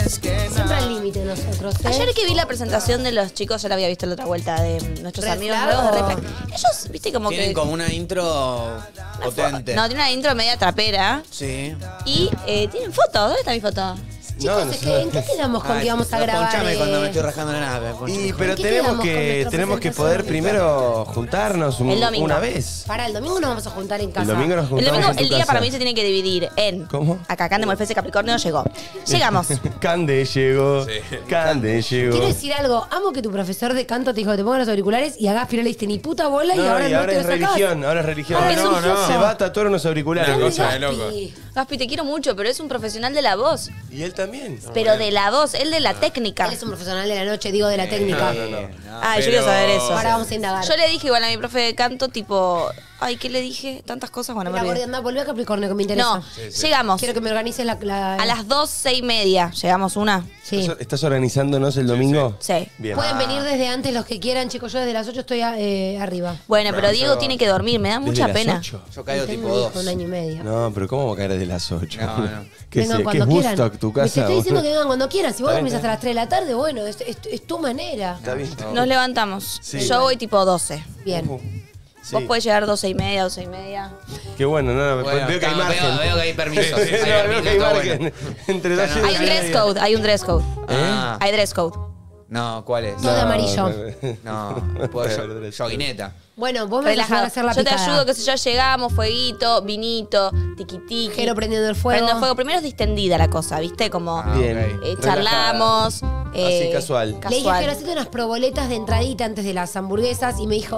Siempre al límite nosotros, ¿eh? Ayer que vi la presentación de los chicos, yo la había visto en la otra vuelta de nuestros amigos nuevos de Red Flag. Ellos, viste, como Tienen que... como una intro potente. No, tiene una intro media trapera. Sí. Y tienen fotos. ¿Dónde está mi foto? Chicos, ¿en qué quedamos con que íbamos a grabar? Ponchame cuando me estoy rajando la nave. Y, pero ¿Qué tenemos quedamos con que nuestra poder presentación? primero juntarnos El domingo. una vez. Para el domingo nos vamos a juntar en casa. El domingo nos El juntamos domingo, en tu el día casa. para mí se tiene que dividir en... ¿Cómo? Acá, Cande, Molfese, Capricornio, llegó. Llegamos. Cande llegó. Cande llegó. Quiero decir algo, amo que tu profesor de canto te dijo que te pongas los auriculares y Gaspi no le diste ni puta bola y No, ahora y no ahora te es lo sacás. religión, ahora es religión. Porque es un poco. Se va a tatuar unos auriculares. Una cosa de Gaspi. loco. Gaspi, te quiero mucho, pero es un profesional de la voz. Y él también. Pero de la voz, él de la técnica. Él es un profesional de la noche, digo, de la técnica. Ay, yo quiero saber eso. Ahora vamos a indagar. Yo le dije igual a mi profe de canto, tipo... Ay, ¿qué le dije? Tantas cosas, bueno, me La olvidé. gorda, anda, volví a Capricornio, que me interesa. No, llegamos. Quiero que me organices la... A las 2:06:30 llegamos una. Sí. ¿Estás organizándonos el domingo? Sí. Bien. Pueden venir desde antes los que quieran, chicos. Yo desde las 8 estoy arriba. Bueno, pero Diego tiene que dormir, me da ¿Desde mucha las pena. 8? Yo caigo Tengo tipo un hijo, 2. 1 año y medio. No, pero ¿cómo va a caer desde las 8? No, no. ¿Qué Vengan es cuando quieran. Woodstock, tu Me casa? te estoy diciendo que boludo? vengan cuando quieran. Si vos Está dormís bien, hasta las 3 de la tarde, bueno, es tu manera. Está bien. Nos levantamos. Sí. Yo voy tipo 12. Bien. Sí. Vos podés llegar 12:30, 12:30. Qué bueno, no, Bueno, veo que hay está, margen. veo que hay permisos. Sí, Hay no, veo que hay permisos, está margen. bueno. Entre dos y Hay un dress code, hay un dress code. Ah. Hay dress code. No, ¿cuál es? Todo de amarillo. No, puedo joguineta. Bueno, vos me vas a Relajado. hacer la Yo te picada. ayudo, qué sé yo, llegamos, fueguito, vinito, tiquitiqui. Jero prendiendo el fuego. Prendo fuego. Primero es distendida la cosa, ¿viste? Como Bien. charlamos. Así, casual. Le dije que hacete unas proboletas de entradita antes de las hamburguesas y me dijo,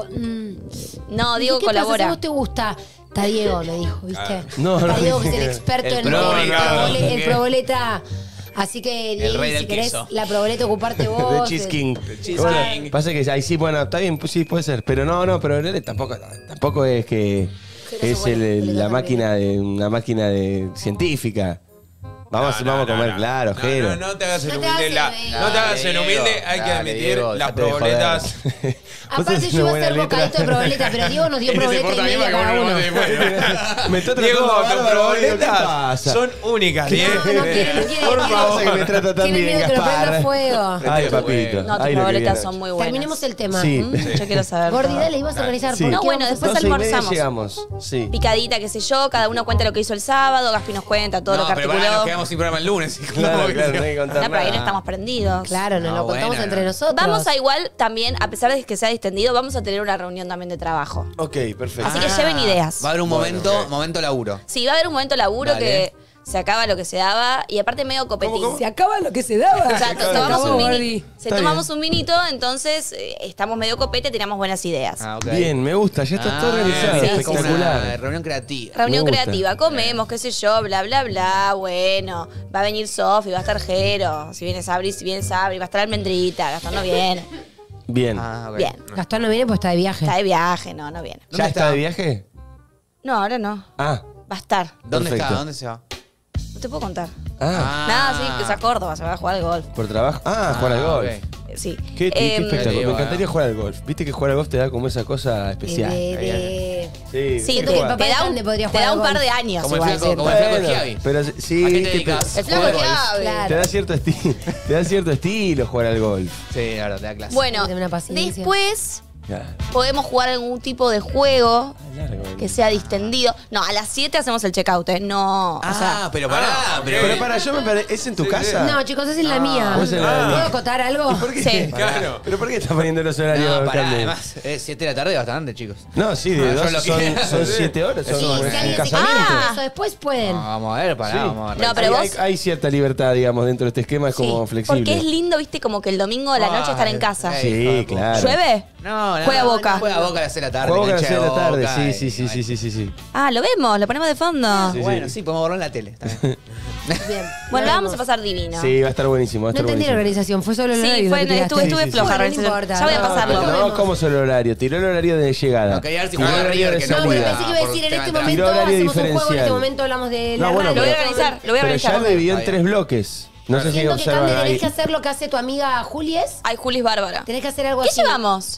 No, Diego ¿qué pasa? colabora. Si a vos te gusta? Está Diego, me dijo, ¿viste? No, Está no Diego, que es dije el que- experto el en pro, el proboleta. Así que, El Diego, rey si del querés queso. la proboleta, ocuparte vos. De Cheese King. Cheese Bueno, King. pasa que ahí sí, bueno, está bien, pues sí, puede ser. Pero no, pero él tampoco es que es la máquina de una máquina de científica. Vamos a comer, claro, Jero. No te hagas el No te humilde. hagas el- No te hagas el Dale, humilde, Diego. hay que Dale, admitir Diego, las Dejate de joder. proboletas. Vos Aparte tenés yo iba a una hacer buena bocadito de proboleta, pero Diego nos dio Este se proboleta y porta bien media para cada que uno. vos no Me está tratando Diego, tus bárbaro, Diego, ¿qué proboletas pasa? son únicas, Diego. No quiere, no quiere. Por ¿Qué pasa que me trata tan Tiene bien, miedo que lo prenda Gaspar? fuego. Ay, papito. No, tus Ay, lo que proboletas viene. son muy buenas. Terminemos el tema. Sí. Yo quiero saber. Gordi, dale, ibas a organizar. Sí. ¿Por No, qué bueno, vamos a después hacer? 12:30 almorzamos. llegamos. Sí. Picadita, qué sé yo, cada uno cuenta lo que hizo el sábado, Gaspi nos cuenta todo lo que pero pará, articuló. nos quedamos sin programa el lunes. Claro, claro, no hay que contar No, pero ahí no nada. estamos prendidos. Claro, nos No, lo contamos bueno, entre no. nosotros. Vamos a igual también, a pesar de que sea distendido, vamos a tener una reunión también de trabajo. Ok, perfecto. Así que lleven ideas. Va a haber un momento laburo. Sí, va a haber un momento laburo Dale. que se acaba lo que se daba y aparte medio copetín. Se acaba lo que se daba. O sea, tomamos un Gordi. mini, Está tomamos un vinito, entonces estamos medio copete, tiramos buenas ideas. Ah, ok. Bien, me gusta, ya está todo organizado, sí, es como una espectacular. reunión creativa. Reunión Me gusta. creativa, comemos, qué sé yo, bla, bla, bla, bueno. Va a venir Sofi, va a estar Jero, si viene Sabri, va a estar Almendrita, Gastón no viene. Bien. Ah, ok. Bien, Gastón no viene pues está de viaje. está de viaje, no viene. ¿Ya ¿Dónde está está? de viaje? No, ahora no, Ah, va a estar. ¿Dónde Perfecto. está? ¿Dónde se va? No te puedo contar. ah, Nada, sí, que sea Córdoba, se va a jugar al golf. por trabajo. Ah, jugar al golf. ok. Sí. Qué espectáculo. digo, Me encantaría jugar al golf. Viste que jugar al golf te da como esa cosa especial. Sí, Sí, Siento que el papá te da grande podría te jugar da al un par golf. de años Como el igual, flaco, siento. como el flaco Bueno, Schiavi. pero sí, ¿A qué te viste, dedicas? El flaco Jugar al golf. Schiavi. Claro. te da cierto te da cierto estilo jugar al golf. Sí, la verdad, te da clase. Bueno, Tiene una paciencia. después Claro. podemos jugar algún tipo de juego Largo, que sea distendido. No, a las 7 hacemos el checkout, ¿eh? No, o sea... pero pará, Pero para, yo me parece. ¿Es en tu casa? No, chicos, es en la mía. ¿Vos en la ¿Puedo mía? acotar algo? ¿Por qué? Sí. Claro. ¿Pero por qué estás poniendo los horarios? No, pará, Cande? además, 7 de la tarde bastante, chicos. No, sí, de No, yo dos lo que- son 7 horas. Sí, Son si un alguien se casamiento. quiere eso después pueden. No, vamos a ver, pará, Sí. vamos a ver. No, pero hay, vos- hay cierta libertad, digamos, dentro de este esquema, es como flexible. Porque es lindo, viste, como que el domingo de la noche estar en casa. Ay, Sí, hijo de puta. claro. ¿Llueve? No, no. Juega no, Boca. no, Juega Boca a las 6 de la tarde. Juego a las cancha 6 de la tarde, Boca sí, y- sí, sí, sí, sí, sí, sí. Ah, lo vemos, lo ponemos de fondo. Sí, Bueno, sí, podemos verlo en la tele. Está bien. Bien. Bueno, la Nos vamos a vemos. pasar divino. Sí, va a estar buenísimo, va a No estar entendí la buenísimo. organización, fue solo el Sí, horario. fue, lo que tiraste. estuve sí, floja sí. la Bueno, no organización. importa, Ya voy a no, pasarlo. No, ¿cómo es el horario? Tiró el horario de llegada. No, quería ver si Tiró jugaba el horario River, de que no No, pero salida. pensé que iba a por decir, en tema este de momento Tiró horario hacemos un juego, en este diferencial. momento hablamos de No, la bueno, Lo voy a radio. organizar, lo voy a Pero ya organizar. dividió en Está 3 bloques. No sé si Siento que observan Cande ahí. tenés que hacer lo que hace tu amiga Julies. Ay, Juli es bárbara. Tenés que hacer algo ¿Qué así. llevamos?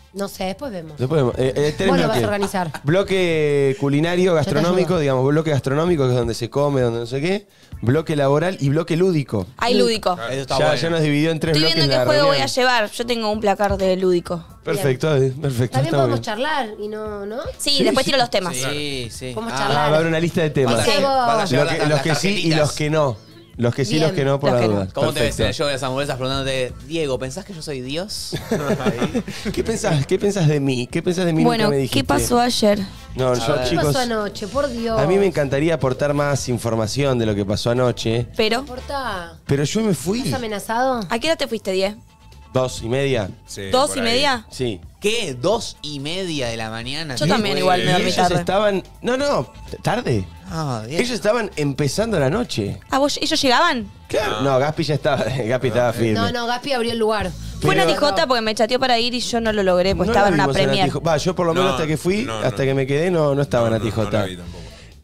No sé, después vemos. Después, tres Vos lo vas bloques. a organizar. Bloque culinario, gastronómico, ayudo. digamos, bloque gastronómico, que es donde se come, donde no sé qué. Bloque laboral y bloque lúdico. Hay lúdico. Eso está Ya, bueno. ya nos dividió en tres Estoy bloques viendo la qué juego voy reunión. a llevar. Yo tengo un placar de lúdico. Perfecto, perfecto. También está podemos bien. charlar y no. Sí, después tiro los temas. Sí, sí. Podemos Ah, charlar. va a haber una lista de temas. Vas a llevar- Vas a llevar Los que sí y los que no. Los que sí y los Bien. que no, por Los las que no. dudas. ¿Cómo te ves en el Perfecto. show de las hamburguesas preguntándote, Diego, ¿pensás que yo soy Dios? ¿Qué pensás de mí? ¿Qué pensás de mí? Bueno, Nunca me dijiste. ¿qué pasó ayer? No, yo, ver. ¿Qué chicos, pasó anoche? Por Dios. a mí me encantaría aportar más información de lo que pasó anoche, Pero, ¿No importa? pero yo me fui. ¿Estás amenazado? ¿a qué hora te fuiste, 10? 2:30. Sí, ¿Dos por y ahí. media? Sí. ¿Qué? 2:30 de la mañana. Yo Sí, también güey. igual me dormí Ellos tarde. estaban. No, tarde. Ah, bien. Ellos estaban empezando la noche. ¿Ah, ellos llegaban? Claro. No, Gaspi ya estaba. Gaspi estaba firme. No, Gaspi abrió el lugar. Fue Pero- Nati J porque me chateó para ir y yo no lo logré, porque No estaba la en una vimos a premier. Nati J. Va, yo por lo menos No, hasta que fui, no, hasta no. que me quedé, no estaba Nati J. No la vi tampoco.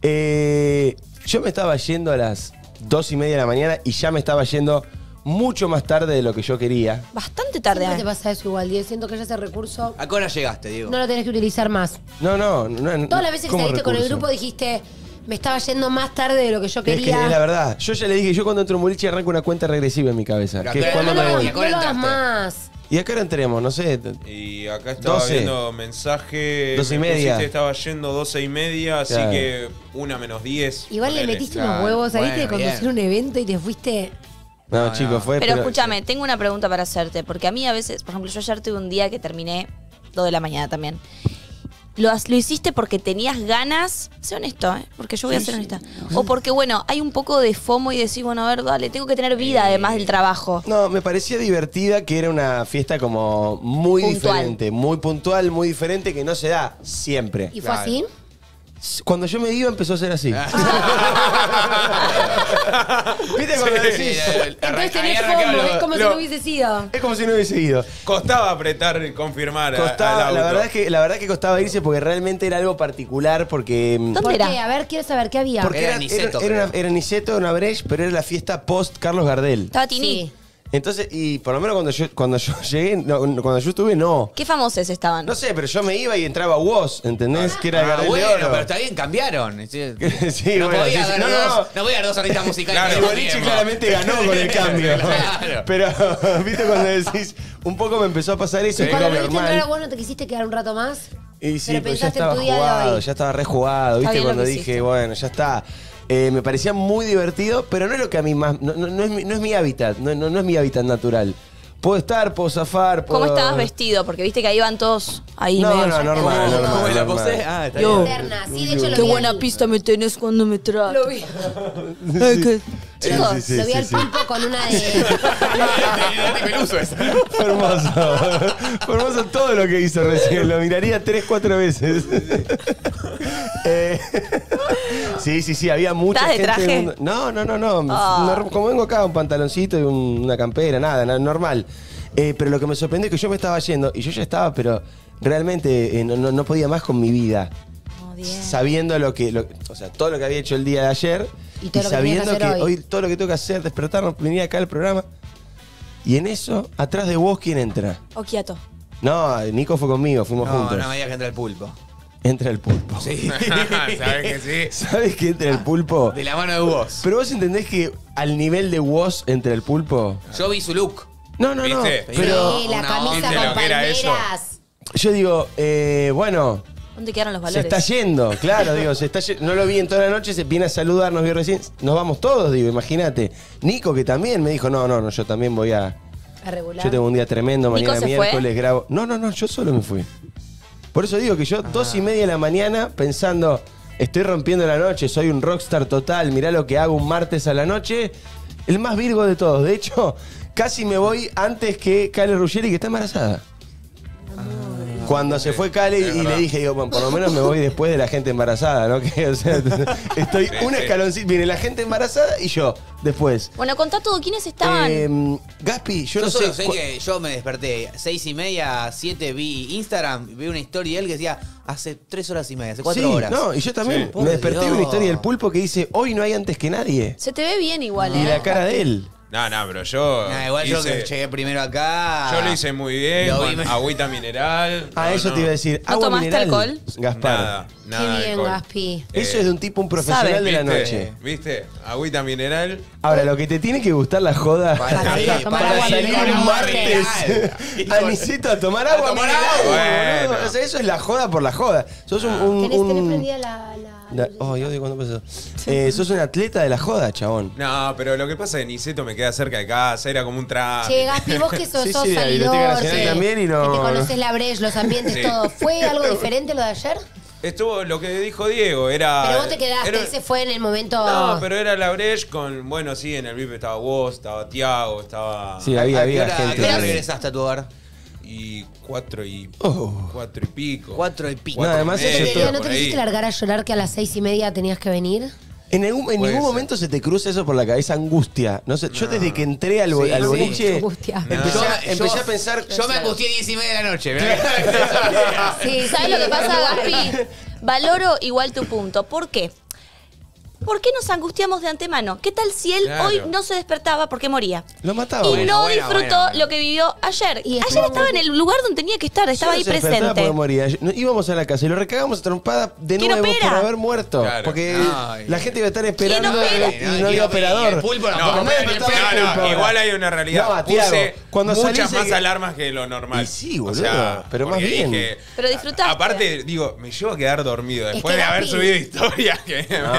Yo me estaba yendo a las 2:30 de la mañana y ya me estaba yendo mucho más tarde de lo que yo quería. Bastante tarde. Siempre te ¿eh? pasa eso igual, Diego. Siento que ya ese recurso ¿A qué hora llegaste, Diego? no lo tenés que utilizar más. No. Todas las veces que ¿cómo saliste con el recurso? grupo dijiste, me estaba yendo más tarde de lo que yo Es que quería. es la verdad. Yo ya le dije, yo cuando entro en boliche arranco una cuenta regresiva en mi cabeza. Pero Que es acá- cuando no, me lo voy. hagas, no lo hagas entraste? más. Y acá ahora entremos, no sé. Y acá estaba 12. viendo mensaje. 12:30. me pusiste, estaba yendo 12:30, así Claro. que 1:10. Igual le ponele. metiste Claro, unos huevos, saliste de bueno, conducir bien. un evento y te fuiste. No, No, chicos, no. fue. Pero escúchame, tengo una pregunta para hacerte, porque a mí a veces, por ejemplo, yo ayer tuve un día que terminé 2 de la mañana también. ¿Lo hiciste porque tenías ganas? Sé honesto, ¿eh? Porque yo voy a ser honesta. O porque, bueno, hay un poco de FOMO y decís, bueno, a ver, dale, tengo que tener vida además del trabajo. No, me parecía divertida que era una fiesta como muy Puntual. diferente, muy puntual, muy diferente, que no se da siempre. ¿Y fue Claro. así? Cuando yo me iba empezó a ser así. Ah. ¿Viste cuando decís? Entonces tenés arrancaba FOMO, lo- es como si lo- no hubiese sido. Es como si no hubiese ido. Costaba apretar y confirmar Costaba, al la auto. verdad que costaba irse porque realmente era algo particular porque ¿Dónde ¿Por era? qué? A ver, quiero saber, ¿qué había? porque Era Niceto, creo. era Niceto, una Breche, pero era la fiesta post Carlos Gardel. Estaba Tini. Sí. Entonces, y por lo menos cuando yo llegué, cuando yo estuve, no. ¿Qué famosos estaban? No sé, pero yo me iba y entraba Woz, ¿entendés? Que era el Ah, Gardel bueno, de Oro. pero está bien, cambiaron. Sí, Sí, no, bueno, podía sí, sí. dar No, dos, no. no podía dar dos artistas musicales. Claro. El al mismo boliche tiempo. claramente ganó con el cambio. Claro. Pero, ¿viste cuando decís? Un poco me empezó a pasar eso, Y es cuando como lo viste entrar, normal. vos no te quisiste quedar un rato más. Y sí, pero pero ya pensaste en estaba tu día de jugado, hoy. ya estaba rejugado, ¿viste? bien lo Cuando que dije, hiciste. bueno, ya está. Me parecía muy divertido, pero no es lo que a mí más. No es mi hábitat, no es mi hábitat natural. Puedo estar, puedo zafar, puedo. ¿Cómo estabas vestido? Porque viste que ahí van todos ahí No, medio- no, normal, ¿Cómo normal. la normal. posé? Ah, está Yo. bien. Interna, sí, de hecho lo Qué vi buena al- pista me tenés cuando me tratas. Lo vi. Ay, qué- Chicos, Sí, sí, lo vi sí, al sí. pulpo con una de. Nati Peluso esa. Fue hermoso. Fue hermoso todo lo que hizo recién. Lo miraría 3-4 veces. Sí, había mucha ¿Estás de gente. traje? en el mundo- No. Ah. Como vengo acá, un pantaloncito y una campera, nada, normal. Pero lo que me sorprendió es que yo me estaba yendo y yo ya estaba, pero realmente no podía más con mi vida. Oh, bien. Sabiendo o sea, todo lo que había hecho el día de ayer Y todo lo que tenías que sabiendo hacer que hoy. hoy todo lo que tengo que hacer, despertarnos, venir acá al programa. Y en eso, atrás de vos, ¿quién entra? Okiato. No, Nico fue conmigo, fuimos No, juntos. no me digas que entra el pulpo. Entra el pulpo. Sí. ¿Sabes que sí? ¿Sabes que entra el pulpo? De la mano de vos. Pero vos entendés que al nivel de vos entra el pulpo. Yo vi su look. No. ¿Viste? Pero Sí, la una camisa onda. con ¿Viste lo que era eso? palmeras. yo digo, bueno, ¿Dónde quedaron los se valores? está yendo, claro, digo, se está no lo vi en toda la noche, se viene a saludar, nos vio recién, nos vamos todos, digo, imagínate. Nico que también me dijo, no, yo también voy a. A regular. Yo tengo un día tremendo, ¿Nico mañana se fue? miércoles grabo. No, yo solo me fui. Por eso digo que yo 2:30 de la mañana pensando, estoy rompiendo la noche, soy un rockstar total, mirá lo que hago un martes a la noche. El más virgo de todos. De hecho, casi me voy antes que Kale Ruggeri, que está embarazada. Cuando se fue Kale y le dije, digo, bueno, por lo menos me voy después de la gente embarazada, ¿no? Que, o sea, estoy un escaloncito, viene la gente embarazada y yo después. Bueno, contá todo. ¿Quiénes estaban? Gaspi, yo Yo no solo sé. sé que yo me desperté 6:30, 7 vi Instagram, vi una historia de él que decía hace 3 horas y media, hace 4 Sí, horas. no, y yo también Sí. me desperté Por de una historia del Dios. pulpo que dice, hoy no hay antes que nadie. Se te ve bien igual, Y ¿eh? la cara de él. No, pero yo. Igual yo que llegué primero acá. Yo lo hice muy bien, Lo con vi- agüita mineral. Eso te iba a decir. ¿No ¿Agua tomaste mineral? alcohol? Gaspar. Nada Qué de bien, alcohol. Gaspi. Eso es de un tipo, un profesional ¿Sabe? de la ¿Viste? noche. ¿Viste? Agüita mineral. Ahora, lo que te tiene que gustar la joda Para ir a tomar para agua salir mineral un un martes martes. Aniceto a tomar agua tomar mineral, agua. boludo. Bueno. O sea, eso es la joda por la joda. Sos un Tenés prendida la... yo digo cuando pasó. Sos un atleta de la joda, chabón. No, pero lo que pasa es que Niceto me queda cerca de casa, era como un trámite. Che, Gaspi, vos que sos, Sí, sos sí, de la salidor, Biblioteca Nacional que- también y no- que te conoces la Breche, los ambientes, Sí. todo. ¿Fue algo diferente lo de ayer? Estuvo lo que dijo Diego, era. Pero vos te quedaste, era- ese fue en el momento... No, pero era la Breche con. Bueno, sí, en el VIP estaba vos, estaba Tiago, estaba. Sí, ¿A había qué hora gente. regresaste a tu hogar? Y 4 y. Oh. 4 y pico. 4 y pico. No, además Cuatro y eso medio, todo- ¿No por te ahí. quisiste largar a llorar que a las 6:30 tenías que venir? En ningún Puede ser. momento se te cruza eso por la cabeza, angustia. No sé, yo desde que entré al Sí, sí. boliche Angustia. empecé a pensar. Yo me angustié 10:30 de la noche. Sí, ¿Sabes lo que pasa, Gaspi? Valoro igual tu punto. ¿Por qué? ¿Por qué nos angustiamos de antemano? ¿Qué tal si él Claro. hoy no se despertaba porque moría? Lo mataba. Y boludo. no bueno, disfrutó bueno. lo que vivió ayer. Y Ayer estuvo estaba en el lugar donde tenía que estar, estaba Yo no ahí se despertaba presente. porque moría. Íbamos a la casa y lo recagamos a trompada de ¿Quién nuevo opera? por haber muerto. Claro. Porque Ay. la gente iba a estar esperando opera? y no había operador. El pulpo No, no, no, no, igual hay una realidad. No, Tiago, Puse cuando muchas salís más que- alarmas que lo normal. Y sí, boludo, pero más porque bien. dije- Pero disfrutaste. Aparte, digo, me llevo a quedar dormido después que de haber Gaspi- subido historias que.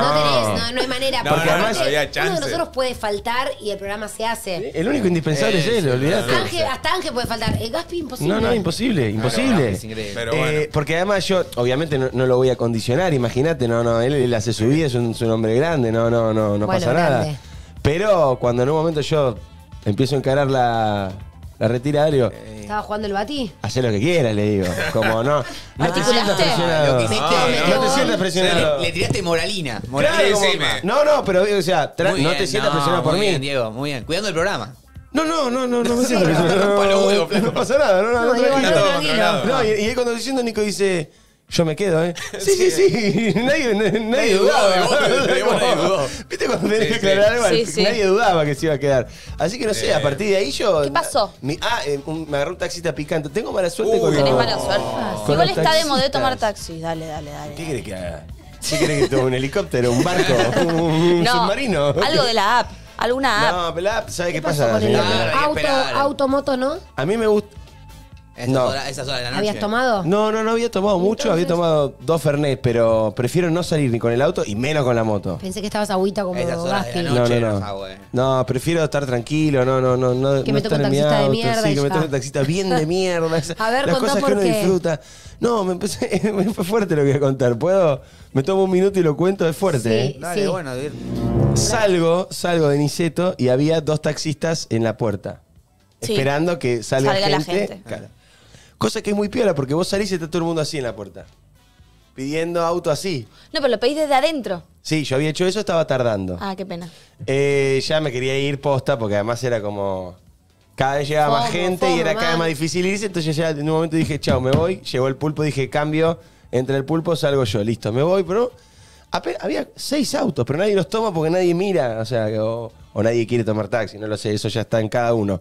No hay manera. No, porque no, aparte, no había uno de chance. nosotros puede faltar y el programa se hace. El único indispensable es él, olvídate. Hasta Ángel puede faltar. Gaspi, imposible. No, imposible, imposible. es increíble. Pero bueno. Porque además yo, obviamente, no lo voy a condicionar, imagínate, él hace su vida, es un hombre grande, no Bueno, pasa nada. grande. Pero cuando en un momento yo empiezo a encarar la retirada, le digo, Estaba jugando el Bati. hacé lo que quieras, le digo. Como no te ¿Articulaste? sientas presionado. Lo que hiciste, No te sientas presionado. Le tiraste moralina. Claro, Moralina como- encima. no, pero o sea, Muy no bien, te sientas presionado por muy mí. bien, Diego, muy bien. Cuidando el programa. No me siento presionado. Para los huevos, No pasa nada, No, Diego, tranquilo. todo tranquilo. controlado. No, y él cuando diciendo Nico dice, yo me quedo, ¿eh? Sí. Nadie dudaba. de vos, nadie dudó. ¿Viste cuando tenés Sí, que sí. aclarar algo? Sí, sí. Nadie dudaba que se iba a quedar. Así que no sé, a partir de ahí yo... ¿Qué pasó? Me agarró un taxista picante. Tengo mala suerte con Tenés los- mala suerte. con Igual los está de moda de taxistas. tomar taxis. Dale. ¿Qué querés que haga? ¿Qué querés que tome un helicóptero, un barco, un No, submarino? algo de la app. Alguna app. No, pero la app, ¿sabe qué pasó pasa? con el Claro, hay que auto, esperar. automoto, no? A mí me gusta... No. Esas horas de la noche. ¿Habías tomado? No había tomado mucho, había tomado 2 Fernet, pero prefiero no salir ni con el auto y menos con la moto. Pensé que estabas agüita como Esas horas de Gaspi. la noche. No. No, prefiero estar tranquilo, no. Que no me toque estar un en mi taxista de auto, mierda sí, y que me ya. toque un taxista bien de mierda. A ver, las contá cosas por que uno qué. disfruta. No, me fue fuerte lo que voy a contar. ¿Puedo? Me tomo un minuto y lo cuento, es fuerte, Sí. ¿eh? Dale, bueno, Dir. Salgo de Niceto y había 2 taxistas en la puerta. Sí. Esperando que salga Salga la gente. gente. Claro. Cosa que es muy piola porque vos salís y está todo el mundo así en la puerta. Pidiendo auto así. No, pero lo pedís desde adentro. Sí, yo había hecho eso, estaba tardando. Ah, qué pena. Ya me quería ir posta porque además era como... Cada vez llegaba más Fomo, gente y era fomo, cada vez man. más difícil irse. Entonces ya en un momento dije, chao, me voy. Llegó el pulpo, dije, cambio. Entre el pulpo salgo yo. Listo, me voy. Pero había 6 autos, pero nadie los toma porque nadie mira. O sea, o nadie quiere tomar taxi. No lo sé, eso ya está en cada uno.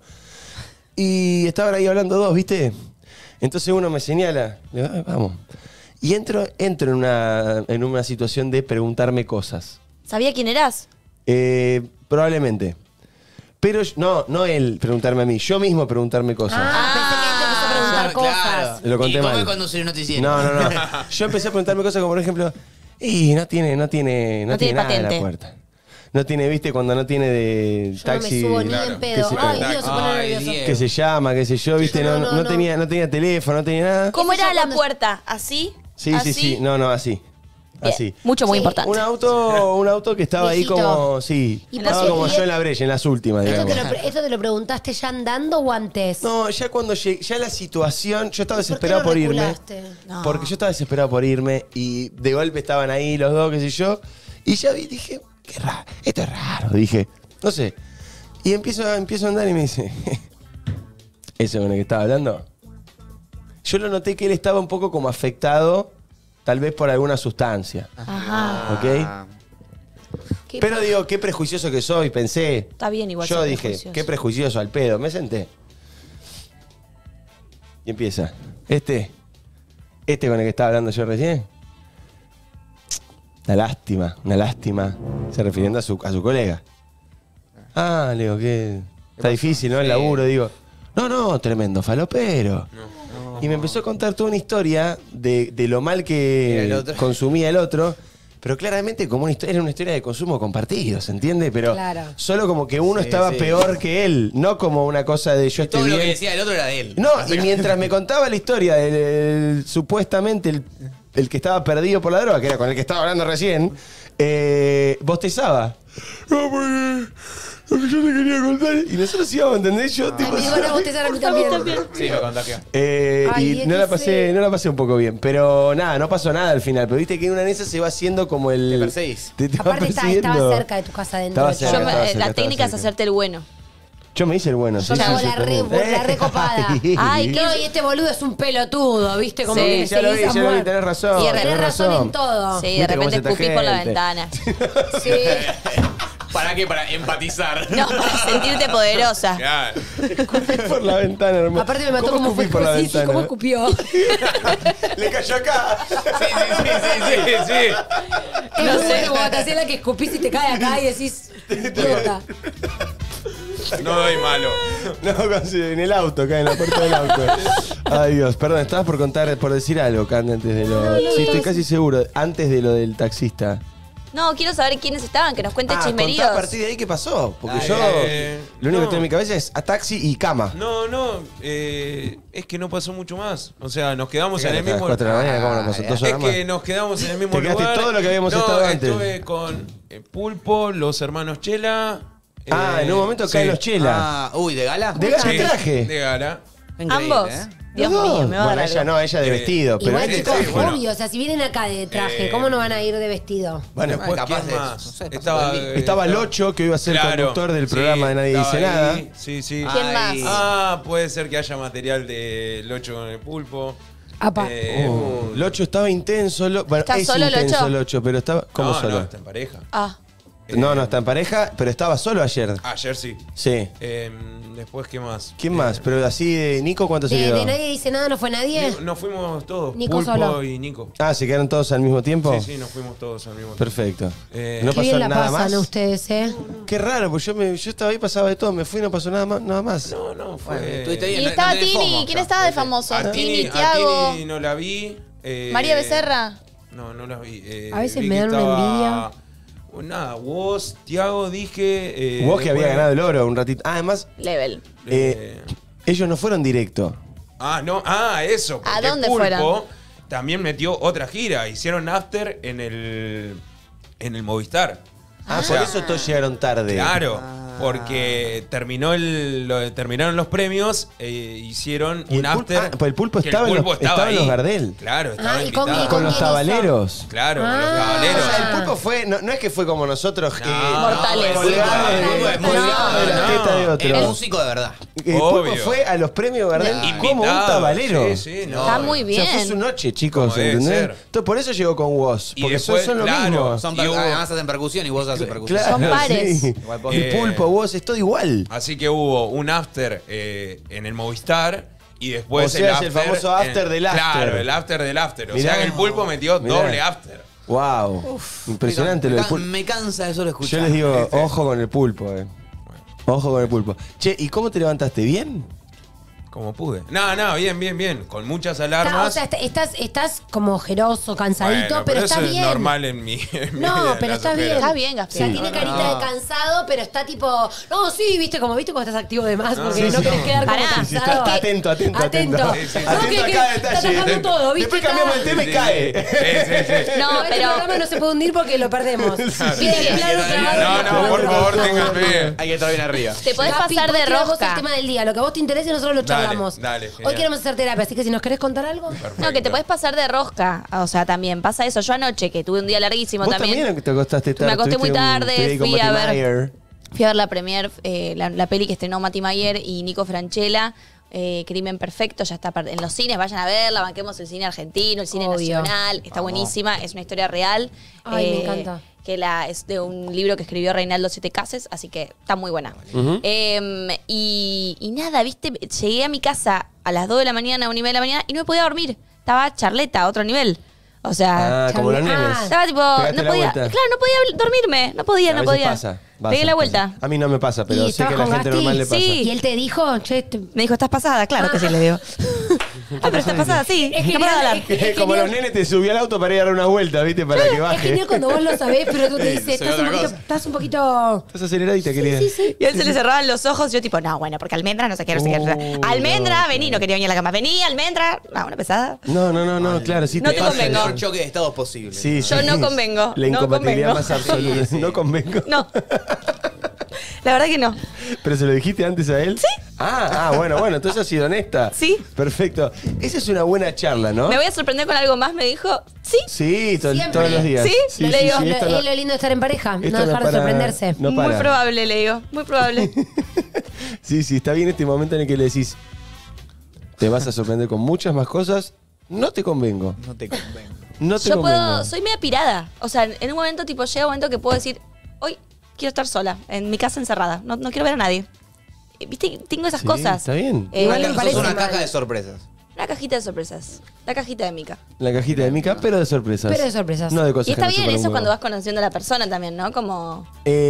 Y estaban ahí hablando 2, ¿viste? Entonces uno me señala. Le digo, "Ah, vamos. Y entro en una situación de preguntarme cosas. ¿Sabía quién eras? Probablemente. Pero no él preguntarme a mí, yo mismo preguntarme cosas. Pensé que él te empezó a preguntar cosas. Lo conté ¿Y cómo mal. es conducir un noticiero? No. Yo empecé a preguntarme cosas como, por ejemplo, no tiene nada en patente. la puerta. No tiene, ¿viste? Cuando no tiene de Yo taxi. no me subo ni claro. en pedo. Que se- Ay, Dios, se pone Ay, nervioso. Diego. que se llama, qué sé yo, ¿viste? No, No tenía teléfono, no tenía nada. ¿Cómo Eso era yo la cuando- puerta? ¿Así? Sí. ¿Así? No, así. Bien. Así. Mucho, muy Sí. importante. Un auto que estaba Viejito. ahí como, sí, Y estaba por- como y- yo en la brecha, en las últimas, ¿Esto digamos. ¿Esto te lo preguntaste ya andando o antes? No, ya cuando llegué, ya la situación, yo estaba ¿Por qué desesperado no por irme. reculaste? No. Porque yo estaba desesperado por irme y de golpe estaban ahí los 2, qué sé yo. Y ya dije, qué raro, esto es raro, dije, no sé. Y empiezo a andar y me dice, ¿eso con el que estaba hablando? Yo lo noté que él estaba un poco como afectado, tal vez por alguna sustancia. Ajá. ¿Ok? Pero digo, qué prejuicioso que soy, pensé. Está bien igual Yo ser dije, prejuicioso. qué prejuicioso al pedo. Me senté. Y empieza. Este con el que estaba hablando yo recién. Una lástima. Se refiriendo a su colega. Ah, le digo, que está difícil, ¿no? El laburo, digo. No, tremendo falopero. Y me empezó a contar toda una historia de lo mal Era el que otro. consumía el otro. Pero claramente como era una historia de consumo compartido, ¿se entiende? Pero Claro. solo como que uno Sí, estaba sí. peor que él, no como una cosa de yo estoy Todo lo bien. que decía el otro era de él. No, y mientras me contaba la historia del supuestamente el que estaba perdido por la droga, que era con el que estaba hablando recién, bostezaba. No, porque lo que yo te quería contar. Y nosotros íbamos, ¿entendés? Yo, tipo, Ay, me van a bostezar a mí también. Sí, me contagió. Ay, y no la pasé un poco bien. Pero nada, no pasó nada al final. Pero viste que en una de esas se va haciendo como el. Te perseguís. te va Aparte persiguiendo. estaba cerca de tu casa adentro. Estaba cerca, Yo estaba la técnica es cerca. hacerte el bueno. Yo me hice el bueno. Yo hago la también. recopada. Ay, No, y este boludo es un pelotudo, ¿viste? Como Sí, que Ya lo vi, seguís a ya lo vi, muerte. tenés razón. Y Tenés razón en todo. Sí, Viste de cómo repente es esta escupís por la gente. ventana. Sí. ¿Para qué? Para empatizar. No, para sentirte poderosa. Claro. Por la ventana, hermano. Aparte me mató ¿Cómo como fue escupí por la sí, sí, ventana? cómo escupió. Le cayó acá. Sí. Es No muy sé. bueno como te hacía la que escupís y te cae acá y decís, idiota. No doy malo. No, en el auto, acá en la puerta del auto. Ay, Dios, perdón, estabas por decir algo, Candy, antes de lo. Sí, estoy casi seguro, antes de lo del taxista. No, quiero saber quiénes estaban, que nos cuente Contá chismeríos. a partir de ahí qué pasó. Porque Ay, yo. Lo único no. que tengo en mi cabeza es a taxi y cama. No, es que no pasó mucho más. O sea, nos quedamos en Fíjate, el a las mismo. 4 de la mañana, ¿cómo nos pasó? Es 2 horas Es más. que nos quedamos en el mismo Te quedaste lugar. todo lo que habíamos estado antes. Estuve con Pulpo, los hermanos Chela. En un momento caen los chelas. Uy, ¿de gala? ¿De gala Sí, traje? de gala. Increíble, Ambos. ¿eh? Dios Los dos. mío, me va a Bueno, dar ella algo. no, ella de vestido. Pero Igual, él- chicos, sí, bueno. obvio, o sea, si vienen acá de traje, ¿cómo no van a ir de vestido? Bueno, Después, capaz ¿quién de- más? no sé, pasó estaba por el estaba Locho, que iba a ser Claro, conductor del sí, programa de Nadie estaba Dice Nada. ahí. Sí, sí. ¿Quién Ay. más? Puede ser que haya material del 8 con el Pulpo. Apa. Locho estaba intenso. Bueno, ¿Está es solo intenso Locho? Locho, pero estaba. ¿Cómo no, solo? No, está en pareja. Ah, No, está en pareja, pero estaba solo ayer. Ayer sí. Sí. Después, ¿qué más? ¿Quién más? Pero así de Nico, ¿cuánto se De quedó? nadie dice nada, no fue nadie. Nos fuimos todos. Nico Pulpo solo. y Nico. Ah, ¿se quedaron todos al mismo tiempo? Sí, sí, nos fuimos todos al mismo tiempo. Perfecto. No Qué bien la nada pasan más. ustedes, ¿eh? Qué raro, pues yo estaba ahí, pasaba de todo, me fui y no pasó nada más. No, fue. Bueno, estuviste bien. y no- estaba no tenés Tini. FOMO, ¿Quién ya. estaba de famoso? A Tini, Tiago, Tini no la vi. María Becerra. No la vi. A veces vi me que dan una estaba- Nada, vos, Tiago, dije. Vos que había después- ganado el oro un ratito. Ah, además, Level. ellos no fueron directo. Eso. ¿A porque dónde Pulpo fueron? también metió otra gira. Hicieron after en el Movistar. Ah, O sea, por eso todos llegaron tarde. Claro, porque terminaron los premios, hicieron Y un el Pulpo- after. pues el Pulpo que estaba en los- estaba en ahí. los Gardel. Claro, estaba ¿y con- invitado. y Con los quién hizo? tabaleros. Claro, con los Ah. O caballeros. sea, el Pulpo fue, no es que fue como nosotros, Mortales. colgado de la teta de otro. Era músico de verdad. El Pulpo Obvio. fue a los premios Gardel Invitado. como un tabalero. Sí, sí, no. Está muy O sea, fue bien. su noche, chicos, Como debe ¿entendés? ser. Entonces, por eso llegó con Woz, Y porque después, son lo claro, mismo. Son Y hubo- además hacen percusión y vos haces percusión. Claro, Son pares. sí. Igual vos- Y Pulpo, Woz, es todo igual. Así que hubo un after en el Movistar y después O sea, es el famoso after del after. Claro, el after del after. O Mirá. sea que el Pulpo metió Mirá. doble after. Wow. Impresionante lo del Pulpo. Me cansa de solo escuchar. Yo les digo, ojo con el Pulpo, Ojo con el Pulpo. Che, ¿y cómo te levantaste? ¿Bien? Como pude. No, bien. Con muchas alarmas. O sea, estás como ojeroso, cansadito, Bueno, pero eso está es bien. normal en mi No, vida, pero las está bien. ojeras. Está bien, O sea, Gaspiel. tiene No, carita no. de cansado, pero está tipo. No, sí, viste, como viste cuando estás activo de más, porque sí, no sí. querés quedar como Pará. cansado. Sí, está atento. Atento. Sí, sí. No, Atento que a cada detalle. Está tocando todo, ¿viste? Después cambiamos el tema y cae. Sí. No, Este pero programa no se puede hundir porque lo perdemos. Queda claro trabado. No, por favor, tengan fe. Hay que estar bien arriba. te podés Gaspi, pasar de vos tirá vos rosca. el tema del día. Lo que a vos te interese, nosotros lo Dale, charlamos. dale, Hoy genial. queremos hacer terapia, así que si nos querés contar algo. No, que te podés pasar de rosca. O sea, también pasa eso. Yo anoche, que tuve un día larguísimo ¿Vos también. también te acostaste tarde? Me acosté muy tarde, fui a ver. Mayer. Fui a ver la premier, la peli que estrenó Mati Mayer y Nico Franchella. Crimen Perfecto, ya está en los cines, vayan a verla, banquemos el cine argentino, el cine Obvio. nacional, está buenísima, es una historia real. Ay, me encanta. Que es de un libro que escribió Reinaldo Siete Cases, así que está muy buena. Y nada, viste, llegué a mi casa a las 2 de la mañana, 1:30 de la mañana, y no me podía dormir. Estaba charleta, a otro nivel. O sea, como los Charlie- nenes. estaba tipo, Pegaste no la podía, vuelta. claro, no podía dormirme, no podía, A no veces podía. pasa. Pegué la vuelta. A mí no me pasa, pero ¿Y sé que a estabas la con gente Gasti? normal le pasa. Sí. Y él te dijo, che, Me dijo, ¿estás pasada? Claro que sí, le digo. pero estás pasada, sí. Es no puedo genial, hablar. es Como los nenes te subí al auto para ir a dar una vuelta, ¿viste? Para que es baje. genial cuando vos lo sabés, pero tú te dices, soy estás otra un, poquito, cosa. estás un poquito... Estás aceleradita, querida. Sí. Y a él se le cerraban los ojos. Yo, tipo, no, bueno, porque almendra no sé qué, no sé qué. Almendra, no, vení, no quería venir a la cama. Vení, almendra. Ah, una pesada. No, claro, sí No te te pasa convengo. El eso. peor choque de estados posible. Sí, Yo sí. no convengo, La no incompatibilidad convengo. más absoluta. Sí. No convengo. No. La verdad que no. ¿Pero se lo dijiste antes a él? Sí. Bueno, entonces has sido honesta. Sí. Perfecto. Esa es una buena charla, ¿no? Me voy a sorprender con algo más, me dijo. Sí. Sí, Siempre. todos los días. ¿Sí? Le digo, esto no- es lo lindo de estar en pareja, esto no dejar de para- sorprenderse. no Muy para. probable, le digo. Muy probable. Sí, está bien este momento en el que le decís, te vas a sorprender con muchas más cosas, no te convengo. No te convengo. No te Yo convengo. soy media pirada. O sea, en un momento, tipo, llega un momento que puedo decir, hoy quiero estar sola, en mi casa encerrada. No quiero ver a nadie. ¿Viste? Tengo esas Sí, cosas. está bien. Igual me Sos parece una mal. caja de sorpresas. Una cajita de sorpresas. La cajita de Mica. La cajita de Mica, pero de sorpresas. Pero de sorpresas. No de cosas Y está que no bien sepan eso un cuando huevo. vas conociendo a la persona también, ¿no? Como...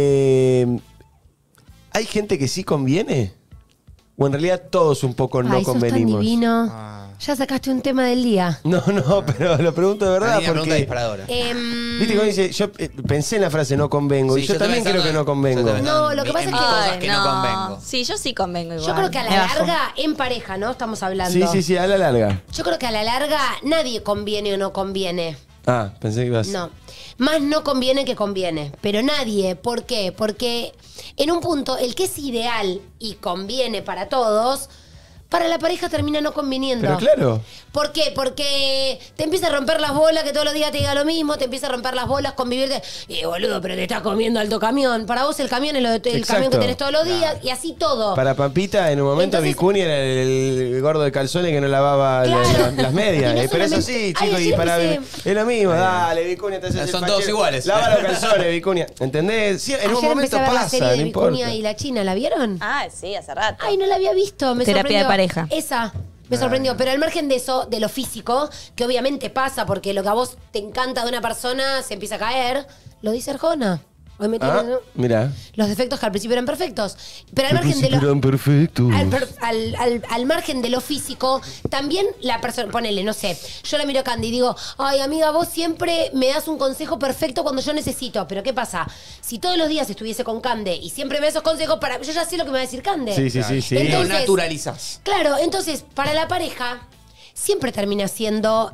¿Hay gente que sí conviene? ¿O en realidad todos un poco no Ay, sos tan convenimos? divino. Ah. Ya sacaste un tema del día. No, pero lo pregunto de verdad Una pregunta porque... disparadora. Viste que dice, yo pensé en la frase no convengo Sí, y yo yo también también creo que no convengo. yo también. No, lo que pasa es En que... cosas que no convengo. Sí, yo sí convengo igual. Yo creo que a Me la bajo. larga, en pareja, ¿no? Estamos hablando. Sí, a la larga. Yo creo que a la larga nadie conviene o no conviene. Ah, pensé que ibas... No. Más no conviene que conviene. Pero nadie. ¿Por qué? Porque en un punto, el que es ideal y conviene para todos, para la pareja termina no conviniendo. Pero claro. ¿Por qué? Porque te empieza a romper las bolas, que todos los días te diga lo mismo, te empieza a romper las bolas, convivirte. Boludo, pero te estás comiendo alto camión. Para vos el camión es el Exacto. camión que tenés todos los días y así todo. Para Pampita, en un momento Entonces- Vicuña era el gordo de calzones que no lavaba Claro. las medias. Y no Pero eso solamente- sí, Ay, chicos, y ayer para empecé- es lo mismo. Dale, Vicuña, te haces el Son fachero. todos iguales. Lava los calzones, Vicuña. ¿Entendés? Sí, en un Ayer momento empecé a ver la pasa, serie no de importa. Vicuña y la China, ¿la vieron? Ah, sí, hace rato. Ay, no la había visto, me Terapia de sorprendió. pareja. Esa, me sorprendió. Pero al margen de eso, de lo físico, que obviamente pasa, porque lo que a vos te encanta de una persona se empieza a caer, lo dice Arjona. Hoy me tiene, ¿no? Mira. Los defectos que al principio eran perfectos. Pero al margen de lo... eran perfectos. Al margen de lo físico, también la persona, ponele, no sé, yo la miro a Candy y digo, ay amiga, vos siempre me das un consejo perfecto cuando yo necesito. Pero ¿qué pasa? Si todos los días estuviese con Cande y siempre me da esos consejos, yo ya sé lo que me va a decir Cande. Sí. Lo Entonces- naturalizás. Claro, entonces, para la pareja, siempre termina siendo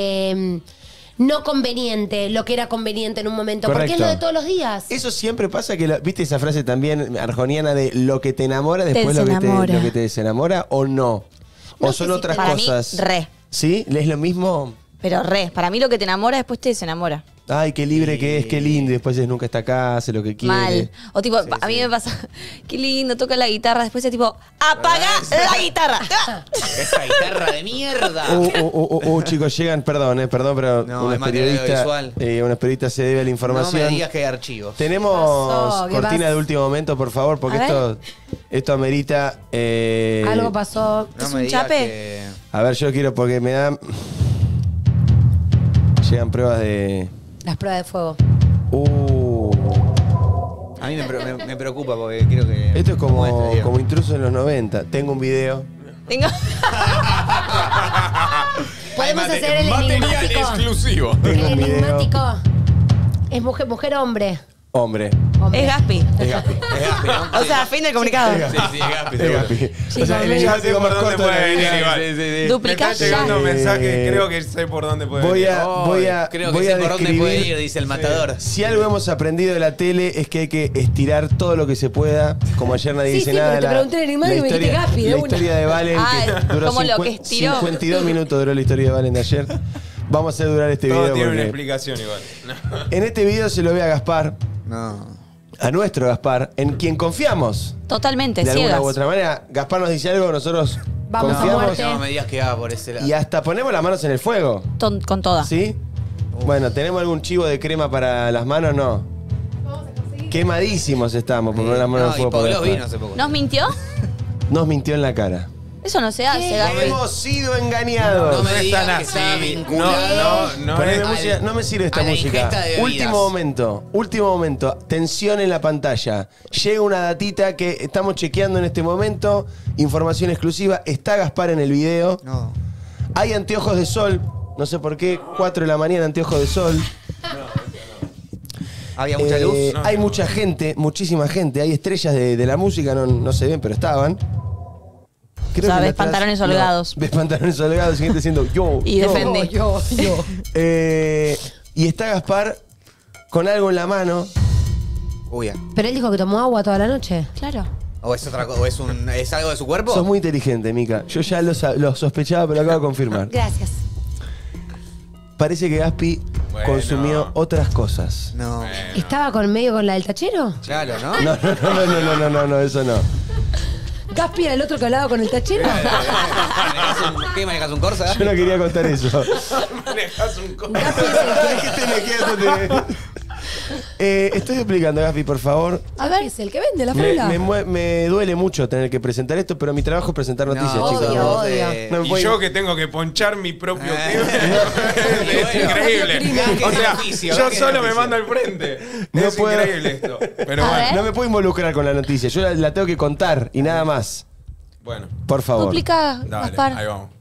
no conveniente lo que era conveniente en un momento. Porque es Correcto. lo de todos los días. Eso siempre pasa que, ¿viste esa frase también arjoniana de lo que te enamora después lo desenamora. que te desenamora o no? No ¿O sé son si otras para mí, cosas? re. ¿Sí? ¿Es lo mismo? Pero para mí lo que te enamora después te desenamora. Ay, qué libre que es, qué lindo. Y después es nunca está acá, hace lo que quiere. Mal. O tipo, a mí me pasa, qué lindo, toca la guitarra, después es tipo, apaga la guitarra. Esa guitarra de mierda. Chicos, llegan, perdón, pero No, unos es material periodistas, audiovisual. unos periodistas se debe a la No información. me digas que hay archivos. Tenemos pasó? ¿Qué cortina pasó? de último momento, por favor, porque A esto amerita. Algo pasó. No ¿Es me un digas chape? que- A ver, yo quiero porque me dan. Llegan pruebas de. Las pruebas de fuego. A mí me preocupa porque quiero que... Esto es muestre, Diego. como intruso en los 90. Tengo un video. Tengo... Podemos hacer el material enigmático. exclusivo. Tengo El un video. enigmático. Es mujer hombre. Hombre. Es Gaspi. Es Gaspi. Es Gaspi, ¿no? O sea, fin del comunicado. Sí, es Gaspi. Es Gaspi. O sea, el Ya sé enigmático por más dónde corto de la puede venir vida. igual. Sí. Duplicá Me están llegando ya. mensajes, creo que sé por dónde puede Voy venir. a Creo que voy sé a por dónde describir- puede ir, dice el matador. Si algo hemos aprendido de la tele es que hay que estirar todo lo que se pueda. Como ayer nadie Sí, dice sí, nada. pero te pregunté el enigmático y me dijiste Gaspi, de la una. historia de Valen, Ah, que duró como lo que estiró. 52 minutos duró la historia de Valen de ayer. Vamos a hacer durar este Todo video tiene una porque explicación igual. en este video se lo ve a Gaspar, No. a nuestro Gaspar, en quien confiamos. Totalmente, De alguna ciegas. u otra manera, Gaspar nos dice algo, nosotros Vamos a Confiamos. muerte. No me digas que va por ese lado. Y hasta ponemos las manos en el fuego. Con toda. ¿Sí? Bueno, ¿tenemos algún chivo de crema para las manos? No. Quemadísimos estamos por poner las manos en el y fuego. por Pablo después. vino hace poco. ¿Nos mintió? Nos mintió en la cara. Eso no se hace, Gaby. Hemos sido engañados. No me No es digas tan que está así. vinculado. No Poneme es. música, no me sirve esta a la música. ingesta de bebidas. Último momento. Tensión en la pantalla. Llega una datita que estamos chequeando en este momento. Información exclusiva. Está Gaspar en el video. No. Hay anteojos de sol. No sé por qué. 4 de la mañana, anteojos de sol. Había mucha luz. Hay mucha gente, muchísima gente. Hay estrellas de la música, no se ven, pero estaban. Creo O sea, que ves atrás- pantalones no, holgados. ves pantalones holgados y gente diciendo yo. Y yo. defende. Yo. Y está Gaspar con algo en la mano. Uy, ya. Pero él dijo que tomó agua toda la noche. Claro. ¿O es otra cosa? ¿O es algo de su cuerpo? Sos muy inteligente, Mica. Yo ya lo sospechaba, pero lo acabo de confirmar. Gracias. Parece que Gaspi Bueno. consumió otras cosas. No. ¿Estaba medio con la del tachero? Claro, ¿no? No, eso no. ¿Gaspi era el otro que hablaba con el tachero? ¿Qué manejas un Corsa? Yo no quería contar eso. Manejas un co- Gaspi es el que... ¿Qué tenés? Quédate. Estoy explicando, Gaspi, por favor. A ver, es el que vende la Me, fábula. me duele mucho tener que presentar esto, pero mi trabajo es presentar noticias, No, chicos. obvio, No, obvio. no me Y puedo- yo que tengo que ponchar mi propio Eh. es Bueno. increíble. Gaje O de sea, oficio, yo gaje de solo me oficio. mando al frente. No es puedo. increíble esto. Pero A bueno. ver. No me puedo involucrar con la noticia. Yo la tengo que contar y nada más. Bueno, Por favor. Duplica, dale, Gaspar. ahí vamos.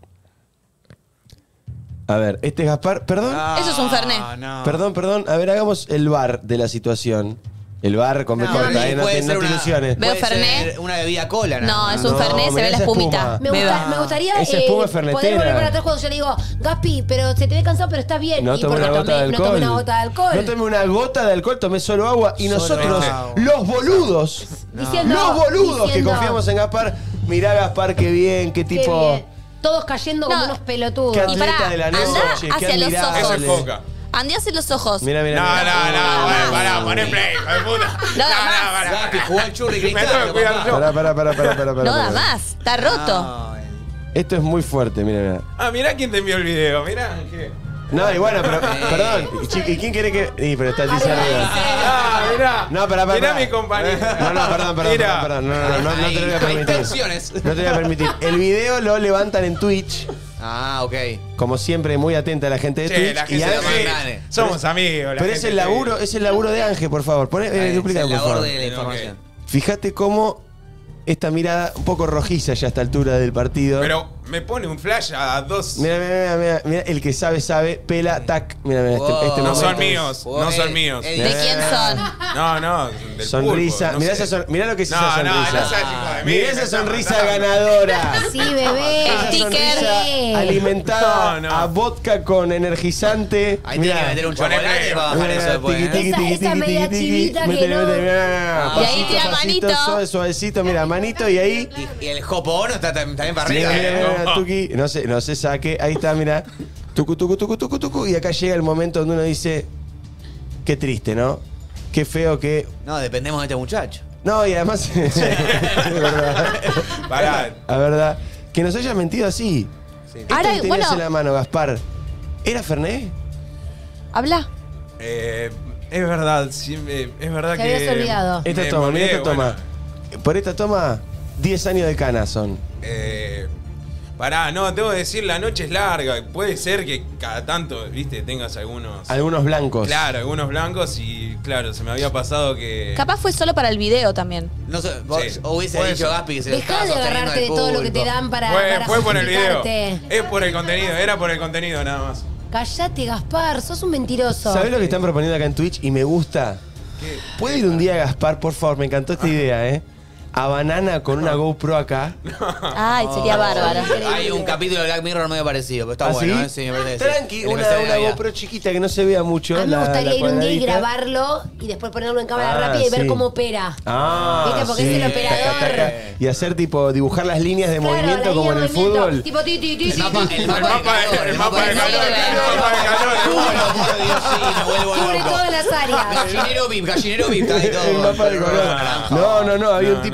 A ver, este es Gaspar. Perdón. Eso es un Fernet. No. Perdón. A ver, hagamos el bar de la situación. El bar con B No, corta, y no puede te ser ilusiones. Veo puede ser Fernet. una bebida cola, nada No, más. es un No, Fernet, se mirá ve la esa espumita. espuma. Me gustaría Esa espuma es poder fernetera. volver atrás cuando yo le digo, Gaspi, pero se te ve cansado, pero estás bien. No y tomé porque una gota de no alcohol. tomé una gota de alcohol. No tomé una gota de alcohol, tomé solo agua. Y Solo nosotros, agua. los boludos, Diciendo, los boludos que diciendo, confiamos en Gaspar. Mirá, Gaspar, qué bien, qué qué tipo. bien. Todos cayendo como No. unos pelotudos. Qué Y atleta pará, de la andá noche, qué hacia los admirable. Eso ojos. es poca. Andé hacia los ojos. Mira. No, bueno, pará, poné play, hijo de puta. No da más. pará. Gaspi, jugó al churri Me tengo que cristal. cuidar papá. yo. Pará. No da más. Está roto. No, Esto es muy fuerte, mira. Ah, mirá quién te envió el video, mirá. ¿qué? No, y bueno, pero, perdón. ¿Y quién quiere que.? Pero está Alicia arriba. Ah, mirá. No, pará. Mirá mi compañera. No, perdón. Mirá. No te lo voy a Hay permitir. tensiones. No te voy a permitir. El video lo levantan en Twitch. Ah, ok. Como siempre, muy atenta a la gente de Che, Twitch. la y gente de Ángel- Dale. Somos amigos. la pero gente es el laburo de Ángel, por favor. Es Duplicalo, el por labor favor. de la información. Fíjate cómo esta mirada un poco rojiza ya a esta altura del partido. Pero me pone un flash a dos. Mira, el que sabe, pela, tac. Mira, este Wow. No son momento. míos, no son míos. Eddie. ¿De quién son? No, del Sonrisa. pulpo, no Mirá, sé. mirá lo que es esa No, sonrisa. no seas hijo de mí. Mirá me esa está sonrisa matando. ganadora. Sí, bebé. Esa Sticker. sonrisa alimentada No. a vodka con energizante. Ahí tiene que meter un chocolate para bajar eso después. ¿eh? Esa media chivita que no- Y ahí tira manito. Suavecito, mira, manito y ahí. Y el jopono está también para Mira, arriba. ¿eh? mira, tuki. No se saque. Ahí está, mira. Tucu. Y acá llega el momento donde uno dice. Qué triste, ¿no? Qué feo que. No, dependemos de este muchacho. No, y además. Es verdad. Pará. La verdad. Que nos haya mentido así. Esto Ahora, que tenías bueno. en la mano, Gaspar. ¿Era Fernet? Habla. Es verdad, sí, es verdad Te que. habías olvidado. Esta me toma, mira olvidé, esta toma. Por esta toma, 10 años de cana son. Pará, no, tengo que decir, la noche es larga. Puede ser que cada tanto, viste, tengas algunos. Algunos blancos. Claro, algunos blancos y claro, se me había pasado que. Capaz fue solo para el video también. No sé, vos Sí. hubiese Puede dicho ser. Gaspi que se lo Dejá estaba de sosteniendo agarrarte de al todo lo que te público. dan para Fue por el video. justificarte. Es por el contenido, era por el contenido nada más. Callate, Gaspar, sos un mentiroso. ¿Sabés lo que están proponiendo acá en Twitch? Y me gusta. ¿Puede ir un día Gaspar, por favor? Me encantó esta idea, ¿eh? A Banana con una GoPro acá. Ay, sería bárbaro. Hay un capítulo de Black Mirror medio parecido, pero está ¿Ah, bueno, sí? ¿eh? Sí, me parece que sí. Tranqui, El una episodio de Navidad. GoPro chiquita que no se vea mucho. A mí me gustaría ir un día y cuadradita. grabarlo y después ponerlo en cámara Ah, rápida y ver sí. cómo opera. Ah, ¿Viste? Porque sí. es el operador. Taca, taca. Y hacer tipo, dibujar las líneas de Claro, movimiento la como en línea el de movimiento, fútbol. Tipo ti, ti, ti, El ti, mapa, ti. el mapa de calor. el mapa de calor, el mapa de calor. Por Dios, sí, me vuelvo Cubre loco. todas las áreas. Gallinero VIP, está ahí todo. El mapa de color. No, había un tipo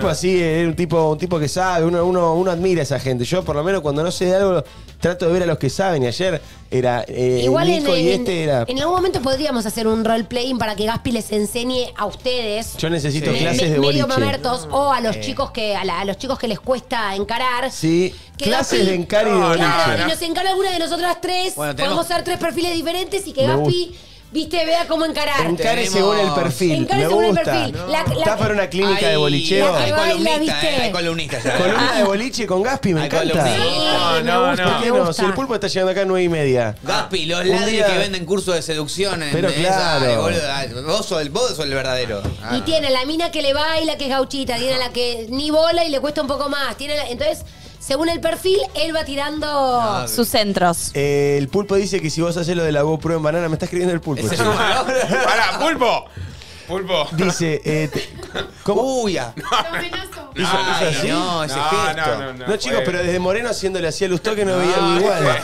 tipo así, un tipo que sabe, uno admira a esa gente. Yo por lo menos cuando no sé de algo trato de ver a los que saben. Y ayer era Igual Nico y era... en algún momento podríamos hacer un role-playing para que Gaspi les enseñe a ustedes. Yo necesito clases de medio boliche. mamertos o a los chicos que a los chicos que les cuesta encarar. Sí, Que clases Gaspi- de encar y de boliche. Claro, y nos encara alguna de nosotras tres. Bueno, Podemos hacer 3 perfiles diferentes y que Me Gaspi, viste, vea cómo encarar. Encare Tenemos- según el perfil. Encare Me según el gusta. perfil. ¿Estás para una clínica de bolicheo? la Hay que baila, columnistas, ¿viste? hay columnistas ya. Columna de boliche con Gaspi, me Hay encanta. columnistas. No, me no, gusta, ¿Por qué me no? gusta. Si el pulpo está llegando acá a 9:30. Gaspi, los Un ladris día- que venden cursos de seducción. Pero claro. Ay, boludo, ay, vos sos el verdadero. Y tiene la mina que le baila, que es gauchita, tiene la que ni bola y le cuesta un poco más. Entonces, según el perfil, él va tirando. Sus centros. El pulpo dice que si vos haces lo de la GoPro en banana, me está escribiendo el pulpo. Ese che. es un valor. ¡Para, pulpo! ¡Pulpo! Dice, ¿cómo? Uy, ya. Hizo Ay, así. no, ese gesto. No, chicos, pero desde Moreno haciéndole así a Lustó que no veía algo igual.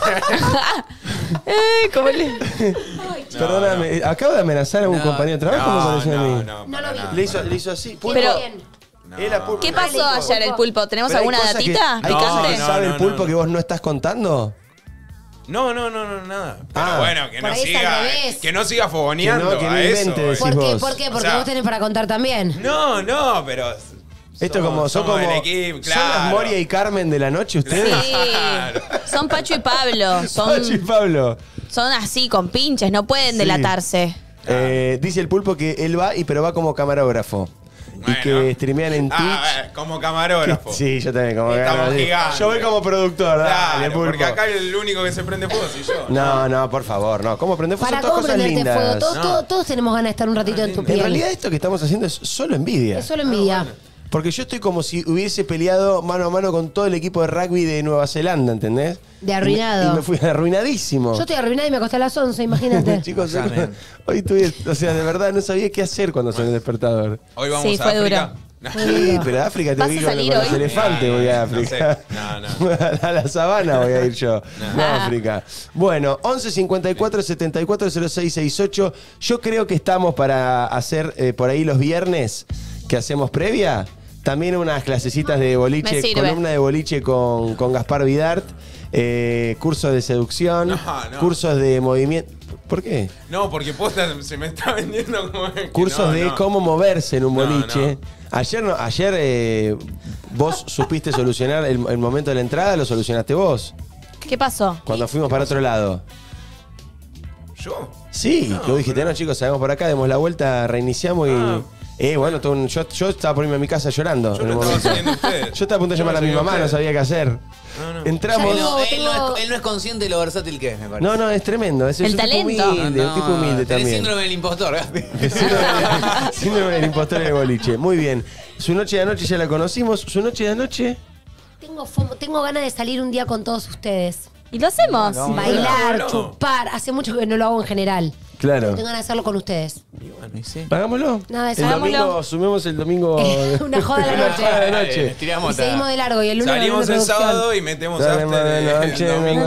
¿Cómo le...? Perdóname, acabo de amenazar a un No, compañero de trabajo, me pareció a mí. No lo vi. Le hizo así. Pulpo. Pero- Bien. Era pulpo. ¿Qué pasó Dale, ayer el pulpo? ¿Tenemos Pero hay alguna cosas que- datita ¿Hay cosas que picante? sabe el No, pulpo no. que vos no estás contando? No, nada. Pero Ah. bueno, que Por no ahí es al siga. revés. Que no siga fogoneando Que no a eso. invente, decís ¿Por qué? vos. ¿Por qué? Porque O sea- vos tenés para contar también. No, pero. Esto como, son somos como. del equipo, ¿Son las claro. Moria y Carmen de la noche ustedes? Sí. Son Pacho y Pablo. Pachi y Pablo. Son así, con pinches. No pueden delatarse. Dice el pulpo que él va, pero va como camarógrafo. Y Bueno. que streamean en Twitch. Como camarógrafo. Sí, yo también como Estamos camarógrafo. gigantes. Yo voy como productor, dale, Claro, pulpo. porque acá el único que se prende fuego soy yo. No, por favor, no. ¿Cómo prende fuego? Para Son todas cómo cosas prenderte lindas. fuego. Todos tenemos ganas de estar un ratito en tu En piel. realidad esto que estamos haciendo es solo envidia. Es solo envidia. Porque yo estoy como si hubiese peleado mano a mano con todo el equipo de rugby de Nueva Zelanda, ¿entendés? De arruinado. Y me fui arruinadísimo. Yo estoy arruinada y me acosté a las 11, imagínate. Chicos, Examen. hoy tuve, o sea, de verdad no sabía qué hacer cuando sonó el despertador. Hoy vamos Sí, a fue África. duro. No. Sí, pero a África te ¿Vas voy a con salir los hoy? elefantes, voy a No África. sé. No. A la sabana voy a ir yo. No, a África. Bueno, 11 54 74 06 68. Yo creo que estamos para hacer por ahí los viernes que hacemos previa. También unas clasecitas de Me boliche, sirve. columna de boliche con Gaspar Vidart, cursos de seducción, No. cursos de movimiento. ¿Por qué? No, porque posta se me está vendiendo como. que Cursos no, de no. cómo moverse en un No, boliche. no. Ayer vos supiste solucionar el momento de la entrada, lo solucionaste vos. ¿Qué pasó? Cuando fuimos para otro lado. ¿Yo? Sí, No, que vos dijiste, pero- no chicos, salgamos por acá, demos la vuelta, reiniciamos y. Ah. Bueno, yo estaba por irme a mi casa llorando. Yo en lo un estaba momento. siguiendo a ustedes. Yo estaba a punto de Yo llamar lo a mi seguí a mamá, no ustedes. sabía qué hacer. No, no. Entramos. Ya Él no es consciente de lo versátil que es, me parece. No, es tremendo. Es El un tipo talento. humilde, un tipo humilde tenés también. síndrome del impostor, Gaspi. Síndrome del impostor en el boliche. Muy bien. Su noche de anoche ya la conocimos. Su noche de anoche. Tengo ganas de salir un día con todos ustedes. ¿Y lo hacemos? Bailar, no. chupar. Hace mucho que no lo hago en general. Claro. Tengo ganas de hacerlo con ustedes. Y bueno, y sí. Hagámoslo. Nada, el hagámoslo. domingo, sumemos el domingo. Una joda a la Una noche. joda a la noche. Tiramos Y seguimos de largo y el lunes Salimos la el producción. sábado y metemos Salimos after de noche, el domingo.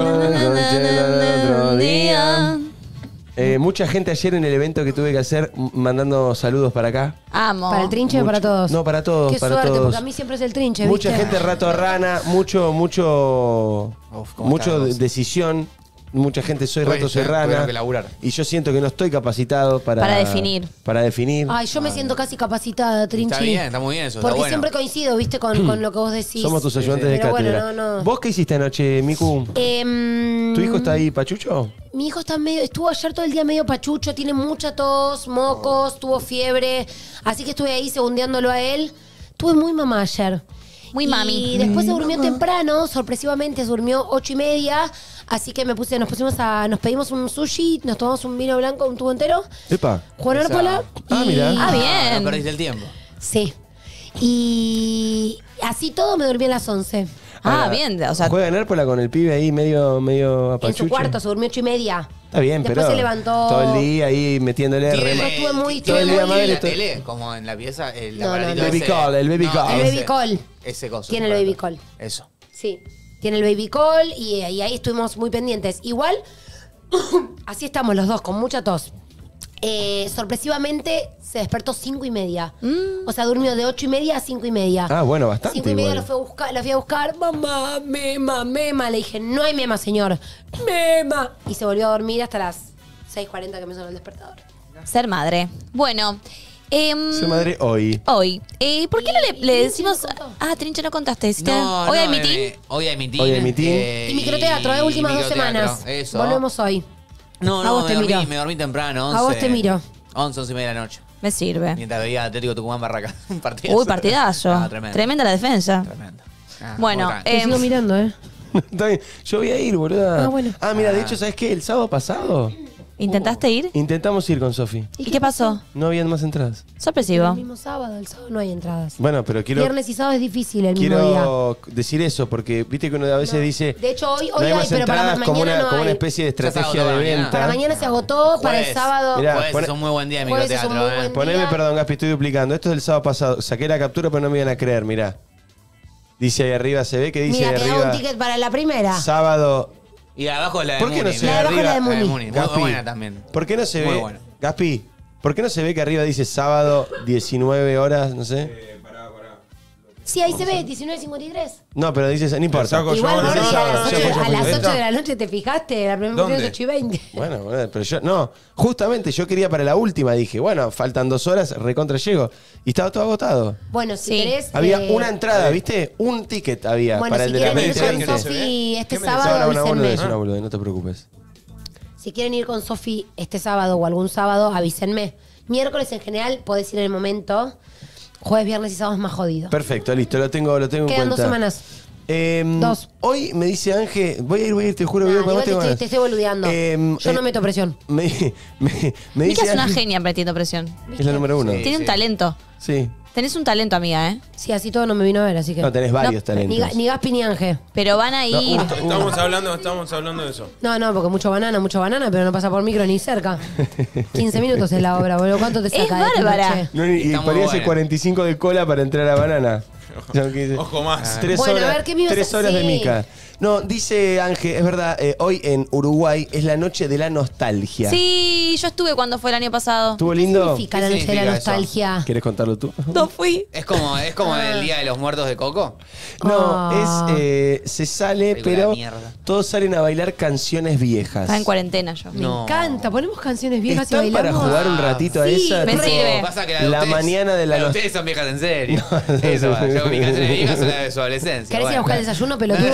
otro día. Mucha gente ayer en el evento que tuve que hacer mandando saludos para acá. Amo. ¿Para el trinche o para todos? No, para todos, Qué para suerte, todos. porque a mí siempre es el trinche, Mucha ¿viste? gente rato rana, mucho ¿cómo está la cosa? decisión. Mucha gente soy rato, soy Tuvieron rana. que laburar. Y yo siento que no estoy capacitado Para definir. Para definir. Ay, yo me siento casi capacitada, Trinchi. Está bien, está muy bien eso. Porque está bueno. siempre coincido, ¿viste? Con lo que vos decís. Somos tus ayudantes de Pero cátedra. bueno, no. ¿Vos qué hiciste anoche, Miku? ¿Tu hijo está ahí, Pachucho? Mi hijo estuvo ayer todo el día medio pachucho, tiene mucha tos, mocos, tuvo fiebre. Así que estuve ahí segundeándolo a él. Tuve muy mamá ayer. Muy mami. Y después se durmió temprano, sorpresivamente se durmió 8:30. Así que nos pedimos un sushi, nos tomamos un vino blanco, un tubo entero. Epa. Juan Esa- Árpola. Ah, y- mirá. Ah, bien. No perdiste el tiempo. Sí. Y así todo me dormí a las 11. Ah, bien. O sea, ¿Juega en Hérpola con el pibe ahí medio En apachucho? su cuarto, se durmió 8:30. Está bien, Después pero se levantó. todo el día ahí metiéndole Tiene- rema. estuve muy- tiene estuve el muy- de la estoy- tele, como en la pieza, el No, no, aparatito no. Baby ese. call, el baby call. El ese- baby call. Ese coso. Tiene el baby call. Eso. Sí, tiene el baby call y ahí estuvimos muy pendientes. Igual, así estamos los dos, con mucha tos. sorpresivamente se despertó 5:30. O sea, durmió de 8:30 a 5:30. Ah, bueno, bastante 5:30 igual. la fui a buscar. Mamá, mema. Le dije, no hay mema, señor. Mema. Y se volvió a dormir hasta las 6:40 que me sonó el despertador. Ser madre. Bueno. Ser madre hoy. Hoy. ¿Por qué no le Trinche decimos...? no contó. Ah, Trinche no contaste. No, ¿Hoy hay mitin? Hoy hay mitin. Hoy hay mitin. Y microteatro, últimas 2 semanas. Eso. Volvemos hoy. No, A vos no, te miro. me dormí temprano. A vos te miro. 11 y media de la noche. Me sirve. Mientras veía Atlético Tucumán Barraca. Un partidazo. Uy, partidazo. Ah, tremendo. Tremenda la defensa. Tremendo. Bueno, muy tranqui. Te sigo mirando, Está bien. Yo voy a ir, boluda. Ah, bueno. Mira, de hecho, ¿sabes qué? El sábado pasado ¿Intentaste ir? intentamos ir con Sofi. ¿Y qué pasó? No habían más entradas. Sorpresivo. El mismo sábado, el sábado no hay entradas. Bueno, pero Viernes y sábado es difícil el mismo día. quiero decir eso, porque viste que uno a veces dice. De hecho, hoy no hay hay, más pero para entradas como mañana una, no como una hay. especie de Ya se estrategia agotó de mañana. venta. Para mañana se agotó, para el Jueves. sábado. Mirá, Jueves pone- es un muy buen día de Jueves es un microteatro. muy buen Poneme, día. perdón, Gaspi, estoy duplicando. Esto es del sábado pasado. Saqué la captura, pero no me iban a creer, mirá. Dice ahí arriba, se ve que dice Mira, ahí te da arriba. un ticket para la primera. Sábado. Y abajo la de ¿Por qué no Muni. se La ve de abajo es la de arriba? Muni. Muy Gaspi, buena también. ¿Por qué no se Muy ve? buena. Gaspi, ¿por qué no se ve que arriba dice sábado 19 horas, no sé? Sí, ahí se ve, 19:53. No, pero dice, no importa. Saco yo, Igual, no, Gordi, no, a no, las no, 8 no, a las no, 8 de la noche te fijaste, la primera función es ¿Dónde? 8:20. Bueno, pero yo, no, justamente yo quería para la última, dije, bueno, faltan 2 horas, recontra llego. Y estaba todo agotado. Bueno, si Sí. querés. Había una entrada, ¿viste? Un ticket había Bueno, para si el de la quieren ir mente. con 2020. Sofi este ¿Qué me sábado, No, una boluda, avísenme. es una boluda, no te preocupes. Si quieren ir con Sofi este sábado o algún sábado, avísenme. Miércoles en general podés ir en el momento. Jueves, viernes y sábado es más jodido. Perfecto, listo, lo tengo en Quedan cuenta. 2 semanas. 2. Hoy me dice Ángel, voy a ir, te juro, Nah, voy a ir, igual tengo ganas. te estoy boludeando. Yo no meto presión. Me Mica dice es una Ángel- genia metiendo presión. Es la número 1. Sí. Tiene un talento. Sí. Tenés un talento, amiga, ¿eh? Sí, así todo no me vino a ver, así que. No, tenés varios talentos. Ni Gaspi ni Ángel. Pero van a ir. Estamos hablando de eso. No, porque mucho banana, pero no pasa por micro ni cerca. 15 minutos es la obra, boludo. ¿Cuánto te saca Es de tu bárbara. noche? No, y Está muy para ir a hacer buena. 45 de cola para entrar a Banana. Ojo más. 3 Bueno, horas, a ver, ¿qué me ibas a 3 horas de decir? mica. No, dice Ángel, es verdad, hoy en Uruguay es la noche de la nostalgia. Sí, yo estuve cuando fue el año pasado. ¿Estuvo ¿Qué lindo? significa la ¿Qué noche de la significa eso? nostalgia? ¿Quieres contarlo tú? No fui. Es como el Día de los Muertos de Coco. No, Ah. se sale, Película pero de mierda. todos salen a bailar canciones viejas. Estaba en cuarentena yo. Me No. encanta. Ponemos canciones viejas y ¿Están para bailamos. jugar un ratito a Sí, esa? me Tipo, sirve. Pasa que La de ustedes- mañana de la de nos- ustedes son viejas en serio. Eso va. Yo mis canciones viejas son las de su adolescencia. ¿Querés ir a buscar el desayuno, pelotudo?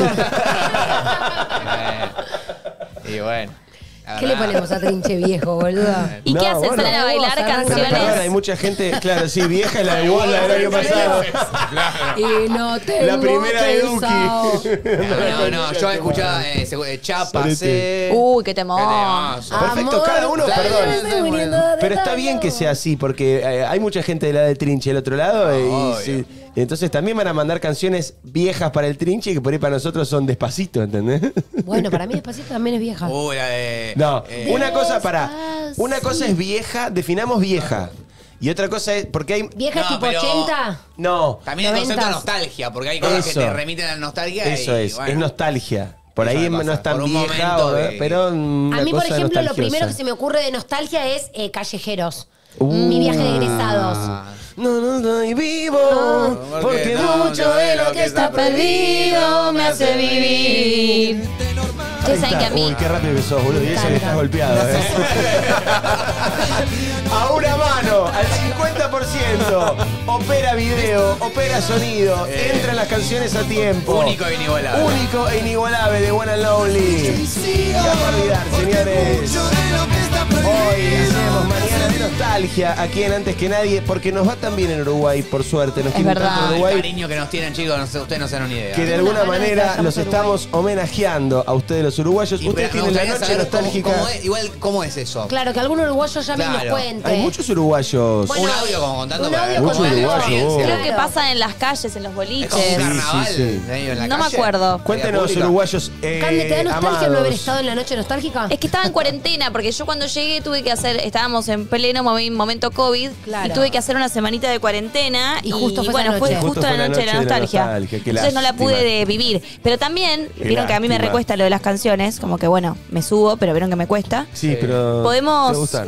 Y bueno. la ¿Qué le verdad. ponemos a trinche viejo, boludo? ¿Y No, qué hacen? bueno. ¿Salen a bailar Vos, arranca. Pero perdón, hay canciones? mucha gente, claro, sí, vieja, la de vos, la del año pasado. Y no tengo La primera de pensado. Duki. No, yo escuchaba Chapa, Sorete. Uy, qué temor. Perfecto, Amor, cada uno, claro, perdón. me estoy muriendo de Pero está tanto. bien que sea así, porque hay mucha gente de la del trinche del otro lado. Y Obvio. sí, entonces también van a mandar canciones viejas para el trinche que por ahí para nosotros son despacito, ¿entendés? Bueno, para mí Despacito también es vieja. La de. No, una cosa Despacito. una cosa es vieja, definamos vieja. Y otra cosa es, porque hay... Vieja es No, tipo pero- 80. No, También el concepto de 90s. nostalgia, porque hay cosas que Eso. te remiten a la nostalgia. eso y, es, bueno. es nostalgia. Por Eso ahí me no pasa, es tan por un vieja, momento de- pero A una mí, por cosa ejemplo, lo nostalgiosa. primero que se me ocurre de nostalgia es Callejeros. Mi viaje de egresados. No estoy vivo, porque mucho de lo que está perdido me hace vivir. Ustedes saben que a mí... Uy, qué rápido que sos, boludo. Y eso que encanta. estás golpeado, A una mano, al 50%. Opera video, opera sonido. Entran las canciones a tiempo. Único e inigualable. Único e inigualable de One and Lonely. Y a olvidar, señores. Hoy hacemos mañana de nostalgia aquí en Antes que Nadie, porque nos va tan bien en Uruguay, por suerte. Nos quieren verdad. tanto en El Uruguay cariño que nos tienen, chicos, no sé, ustedes no se dan una idea. que de Tengo alguna una gana de manera trabajar los por estamos homenajeando a ustedes los uruguayos. Y Ustedes pero me tienen la gustaría noche saber nostálgica. cómo es, igual, ¿cómo es eso? Claro, que algún uruguayo llame y nos Claro. cuente. Hay muchos uruguayos. Bueno, un audio como contando un audio Mucho contando. uruguayo, experiencia. vos. Creo que pasa en las calles, en los Es como un boliches. carnaval Sí, sí, sí. de ahí en la No me calle. acuerdo. Cuéntenos, Pública. uruguayos. Cande, ¿te da nostalgia no haber amados. estado en la noche nostálgica? Es que estaba en cuarentena, porque yo cuando llegué tuve que hacer, estábamos en pleno momento COVID, Claro. y tuve que hacer una semanita de cuarentena, Y justo fue esa bueno, fue noche. justo la noche de la nostalgia. qué Entonces no la lástima. pude vivir. Pero también, Qué vieron que a mí me lástima. recuesta lo de las canciones, como que bueno, me subo, pero vieron que me cuesta. Sí, pero. Podemos- te va a gustar.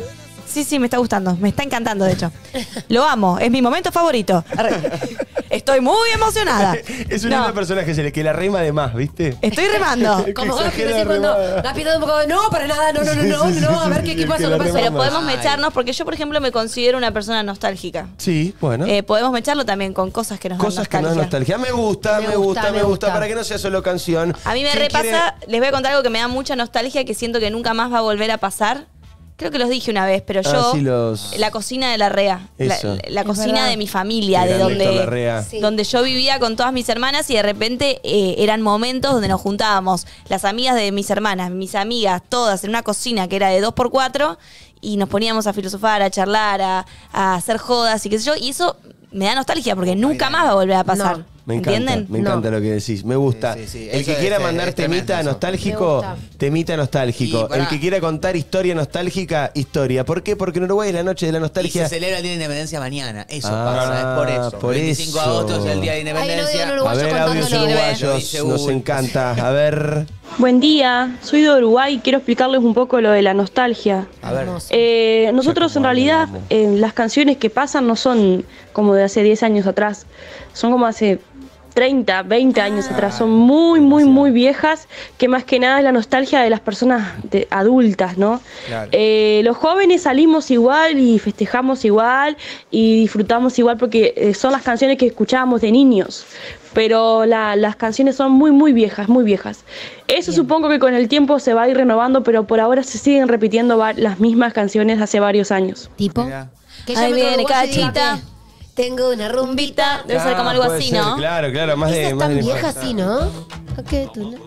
Sí, me está gustando. Me está encantando, de hecho. Lo amo. Es mi momento favorito. Estoy muy emocionada. Es una personaje que la rema de más, ¿viste? Estoy remando. Como Gapi, exagera ¿ves? Cuando remada. Gapi da un poco de, no, para nada, no, a ver qué pasó, qué pasó. Pero podemos Ay. mecharnos porque yo, por ejemplo, me considero una persona nostálgica. Sí, bueno. Podemos mecharlo también con cosas que nos dan Cosas que no es nostalgia. Me gusta. Para que no sea solo canción. A mí me ¿Quién repasa, les voy a contar algo que me da mucha nostalgia, que siento que nunca más va a volver a pasar. Creo que los dije una vez, pero yo, sí, la cocina de la REA, Eso. la cocina verdad. de mi familia, de Grande Héctor Larrea. Sí. donde yo vivía con todas mis hermanas y de repente eran momentos donde nos juntábamos, las amigas de mis hermanas, mis amigas, todas en una cocina que era de 2x4 y nos poníamos a filosofar, a charlar, a hacer jodas y qué sé yo, y eso me da nostalgia porque nunca más va a volver a pasar. No. Me encanta, ¿Entienden? me encanta lo que decís. Me gusta. Sí. El Eso que quiera es mandar tremendo temita eso. nostálgico, Me gusta. temita nostálgico. Y pará. El que quiera contar historia nostálgica, historia. ¿Por qué? Porque en Uruguay es la noche de la Y nostalgia. se celebra el Día de la Independencia mañana. Eso Ah, pasa, es por eso. por El 25 de eso. agosto es el Día de la Ay, no Independencia. digan A uruguayo ver, audios contándolo. uruguayos. Sirve. Nos encanta. A ver. Buen día, soy de Uruguay y quiero explicarles un poco lo de la nostalgia. A ver. Hermoso. Nosotros en realidad las canciones que pasan no son como de hace 10 años atrás, son como hace 30, 20 años atrás, son muy viejas, que más que nada es la nostalgia de las personas adultas, ¿no? Claro. Los jóvenes salimos igual y festejamos igual y disfrutamos igual porque son las canciones que escuchábamos de niños, pero las canciones son muy viejas, muy viejas. Eso supongo que con el tiempo se va a ir renovando, pero por ahora se siguen repitiendo las mismas canciones hace varios años. ¿Tipo? Mirá. Que Ahí llame viene con uruguayo y diga Cachita. que tengo una rumbita. Debe ser como algo puede así, ser, ¿no? Claro, más Esa de. es más tan de la vieja infancia. así, ¿no? Ok, tú no.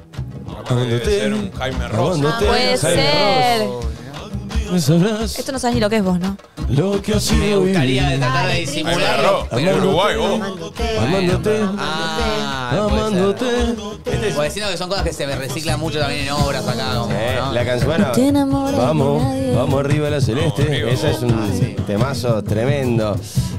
Debe ser un Jaime Ross. Amándote, Puede Jaime ser. Ross. Me sabrás Esto no sabes ni lo que es vos, ¿no? lo que ha Me sido gustaría vivir. tratar de Jaime disimularlo. Ross, Pero en Uruguay, vos. Amándote. Amándote, Amándote. amándote. Porque siento que son cosas que se reciclan mucho también en obras acá. Como, ¿no? La canción, bueno, Te enamoras de vamos, nadie. vamos arriba a la celeste. Vamos arriba, Ese es un temazo tremendo.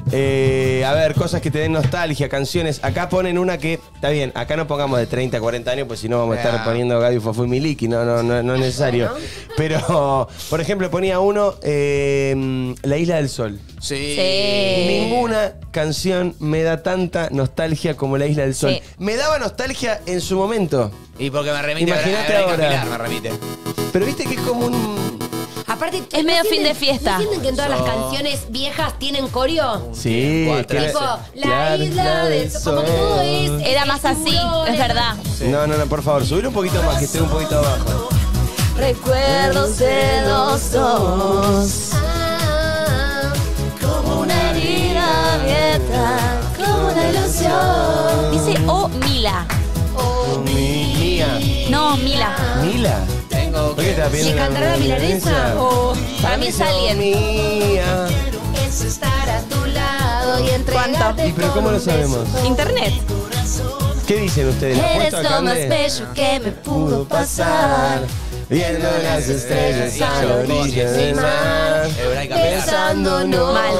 A ver, cosas que te den nostalgia, canciones. Acá ponen una que, está bien, acá no pongamos de 30 a 40 años, pues si no vamos a estar Ah. poniendo Gaby Fofú y Miliki, no es necesario. Pero, por ejemplo, ponía uno, La Isla del Sol. Sí. Sí. Ninguna canción me da tanta nostalgia como La Isla del Sol. Sí. Me daba nostalgia en su momento, Y porque me remite Imagínate a Verónica ahora. Pilar, me remite. pero viste que es como un... Aparte, Es medio fin de fiesta. ¿No sienten que en todas las canciones viejas tienen coreo? Sí, Cuatro. que Tipo, la claro, isla del sol. Como que todo es. Era más así, tiburones. es verdad. No, por favor, subir un poquito más, que esté un poquito abajo. Recuerdos sedosos, Ah, como una herida abierta, como una ilusión. Dice O Mila. Mía. No, Mila. ¿Mila? Tengo ¿Por qué estás ¿Y viendo cantará la milanesa? O Para mí es alguien. Mía. es estar a tu lado y entregarte. ¿Cuánto? ¿Y pero cómo lo sabemos? Internet. ¿Qué dicen ustedes? ¿La Eres apuesto a lo más Cande? bello que me pudo pasar. Viendo las estrellas a la orilla del mar. Hebraica Pilar. Besándonos. Mal.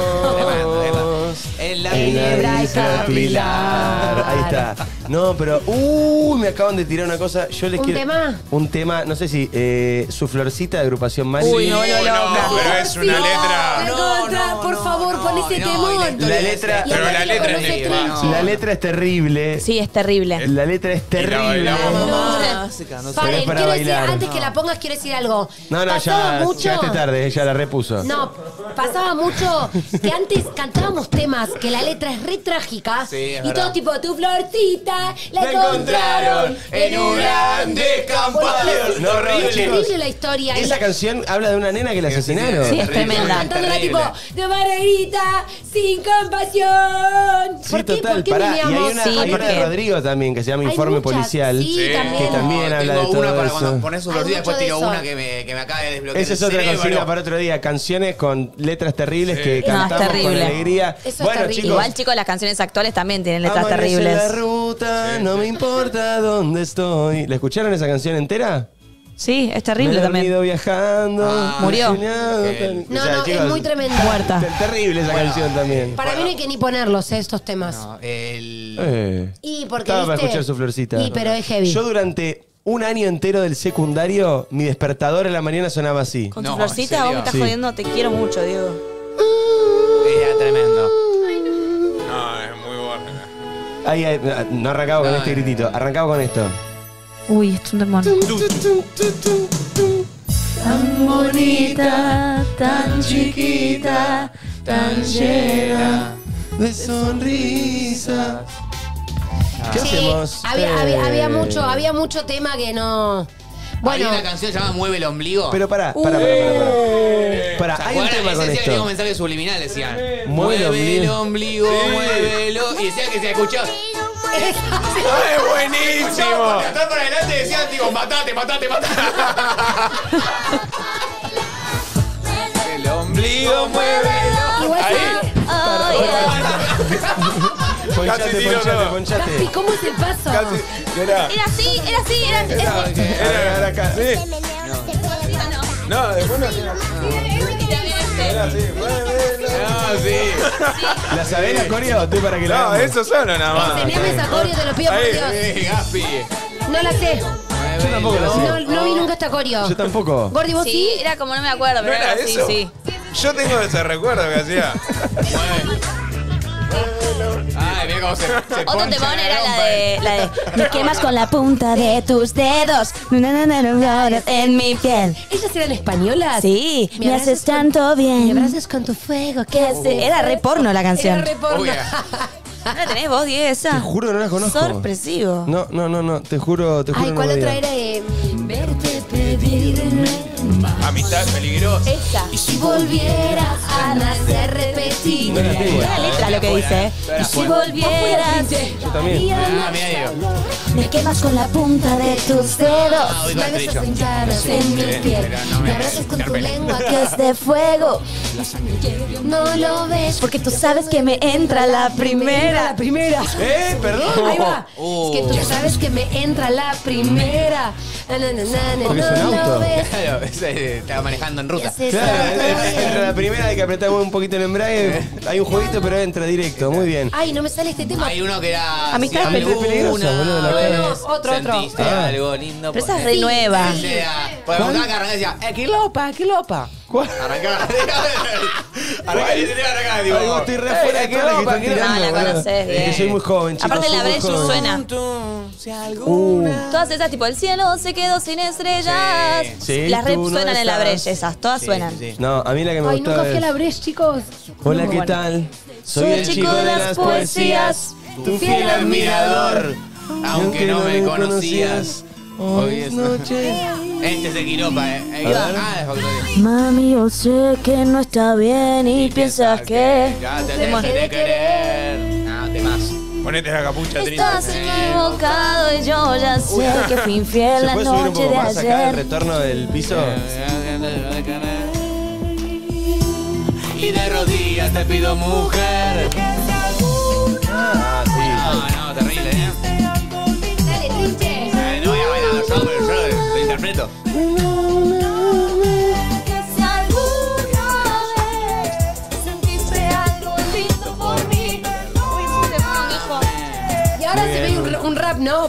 En la En la Pilar. isla Pilar. Ahí está. No, pero. me acaban de tirar una cosa. Yo les ¿Un quiero. tema? Un tema, no sé si. Su florcita de agrupación Mali. Uy, no, No, pero es una letra. Por favor, pon ese temón. La letra. Pero la letra es Conoce terrible. Twitch. La letra es terrible. Sí, es terrible. La letra es terrible. bailamos. No sé. Paren, Pero es para quiero decir, bailar. antes que la pongas, quiero decir algo. No, Pasaba ya mucho. llegaste tarde, ella la repuso. No, pasaba mucho que antes cantábamos temas que la letra es re trágica. Sí, es y verdad. todo tipo, tu florcita la La encontraron en un grande campanario. No, horrible. Es terrible la historia. Esa Y canción habla de una nena que la asesinaron. Sí, es tremenda. cantándola Terrible. tipo, de Margarita sin compasión. Sí, ¿Por qué? total, ¿Por qué pará. Y meneamos? hay una, Sí, hay una porque- de Rodrigo también que se llama Hay Informe muchas, Policial. sí, Sí. también. Que también habla de Tengo todo una para eso. cuando pones su florcita, Hay después mucho tiro de eso. una que me acaba de desbloquear. Esa es el otra cerebro. consigna para otro día. Canciones con letras terribles que Sí. cantamos No, es con terrible. alegría. Eso es bueno, terrible. chicos. Igual, chicos, las canciones actuales también tienen letras amanece terribles. la ruta, no me importa dónde estoy. ¿La escucharon esa canción entera? Sí, es terrible Me he también. dormido viajando. Murió. soñado, No, o sea, no, chicos, es muy tremenda. Muerta. Terrible esa canción también. Para mí no hay que ni ponerlos, estos temas. No, el... Eh. Y porque, Estaba para ¿viste? escuchar su florcita. Y pero es heavy. Yo durante un año entero del secundario, mi despertador en la mañana sonaba así. Con tu No, florcita, ¿en vos me serio? estás Sí. jodiendo, te quiero mucho, Diego. Era tremendo. No, es muy bueno. Ahí, no arrancaba con No, este no, gritito, no. arrancaba con esto. Uy, esto es un demonio. Tan bonita, tan chiquita, tan llena. De sonrisas. ¿Qué Sí, hacemos? había mucho tema que no. Bueno, Hay una canción llamada Mueve el ombligo. Pero pará. Pará, hay un tema con Tenía un esto. mensaje subliminal, decían. Mueve el Mueve el ombligo. ombligo, muévelo. Y decían que se escuchaba. ¡Es buenísimo! De atrás para adelante decían, digo, matate, matate, matate. El ombligo, muévelo. igual Ahí. Ponchate, Casi tiro, ponchate, no. ponchate. Capi, ¿cómo es el paso? Casi. Era. Era así, era así, era así. Era acá. Sí. No, después no hacía así. Era así. Muévelo. Ah, sí. ¿La sabés la coreo? Tú para que la No, hagamos. eso solo nada más. Enseñame esa coreo, te lo pido por Ahí. Dios. Gaspi. No la sé. Yo tampoco la sé. No vi nunca esta coreo. Yo tampoco. Gordi, ¿vos Sí, sí? era como no me acuerdo, pero ¿No era era así, eso? sí. Yo tengo ese recuerdo que hacía. Ay, mira cómo se Otro poncha temón la era rompa. la de me quemas con la punta de tus dedos en mi piel. ¿Ellas eran españolas? Sí, me abrazas haces con- tanto Me bien. abrazas con tu fuego. Que era re porno la canción. Era re porno. Uy, ¿No la tenés vos, Diego, esa? Te juro que no la conozco. Sorpresivo. No, te juro Ay, no ¿cuál me otra digas. era? Verte pedir de nuevo. Amistad peligrosa. Esa. Y si volvieras a nacer, repetir. No la tengo. Mira la letra lo que dice, ¿eh? Y si volvieras, Yo también. Ah, mira, Diego. me quemas con la punta de tus dedos. Uy, Me con el besas trillo. en llaves en mi piel. Pero no me Me abrazas con tu Carpel. lengua Que es de fuego. no lo ves. Porque tú sabes que me entra la primera. La primera. Perdón. Ahí va. Es que tú sabes que me entra la primera. Na, na, na, na, Porque es un no auto. lo ves. Claro, ese estaba manejando en ruta. Haces Claro, otra vez. entre la primera hay que apretar un poquito el embrague. Hay un jueguito, pero entra directo. Muy bien. Ay, no me sale este tema. Hay uno que era. Amistad si peligrosa, alguna boludo, la vez cara. Otro. Sentiste Ah. algo lindo. Pero esa es re nueva. O sea, porque me que arrancar y decía, equilopa, equilopa. ¿Cuál? Arrancaba. Arrancaba y se arrancaba, digo. Ay, vos estoy re fuera de tono que están tirando, No, la boludo. conocés Es que bien. soy muy joven, chicos. Aparte soy la muy Brechu joven. suena. Si alguna. Todas esas, tipo, el cielo se quedó sin estrellas. Sí, Las re tú no suenan en la estás. Breche, esas, todas Sí, suenan. sí, sí. No, a mí la que me Ay, gustó nunca fui a es... la Breche, chicos. Hola, Muy ¿qué bueno. tal? Soy el chico de las poesías, tu fiel admirador. Aunque no me conocías. Hoy es noche. Este es de Quiropa, A ver. Ah, es Factoría. Mami, yo sé que no está bien y piensas que Ya te dejé de querer. Ah, temas. Ponete la capucha, estás Trini. equivocado y yo ya sé que fui infiel ¿Se la puede subir un noche poco de más acá el ayer. retorno del piso? Y de rodillas te pido, mujer. Ah, sí. No, terrible, ¿eh? Dale, trinche. No voy a bailar yo, pero yo lo interpreto. Que si alguna vez sentiste algo lindo por mí. Uy, se te fue un hijo. Y ahora se ve un rap, ¿no?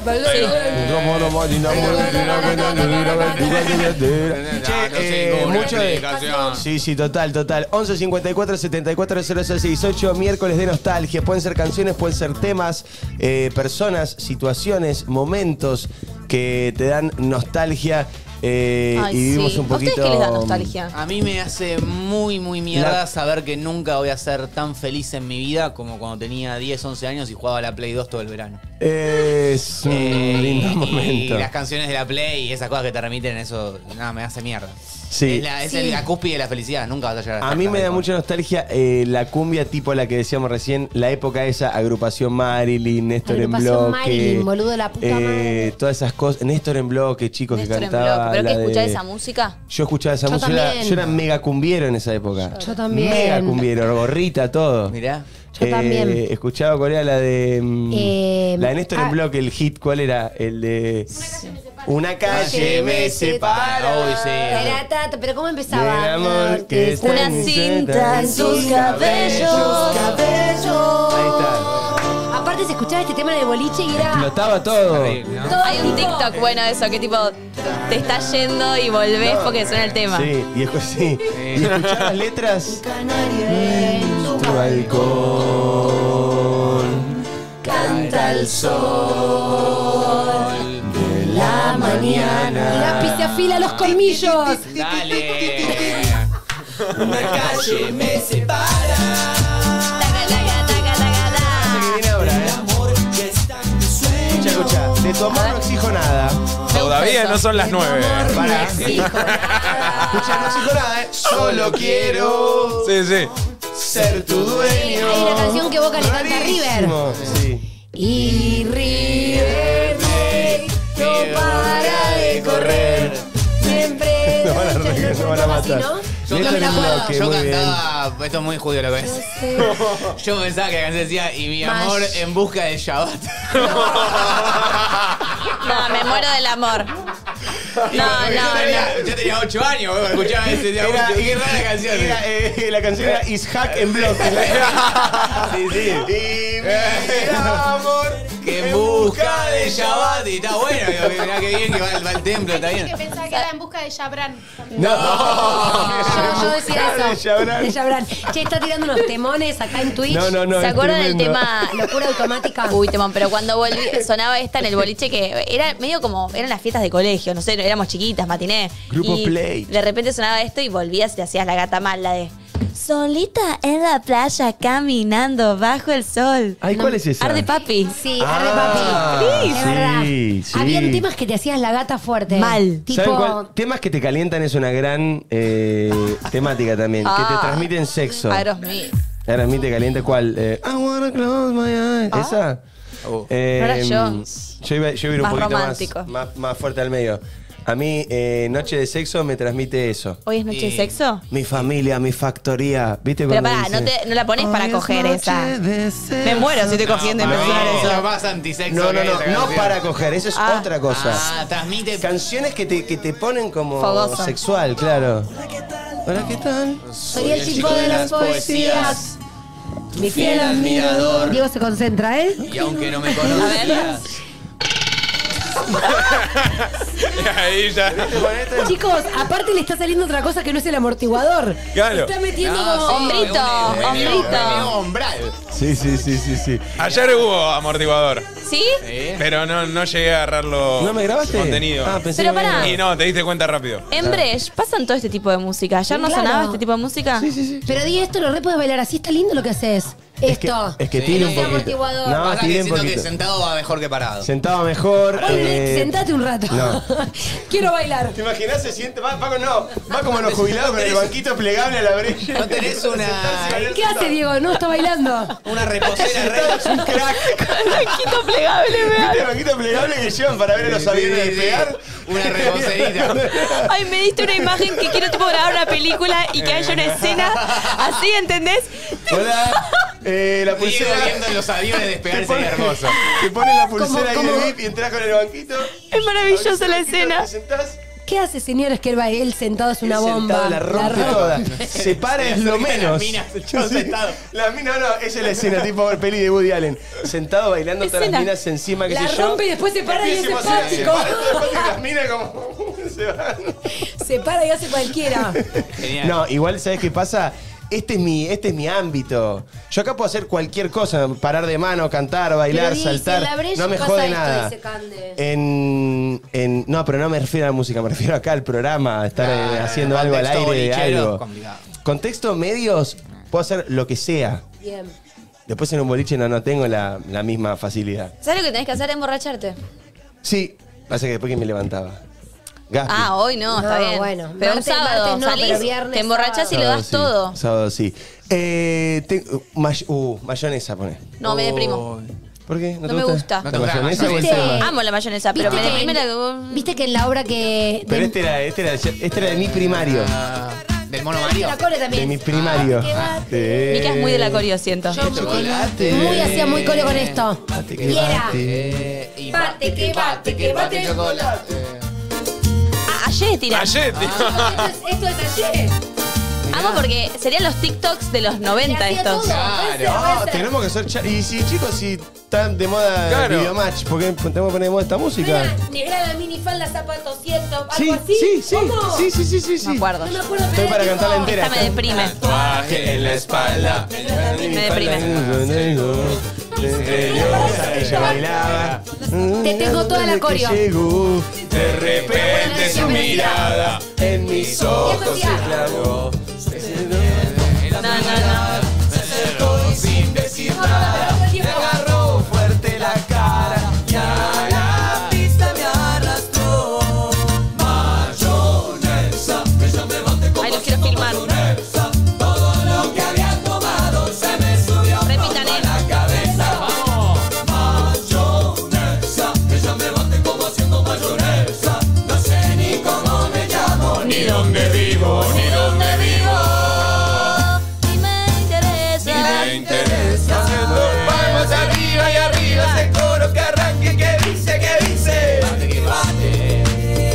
Che, mucho de... explicación. Sí, total. 11 54 74 0668, miércoles de nostalgia. Pueden ser canciones, pueden ser temas, personas, situaciones, momentos que te dan nostalgia. Y vivimos un ¿A ustedes poquito. qué les da nostalgia? A mí me hace muy mierda La- saber que nunca voy a ser tan feliz en mi vida como cuando tenía 10, 11 años y jugaba a la Play 2 todo el verano. Es un lindo Y momento. las canciones de la Play y esas cosas que te remiten, eso nada, me hace mierda. Sí. Es la cúspide de la felicidad, nunca vas a llegar a A estar mí tan me da lejos. mucha nostalgia la cumbia tipo la que decíamos recién, la época esa, agrupación Marilyn, Néstor en Agrupación bloque. Marilyn, boludo, la puta madre. Todas esas cosas. Néstor en bloque, chicos Néstor que en cantaban. bloque. ¿Pero la qué escuchás de- esa música? Yo escuchaba esa Yo música. también. Yo era mega cumbiero en esa época. Yo también. Mega cumbiero, gorrita, todo. Mirá. Yo también. Escuchaba cuál era la de. La de Néstor en ah. bloque, el hit, ¿cuál era? El de. Una calle me separa. Uy, sí. Era tata, pero ¿cómo Del empezaba? amor que está Una en mi cinta en sus cabellos. cabellos. Ahí está. Aparte antes escuchaba este tema en el boliche y era... Explotaba todo. todo Hay un tipo- TikTok bueno de eso, que tipo, te estás yendo y volvés porque suena el tema. Sí, y escuchar las letras. Canario en Tu balcón canta el sol de la mañana. y Gaspi se afila los colmillos. Dale. Una calle me separa. Taca, taca, taca, taca, taca. Que viene ahora, Escucha, de tu amor no exijo nada. Todavía no son las 9. Para. Exijo nada. Escucha, no exijo nada, Solo quiero Sí, sí. ser tu dueño. Hay una canción que Boca le canta a River. Rarísimo. Sí. Y River Plate no para de correr. Siempre. No van a matar. ¿no? Yo No me la cantaba, acuerdo. yo muy bien. cantaba, esto es muy judío lo que es. Yo pensaba que la canción decía, y mi amor Mash. en busca del Shabbat. No, me muero del amor. No, Yo tenía 8 años, cuando escuchaba ese día. Qué rara la canción. La canción era Ishak en bloque. Sí, sí. Y mi amor Que en busca del Shabbat. Y está bueno, digo, mirá qué bien que va al templo, está Que bien. pensaba que era en busca de Jabran. Yo decía de eso. Jabran. De Jabran. Che, está tirando unos temones acá en Twitch. No. ¿Se es acuerdan del tremendo. tema? Locura automática. Uy, temón, pero cuando volví, sonaba esta en el boliche que era medio como, eran las fiestas de colegio, no sé, éramos chiquitas, matiné. Grupo y Play. De repente sonaba esto y volvías y te hacías la gata mal, la de solita en la playa caminando bajo el sol. Ay, ¿cuál es esa? Arde papi. Sí, arre papi. Sí, Es verdad. sí. Habían temas que te hacías la gata fuerte. Mal. Tipo. ¿Saben cuál? Temas que te calientan es una gran temática también. Que te transmiten sexo. Aerosmith. Aerosmith te calienta, ¿cuál? I wanna close my eyes. ¿Esa? Nora Jones. Yo iba a ir un Más poquito romántico. más fuerte al medio. A mí, Noche de Sexo me transmite eso. ¿Hoy es noche de sexo? Mi familia, mi factoría. ¿Viste Pero cuando pará, dice, no la pones para "Hoy es coger noche esa. de sexo"? Me muero si estoy cogiendo y me suena Es lo eso. más antisexo No, que hay esa no canción. para coger, eso es otra cosa. Ah, transmite. Canciones que te ponen como Fogoso. sexual, claro. Hola, ¿qué tal? Soy el tipo de las poesías. Mi fiel admirador. Diego se concentra, ¿eh? Y aunque no me conocías. Ahí ya. Chicos, aparte le está saliendo otra cosa que no es el amortiguador. Claro. Está metiendo No, como. sí, Hombrito, un- hombrito. Hombral. Sí. Ayer hubo amortiguador. ¿Sí? Pero no llegué a agarrarlo. ¿No me grabaste? Contenido. Ah, pensé Pero que me pará. Y no, te diste cuenta rápido. En Brecht pasan todo este tipo de música. ¿Ayer no Claro. sonaba este tipo de música? Sí. Pero di esto, lo re puedes bailar así, está lindo lo que haces. Esto. Es que Sí. tire No un sea poquito. amortiguador. No, Pasa que tire un siento que poquito. sentado va mejor que parado. Sentado mejor. Sentate un rato. no. Quiero bailar. ¿Te imaginas? Se siente. Va como los jubilados con el banquito plegable a la brecha. No tenés una- ¿Qué hace Diego? No, está bailando. Una reposera re. Es un crack. Banquito plegable, ¿Viste el banquito plegable que llevan para ver a los aviones despegar? Una reposerita. Ay, me diste una imagen que quiero tipo grabar una película y que haya una escena así, ¿entendés? Hola. La Diego pulsera. viendo los aviones despegar Te pone- sería hermoso. Te ponen la pulsera ahí ¿Cómo? de VIP y entras con el banquito. Es maravillosa la escena. Te sentás. ¿Qué hace, señores, que él sentado es una Él bomba? sentado la rompe toda. Se para es lo acerca a las menos. minas, yo sentado. La mina no, esa es la escena, tipo peli de Woody Allen. Sentado bailando todas las Escena. minas encima, que La sé yo. rompe y después se para y es Empieza a empático. emocionar, se para, y las minas como se van. Se para y hace cualquiera. Genial. No, igual, ¿sabes qué pasa? Este es mi ámbito. Yo acá puedo hacer cualquier cosa, parar de mano, cantar, bailar, Pero dice, saltar. en la Breche No me pasa jode esto, nada. dice Cande. No, pero no me refiero a la música, me refiero acá al programa, a estar haciendo algo al contexto aire de bolichero, algo. complicado. Contexto medios, puedo hacer lo que sea. Bien. Después en un boliche no tengo la misma facilidad. ¿Sabes lo que tenés que hacer? Emborracharte. Sí, pasa que después que me levantaba. Gaspi. Ah, hoy no, está No, bien. bueno, pero martes- un sábado martes no, salís, pero viernes, te emborrachás y lo Sábado das sí, todo. Sábado sí. Mayonesa, pone. No, me deprimo. ¿Por qué? No me gusta. No ¿La te gusta la mayonesa o el mayonesa? tema? Amo la mayonesa, pero me ¿Viste deprime que- la... Viste que en la obra que. Pero este era de mi primario. Del mono Mario. La core De también. mi primario. Que bate. Sí. Mica es muy de la coreo, siento. Chocolate. Muy hacía muy cole con esto. Bate que Y era. bate. Y Bate, que bate, que bate. chocolate. Ah, ayer tira. Ayer, tío. Esto es ayer. Amo porque serían los TikToks de los 90 hacía estos. todo. Ah, tenemos que hacer y si chicos, si están de moda Claro. Videomatch, ¿por qué tenemos que poner de moda esta música? Mira, negra la minifalda, zapatos, cierto, algo Sí, así. sí. ¿Cómo? Sí. No me acuerdo. No me acuerdo. Estoy para cantarla entera. Esta me deprime. Tatuaje en la espalda. Me deprime. Ella bailaba. Te tengo toda la coreo. Llegó De repente su mirada en mis ojos se clavó. No. sin decir nada. Me Agarró fuerte la cara y a la pista me arrastró. Mayonesa, que yo me bote como Ahí los quiero filmar. mayonesa. Todo lo que había tomado se me subió Repitan, a la cabeza. Mayonesa, que yo me bote como haciendo mayonesa. No sé ni cómo me llamo, ni dónde vivo, ni dónde vivo. Ni me interesa. Me interesa. Haciendo palmas arriba y arriba ese coro que arranque, que dice, que dice. Bate que bate.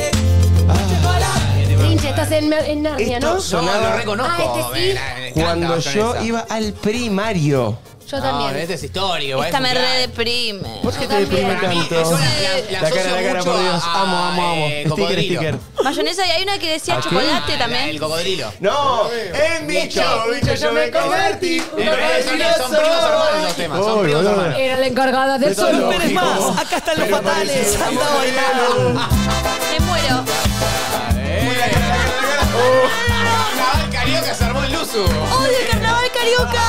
Trinche, estás en Narnia, ¿no? Esto sonaba No, lo reconozco. Ah, este sí. Me encanta cuando con yo esa. iba al primario. Yo No, también. este es histórico. Esta es me un gran- redeprime. ¿Por qué te deprime Para mí, tanto? yo la La cara, asocio la cara, mucho por Dios. a, Amo. Sticker, cocodrilo. sticker. Mayonesa y hay una que decía ¿A qué? chocolate El también. cocodrilo. No, en bicho yo me convertí. Son primos hermanos los temas. Son Uy, primos boludo. hermanos. Era la encargada de Eso es solo. lógico. Acá están los Pero fatales. parece- Anda bailando. Me muero. Carnaval carioca se armó el Luzu. ¡Odio el carnaval carioca!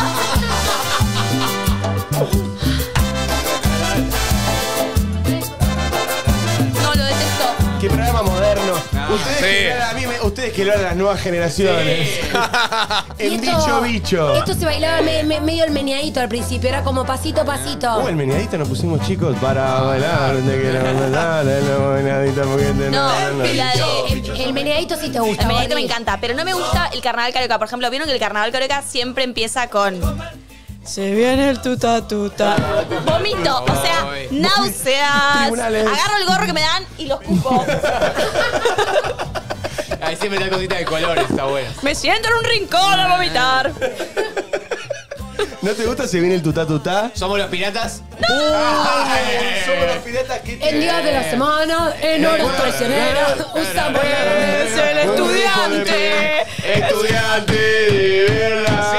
No, lo detesto. Qué programa moderno. Ustedes, Sí. que lo hagan, ustedes que lo hagan las nuevas generaciones. En Y esto- bicho. Esto se bailaba medio el meneadito al principio, era como pasito a pasito. El meneadito nos pusimos chicos para bailar. Te quiero bailar, el meneadito porque te No, la de... El meneadito sí te gusta. El meneadito me Gordi. encanta, pero no me gusta el carnaval carioca. Por ejemplo, vieron que el carnaval carioca siempre empieza con Se viene el tuta tuta. vomito, o sea, náuseas. Tribunales. Agarro el gorro que me dan y lo escupo. Ahí siempre da cosita de colores, está bueno. Me siento en un rincón a vomitar. ¿No te gusta si viene el tutá tutá? ¿Somos los piratas? Somos los piratas que En día de la semana, en horas traicioneras, usamos la Es el estudiante. Estudiante de verdad.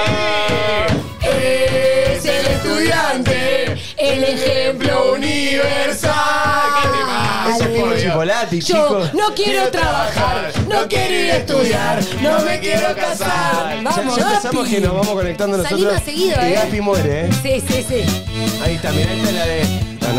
Es el estudiante, el ejemplo universal. Eso es por chocolate, Yo chicos. no quiero trabajar, no quiero ir a estudiar, no me quiero casar. Vamos, ya empezamos Gaspi. que nos vamos conectando Salí nosotros. más seguido, y ¿eh? Gaspi muere, ¿eh? Sí, sí, sí. Ahí está, mirá, esta es la de.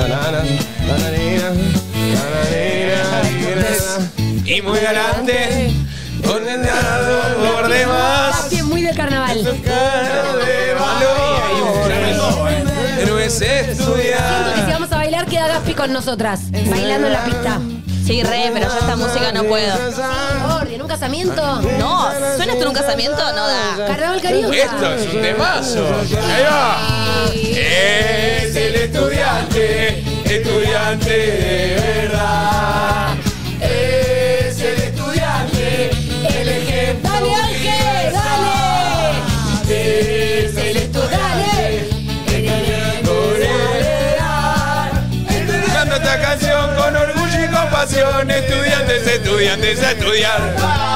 Y muy galante, ordenado por demás. Gaspi es muy de carnaval. Cara de valor. No es Siento que si estudiar. vamos a bailar, queda Gaspi con nosotras, bailando en la pista. Sí, re, pero yo esta música no puedo. Gordi, ¿en un casamiento? No, ¿suena esto en un casamiento? No da. Carnaval carioca. Esto es un temazo. Ahí va. Es el estudiante, estudiante de verdad. Es el estudiante, el ejemplo. ¡Dale, Ángel! ¡Dale! Es el estudiante. Canta esta canción con orgullo y compasión. Estudiantes, estudiantes, a estudiar.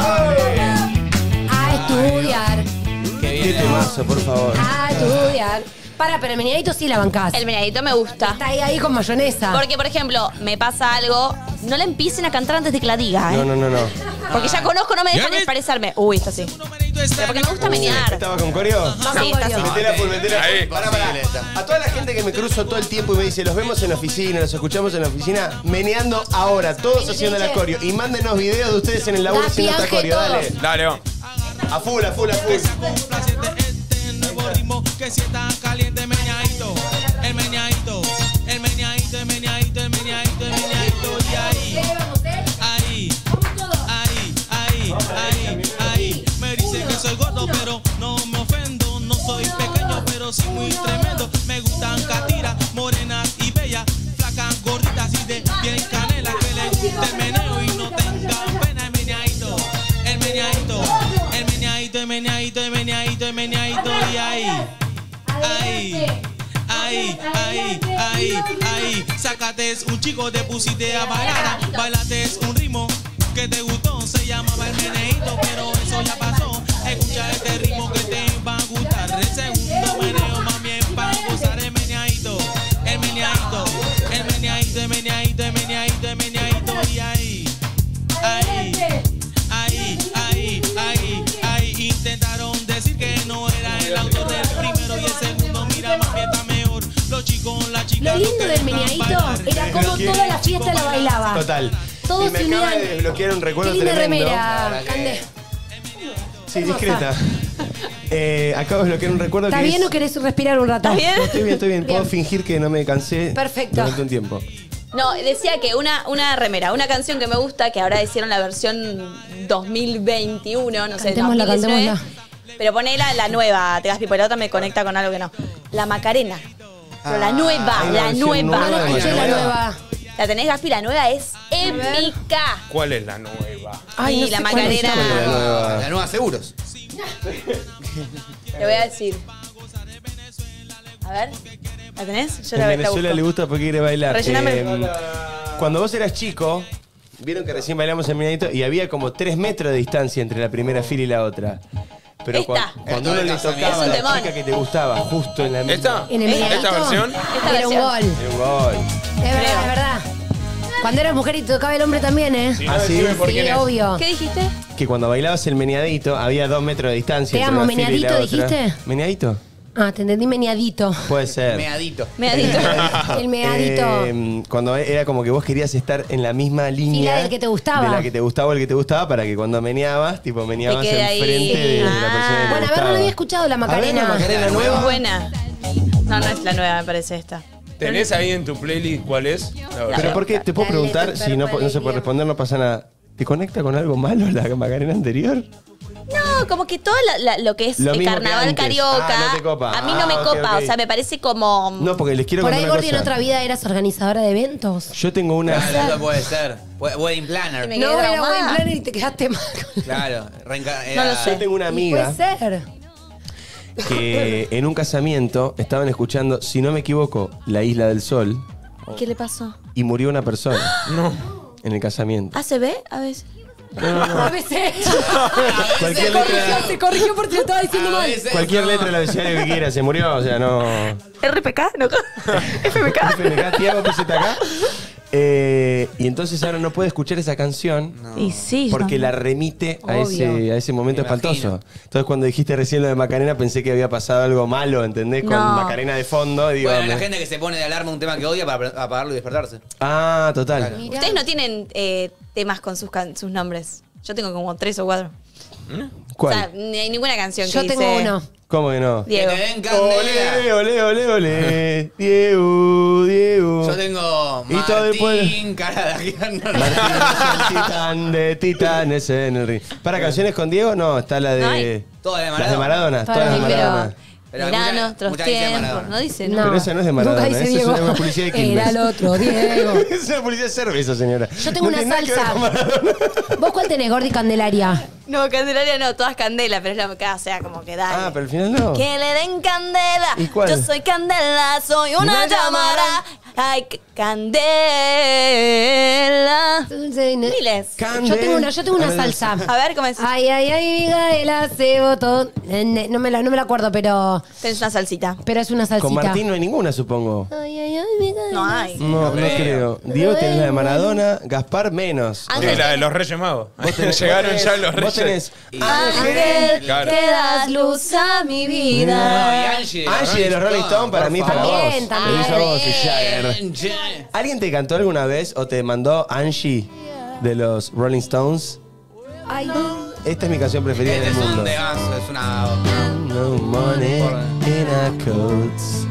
A estudiar, Qué temazo, por favor. a estudiar. Para, pero el meneadito sí la bancás. El meneadito me gusta. Está ahí con mayonesa. Porque, por ejemplo, me pasa algo, no la empiecen a cantar antes de que la diga, ¿eh? No. Porque ya conozco, no me dejan expresarme. Uy, esto sí. Pero porque me gusta menear. ¿Estaba con coreo? Sí, está así. Metela full, metela full. Ahí. Pará. A toda la gente que me cruzo todo el tiempo y me dice, los vemos en la oficina, los escuchamos en la oficina, meneando ahora, todos haciendo la coreo. Y mándenos videos de ustedes en el laburo Gaspi, haciendo esta Ángel, coreo, dale. todos. Dale, va. A full. Complaciente este nuevo ritmo que si está caliente meneadito, el meneadito, el meneadito, el meneadito, el meneadito, el meneadito y ahí, me dicen que soy gordo pero no me ofendo, no soy pequeño pero sí muy tremendo, me gustan catiras, morenas y bellas, flacas, gorditas y de bien canela, que les guste el meneo y no tengan pena, el meneadito, el meneadito, el meneadito, el meneadito. ahí, ahí, ahí, ahí. Sácate un chico, te pusiste a bailar. Bailaste un ritmo que te gustó, se llamaba el meneíto, pero eso ya pasó. Escucha este ritmo que te va a gustar. El segundo meneo, mami, es para gozar el meneadito. El meneadito, el meneadito, el meneadito, el meneadito, el meneadito. Y ahí, ahí, ahí, ahí, ahí, ahí. Intentaron decir que no era el autor del primero y el segundo. Mira, mami, está mejor. Los chicos, las chicas. Lo lindo del meneadito era como toda la fiesta la bailaba. Total. Todos y me se acaba unían. de desbloquear un recuerdo Qué linda tremendo. remera, Cande. Sí, discreta. Acabo de desbloquear un recuerdo ¿Está que bien es... o querés respirar un rato? ¿Estás bien? Estoy bien, estoy bien. Puedo Bien. fingir que no me cansé Perfecto. durante un tiempo. No, decía que una remera, una canción que me gusta, que ahora hicieron la versión 2021, no sé, Cantémosla, 2019. cantémosla. Pero ponela la nueva, te Gaspi, porque la otra me conecta con algo que no. La Macarena. Pero la nueva, hay una la versión nueva. No nueva. escuché la nueva. ¿La tenés, Gaspi? La nueva es épica. ¿Cuál es la nueva? Ay, no Y la sé cuál es. Macarena. La nueva. La nueva seguros. Te voy a decir. A ver, ¿la tenés? Yo En la Venezuela le busco. gusta porque quiere bailar. Rellename. Cuando vos eras chico, vieron que recién bailamos el meneadito y había como 3 metros de distancia entre la primera fila y la otra. Pero Esta. cuando uno le Es un tocaba a la temón. chica que te gustaba, justo en la misma... ¿Esta? En el meneadito. ¿Esta versión? Esta Era un versión. gol. Era un gol. Es verdad, es verdad. Cuando eras mujer y te tocaba el hombre también, ¿eh? Si no, Ah, ¿sí? decime por Sí, quién es. obvio. ¿Qué dijiste? Que cuando bailabas el meneadito había 2 metros de distancia Te entre amo, una fila y la ¿meneadito otra. dijiste? ¿Meneadito? Ah, te entendí meneadito. Puede ser. Meadito. Me ha dicho. El meadito. Cuando era como que vos querías estar en la misma línea Fila del que te gustaba. de la que te gustaba o el que te gustaba para que cuando meneabas, tipo meneabas quede ahí. enfrente de la Ah. persona que te Bueno, a ver, no gustaba. la había escuchado la A ver, Macarena. la Macarena Muy nueva. buena. No, no es la nueva, me parece esta. ¿Tenés ahí en tu playlist cuál es? La Pero versión. ¿por qué? ¿Te puedo Dale, preguntar? tu Si no, cuerpo no se puede alegría. responder, no pasa nada. ¿Te conecta con algo malo la Macarena anterior? No, como que todo lo que es Lo el mismo que carnaval antes. carioca, Ah, no te copa. a mí no me Ah, ok, copa, ok. o sea, me parece como... No, porque les quiero Por contar ahí, una Gordi, en cosa. otra vida eras organizadora de eventos. Yo tengo una... Claro, eso puede ser. Wedding planner. Me No, quedé era traumada. buen plan y te quedaste mal. Claro. No lo sé. Yo tengo una Y amiga puede ser. que en un casamiento estaban escuchando, si no me equivoco, La Isla del Sol ¿Qué le pasó? y murió una persona. No. En el casamiento. ¿ACB? A veces. A veces. Cualquier letra, Se corrigió porque lo estaba diciendo mal. cualquier letra del abecedario que quiera, se murió, o sea, no. ¿RPK? ¿No? ¿FMK? FMK, Tiago, PZK. Y entonces ahora no puede escuchar esa canción Y sí. porque no. la remite a Obvio. ese momento Me imagino. espantoso. Entonces cuando dijiste recién lo de Macarena pensé que había pasado algo malo, ¿entendés? Con No. Macarena de fondo. Y digo, Bueno, la me- gente que se pone de alarma un tema que odia para apagarlo y despertarse. Ah, total. Claro. Mirá. Ustedes no tienen temas con sus nombres. Yo tengo como 3 o 4. ¿Cuál? O sea, ni hay ninguna canción Yo que tengo dice... uno. ¿Cómo que no? Diego. Que te den candela. Ole, ole, ole, ole. Diego, Diego. Yo tengo Y todo el pueblo. Martín, cara de Martín es el titán de titanes en el ring. ¿Para canciones con Diego? No, está la de. No hay. Toda de Las de Maradona, todas las de Sí, Maradona. Pero Mirá muchas- nuestros muchas dicen tiempos. Maradona. No dice, No. no. Pero esa no es de Maradona, Nunca dice esa es Diego. una publicidad de Quilmes. Era el otro, Diego. Es una publicidad de cerveza, señora. Yo tengo No una tiene nada que ver salsa. con Maradona. ¿Vos cuál tenés, Gordi Candelaria? No, Candelaria no, todas Candela, pero es la que o sea, como que dale. Ah, pero al final no. Que le den candela. ¿Y cuál? Yo soy candela, soy una Una llamada. Ay, candela. Miles. Yo tengo una salsa. A ver, ¿cómo es? Ay, ay, ay, Micaela se botó. No me la acuerdo, pero Tenés una salsita. es una salsita. Con Martín no hay ninguna, supongo. Ay, ay, ay, Micaela. No hay. No, no creo. Diego tenés la de Maradona, Gaspar menos. Ángel, Sí, la de los Reyes Magos. tenés- Llegaron vos ya tenés- los vos Reyes. tenés Ángel, Claro. que das luz a mi vida. No, y Angie Angie de los Rolling Stones, para mí, para vos. También, también. Lo hizo vos y Jagger. Angie. ¿Alguien te cantó alguna vez o te mandó Angie de los Rolling Stones? Ay, Esta es mi canción preferida Este del es un mundo. devazo, es una... No money in our coats.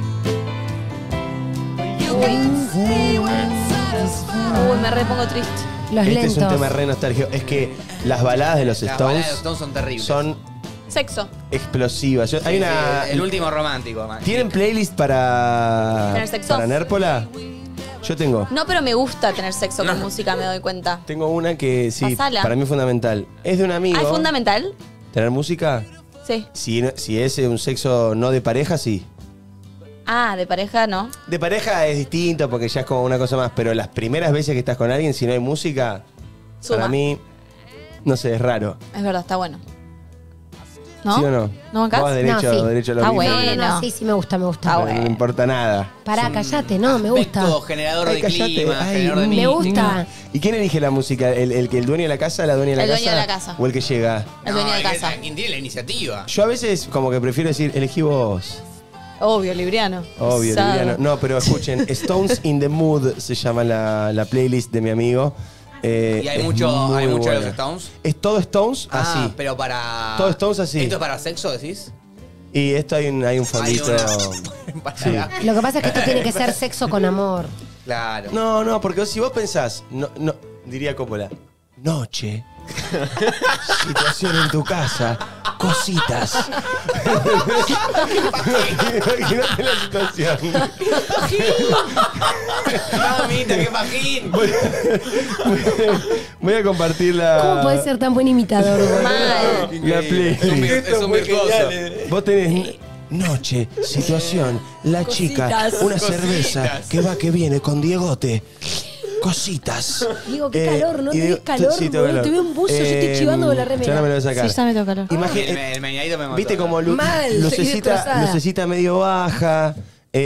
Uy, me repongo triste. los Este lentos. es un tema re nostálgico. Es que las baladas de los Las baladas de los Stones Stones son terribles. son Sexo. explosivas. Hay una. El último romántico, man. ¿Tienen playlist para. ¿Tener sexo? para Nérpola? Yo tengo. No, pero me gusta tener sexo con música, me doy cuenta. Tengo una que sí, Pasala. para mí es fundamental. Es de un amigo. Ah, ¿es fundamental? ¿Tener música? Sí. Si es un sexo no de pareja, sí. Ah, de pareja no. De pareja es distinto porque ya es como una cosa más, pero las primeras veces que estás con alguien, si no hay música, Suma. para mí, no sé, es raro. Es verdad, está bueno. ¿No? ¿Sí o no? ¿No bancás? Vos derecho, No, sí. derecho a lo Está mismo. bueno. No, sí, sí, me gusta, me gusta. Ah, No me importa nada. Pará, callate, no, me gusta. Aspecto generador Ay, de callate. clima, Ay, generador de Me mí. gusta. ¿Y quién elige la música? ¿El dueño de la casa, la dueña de la El casa? dueño de la casa. ¿O el que llega? El dueño de es que- casa. Quien tiene la iniciativa. Yo a veces como que prefiero decir, elegí vos. Obvio, libriano. Obvio, Pesado. Liliano. No, pero escuchen, Stones in the Mood se llama la playlist de mi amigo. Y hay es mucho muy de los buena. Stones. Es todo Stones así. Pero para. Todo Stones así. ¿Esto es para sexo, decís? Y esto hay un fondito. Para- Sí. Lo que pasa es que esto tiene que ser sexo con amor. Claro. No, porque si vos pensás, no, diría Coppola, noche, situación en tu casa, cositas. Imagínate la situación. Mamita, qué pajín. Voy a compartir la. ¿Cómo puedes ser tan buen imitador, boludo? Mal. La playlist. Es un virtuoso. Vos tenés noche, situación, la chica, una cerveza que va que viene con Diegote. Cositas. Digo, qué calor, ¿no y tenés calor, sí, tengo boludo? Te veo un buzo, yo estoy chivando con la remera. Ya no me lo voy a sacar. Sí, ya me toca calor. El meñadito me mató. Viste como Mal, estoy destrozada. lucecita medio baja.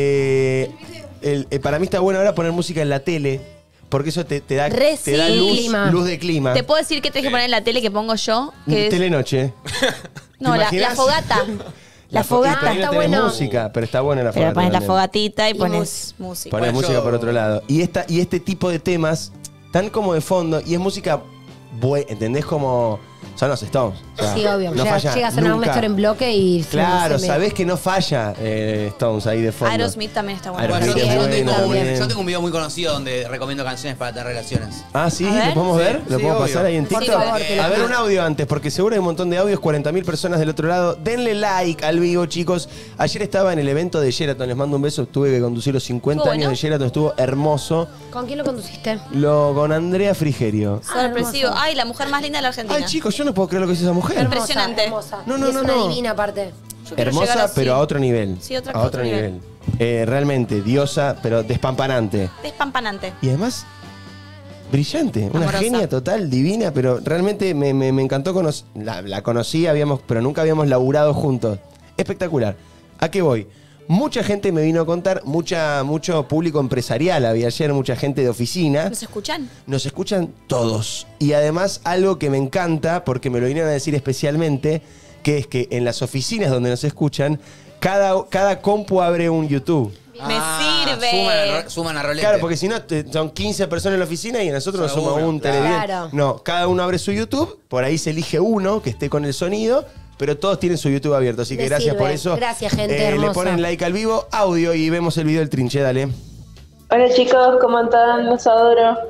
Para mí está bueno ahora poner música en la tele. Porque eso te da Re te da sí. luz de clima. ¿Te puedo decir que tenés que poner en la tele que pongo yo? Que es- Telenoche. No, ¿Te la imaginas? fogata. La fogata. Pero ahí no está tenés bueno. música, pero está buena la Pero fogata. pones la también. fogatita y Y pones música. Poner Bueno, música yo- por otro lado. Y este tipo de temas, tan como de fondo, y es música buena, ¿entendés? Como son los Stones. O sea, Sí, obvio. no falla Llega a sonar un nunca. Néstor en bloque y... Claro, se me- sabés que no falla Stones ahí de fondo. Aerosmith también está bueno. Aerosmith Bueno, es sí, bueno también. también. Yo tengo un video muy conocido donde recomiendo canciones para tener relaciones. Ah, sí, A ver. ¿lo podemos ver? ¿Lo Sí, podemos obvio. pasar ahí en Por TikTok? favor, te lo A ver, pido. un audio antes, porque seguro hay un montón de audios, 40.000 personas del otro lado. Denle like al vivo, chicos. Ayer estaba en el evento de Sheraton, les mando un beso. Tuve que conducir los 50 Estuvo años bueno. de Sheraton, estuvo hermoso. ¿Con quién lo conduciste? Con Andrea Frigerio. Sorpresivo. Ay, la mujer más linda de la Argentina. Ay, chicos, yo no puedo creer lo que es esa mujer. Impresionante. Hermosa. No, Y no, es no, una no. divina aparte. Yo quiero llegar Hermosa, así. pero a otro nivel. Sí, a otro nivel. Realmente, diosa, pero despampanante. Despampanante. Y además, brillante. Una Amorosa. genia total, divina, pero realmente me encantó la conocí, pero nunca habíamos laburado juntos. Espectacular. ¿A qué voy? Mucha gente me vino a contar, mucho público empresarial había ayer, mucha gente de oficina. ¿Nos escuchan? Nos escuchan todos. Y además algo que me encanta, porque me lo vinieron a decir especialmente, que es que en las oficinas donde nos escuchan, cada compu abre un YouTube. Me sirve. Suman a rolete. Claro, porque si no, son 15 personas en la oficina y a nosotros nos Solo suma uno, un claro. televidente. Claro. No, cada uno abre su YouTube, por ahí se elige uno que esté con el sonido, pero todos tienen su YouTube abierto. Así que Me gracias sirve. por eso. Gracias, gente Le hermosa. ponen like al vivo, audio y vemos el video del trinche, dale. Hola chicos, ¿cómo están? Los adoro.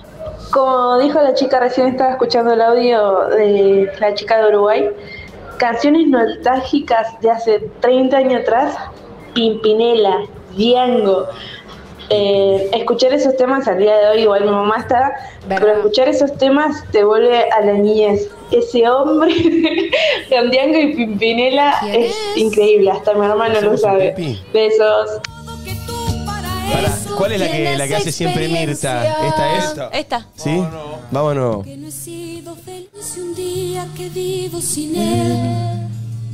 Como dijo la chica, recién estaba escuchando el audio de la chica de Uruguay. Canciones nostálgicas de hace 30 años atrás. Pimpinela, Diango. Escuchar esos temas al día de hoy, igual mi mamá está, ¿verdad? pero escuchar esos temas te vuelve a la niñez. Ese hombre con Diango y Pimpinela ¿Quién es es? increíble, hasta mi hermano lo ¿Hacemos un sabe. pipí? Besos. ¿Cuál es la que hace siempre Mirta? ¿Esta es? Esta. ¿Sí? Vámonos. Que no he sido feliz un día que vivo sin él.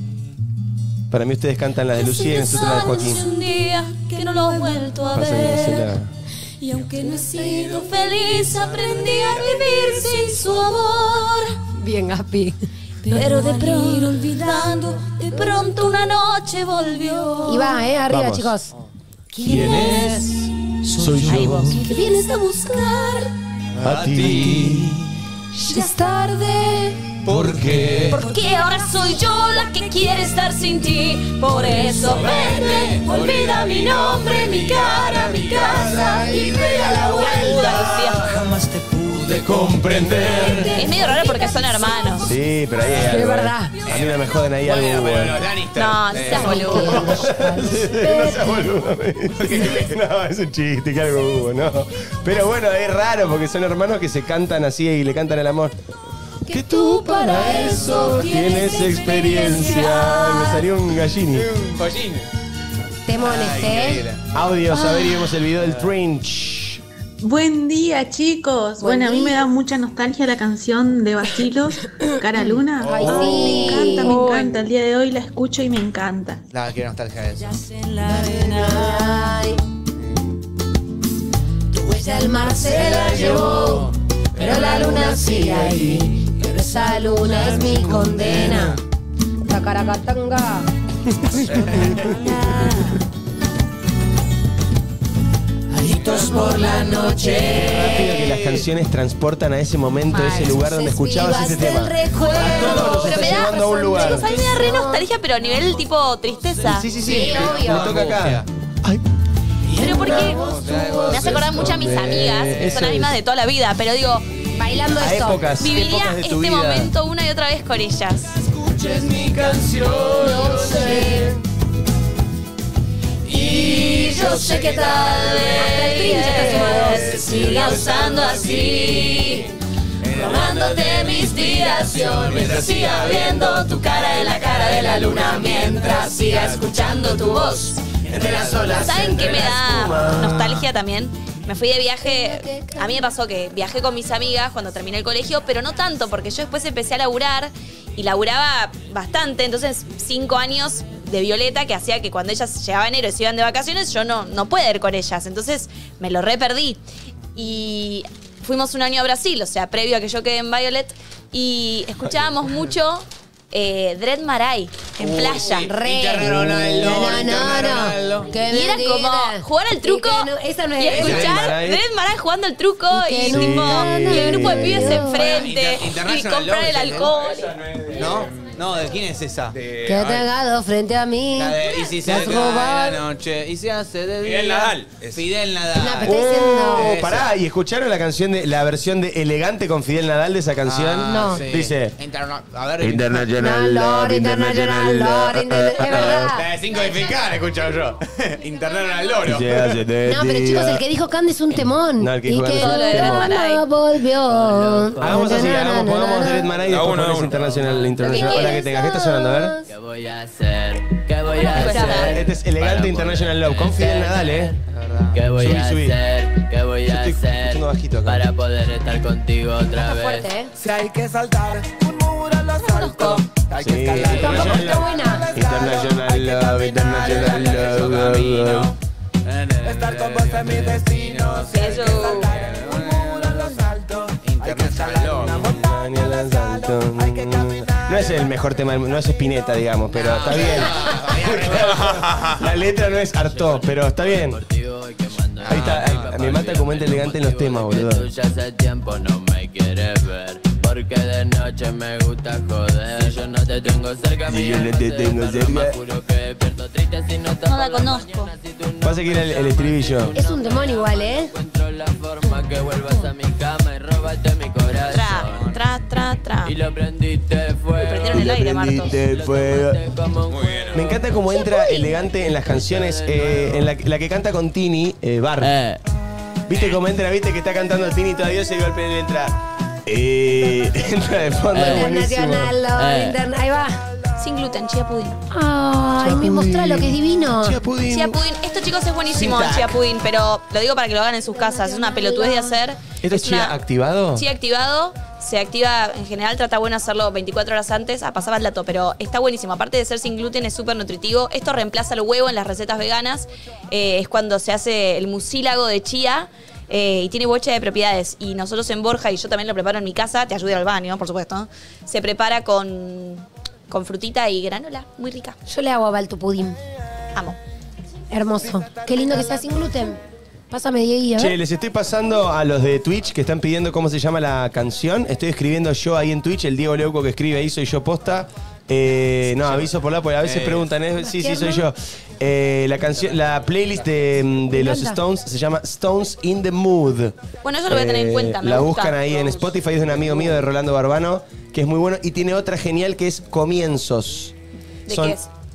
Para mí ustedes cantan la de Lucía y nosotros la de Joaquín. Un día que no lo he vuelto a Pásenla, ver. pásenla. Y aunque no he sido feliz, aprendí a vivir sin su amor. Bien, Gaspi. Pero de pronto, olvidando, de pronto una noche volvió. Y va, arriba, Vamos. chicos. ¿Quién es? Soy yo. Que vienes a buscar, A ti. ya es tarde. ¿Por qué? Porque ahora soy yo la que quiere estar sin ti. Por eso vete, olvida mi nombre, mi cara, mi casa y pega la vuelta. Jamás te pude comprender. Es medio raro porque son hermanos. Sí, pero ahí hay algo. Es verdad. A mí no me joden ahí algo. Bueno, pero bueno. los Lannister. No, no seas boludo. No seas boludo. No, es un chiste, que algo hubo, no. Pero bueno, es raro porque son hermanos que se cantan así y le cantan el amor. Que tú para eso tienes experiencia. Me salió un gallini. Un pollín. temón Increíble. Audios, a ver y vemos el video del Trinch. Buen día, chicos. Buen Bueno, a mí me día. da mucha nostalgia la canción de Basilos, Cara Luna. Ay, Me sí. encanta, me encanta. El día de hoy la escucho y me encanta. La que nostalgia de eso. En la arena. Ay. Tu huella el mar se la llevó, pero la luna sigue ahí. Pero esa luna es mi condena. Tacaracatanga. Alitos por la noche. Rápido que las canciones transportan a ese momento, a ese lugar donde escuchabas ese tema. El recuerdo. Nos está Pero me da- llevando a un lugar. Chicos, a mí me da re nostalgia, pero a nivel tipo tristeza. Sí, sí, sí. Sí, obvio. Me toca acá. Ay, Pero porque me hace acordar mucho a mis amigas, que Eso son las mismas es. de toda la vida, pero digo, Bailando a esto. épocas viviría de tu este vida. momento una y otra vez con ellas. Escuches mi canción, yo sé. Y yo sé que tal vez te siga usando así, robándote mi inspiración, mientras siga viendo tu cara en la cara de la luna, mientras siga escuchando tu voz entre las olas. ¿Saben qué me da nostalgia también? Me fui de viaje, a mí me pasó que viajé con mis amigas cuando terminé el colegio, pero no tanto, porque yo después empecé a laburar y laburaba bastante, entonces 5 años de Violeta que hacía que cuando ellas llegaban enero y se iban de vacaciones, yo no pude ir con ellas, entonces me lo re perdí. Y fuimos un año a Brasil, o sea, previo a que yo quede en Violet, y escuchábamos mucho Dread Marai en playa. Re. Internet, no. Que Y era mentira. como jugar al truco Y que no- esa no es y escuchar Marai. Dread Marai jugando al truco Y que y, no- tipo, Sí. y el grupo de pibes enfrente y International comprar Love el es ese, alcohol. ¿No? No, ¿de quién es esa? Que te ha dado frente a mí. La de, y si se Te has cae robado. la noche y se hace de día. Fidel Nadal. Fidel No, Nadal. pero está diciendo. Pará, ¿y escucharon la canción de la versión de Elegante con Fidel Nadal de esa canción? No. sí. Dice A ver. International Love, International Love. Es verdad. La de 5 edificar, he escuchado yo. International Loro. No, pero chicos, el que dijo Candy es un temón. No, el que y dijo que Candy es un no temón. volvió. Hagamos así, pongamos Dread Marai y A después uno, a pones uno. International. Hola, que tengas. ¿Qué está sonando? A ver. ¿Qué voy a hacer? ¿Qué voy a Este es Elegante International Love con Fidel Nadal, ¿Qué voy a Subí. hacer? ¿Qué voy Yo a estoy hacer escuchando bajito acá. para poder estar contigo otra Está vez? fuerte, ¿eh? Si hay que saltar un muro a los altos, hay Sí, que escalar. Tampoco está buena. International Love, International Love. Estar con vos es mi destino. Si hay que Eso. saltar un muro a los altos, hay que escalar una montaña a los altos, hay que caminar. No es el mejor tema, no es Spinetta, digamos, pero está bien. La letra no es Artaud, pero está bien. Ahí está, me mata como entra elegante en los temas, boludo. Tú ya hace tiempo no me quieres ver, porque de noche me gusta joder. Si yo no te tengo cerca, Si yo no te tengo cerca. juro que despierto triste si no No la conozco. Pasa que era el estribillo. Es un temón igual, ¿eh? encuentro la forma que vuelvas a mi cama y róbate mi corazón. Tra. Y lo prendiste fuego. Prendieron el aire, Martos. Prendiste fuego. Como Muy bien. Me encanta cómo entra elegante en las canciones, en la que canta con Tini, Bar. ¿Viste cómo entra? ¿Viste que está cantando Tini toda Dios y de golpe le entra? Entra de fondo, es buenísimo. Internacional, ahí va. Sin gluten, chía pudín. Ay, me mostrá lo que es divino. Chia Pudín. Chía pudín. Esto, chicos, es buenísimo, Sin tac. chía pudín, pero lo digo para que lo hagan en sus casas. Es una pelotudez de hacer. ¿Esto es chía una- activado? Chía activado. Se activa, en general trata bueno hacerlo 24 horas antes a pasar al dato, pero está buenísimo. Aparte de ser sin gluten, es súper nutritivo. Esto reemplaza el huevo en las recetas veganas. Es cuando se hace el mucílago de chía. Y tiene bocha de propiedades. Y nosotros en Borja, y yo también lo preparo en mi casa, te ayuda al baño, por supuesto. Se prepara con frutita y granola, muy rica. Yo le hago a Val tu pudín. Amo. Hermoso. Qué lindo que sea sin gluten. Pásame, Diego. Che, les estoy pasando a los de Twitch que están pidiendo cómo se llama la canción. Estoy escribiendo yo ahí en Twitch, el Diego Leuco que escribe ahí, soy yo posta. No, aviso por la, porque a veces preguntan, sí, soy yo. La canción, la playlist de los encanta. Stones se llama Stones in the Mood. Bueno, eso lo voy a tener en cuenta, me La gusta. buscan ahí en Spotify, es de un amigo mío de Rolando Barbano, que es muy bueno. Y tiene otra genial que es Comienzos. ¿De qué es?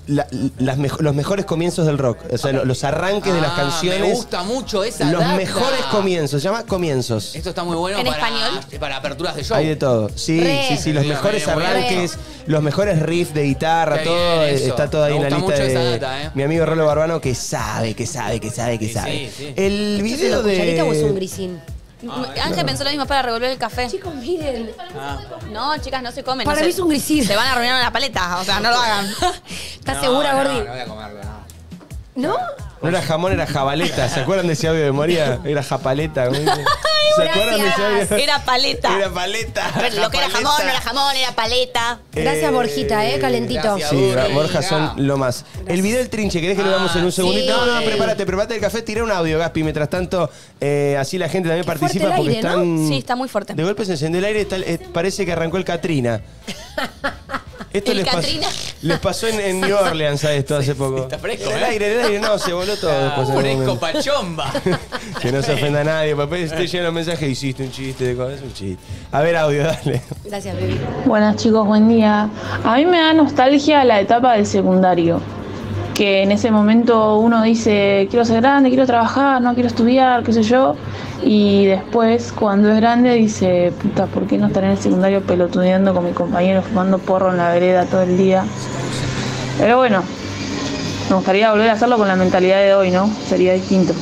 los mejores comienzos del rock. O sea, los arranques de las canciones. Me gusta mucho esa Los data. mejores comienzos. Se llama comienzos. Esto está muy bueno ¿En para, español? para aperturas de show. Hay de todo. Sí, Re. sí. Los Sí, mejores re, re. arranques, los mejores riffs de guitarra, Qué todo. bien eso. Está todo ahí Me en la gusta lista mucho de esa data, mi amigo Rolo Barbano que sabe. Sí, sí. El ¿Es video una cucharita o es un de. grisín? Ángel pensó lo mismo para revolver el café. Chicos, miren. No, chicas, no se comen. Para no mí se- es un grisín. Se van a arruinar la paleta, o sea, no lo hagan. ¿Estás segura, Gordi? No voy a comerlo, no. ¿No? No era jamón, era jabaleta. ¿Se acuerdan de ese audio de memoria? Era japaleta. ¿Se acuerdan de ese audio? Era paleta. Era paleta. Pero lo que era jamón no era jamón, era paleta. Gracias, Borjita, calentito. gracias. Sí, Borja. Borja son lo más. El video del trinche, ¿querés que lo veamos en un segundito? sí. No, prepárate el café, tira un audio, Gaspi. Mientras tanto, así la gente también participa fuerte el porque aire, están. Sí, está muy fuerte. De golpe se encendió el aire, parece que arrancó el Katrina. Esto ¿El les pasó, Katrina? les pasó en New Orleans a esto hace poco. Está fresco, el aire, no, se voló todo después. en un Fresco momento. pachomba. Que no se ofenda a nadie, papá. Estoy lleno de mensajes, hiciste un chiste de cosas, es un chiste. A ver, audio, dale. Gracias, baby. Buenas chicos, buen día. A mí me da nostalgia la etapa del secundario, que en ese momento uno dice, quiero ser grande, quiero trabajar, no quiero estudiar, qué sé yo, y después cuando es grande dice, puta, ¿por qué no estar en el secundario pelotudeando con mi compañero, fumando porro en la vereda todo el día? Pero bueno, me gustaría volver a hacerlo con la mentalidad de hoy, ¿no? Sería distinto.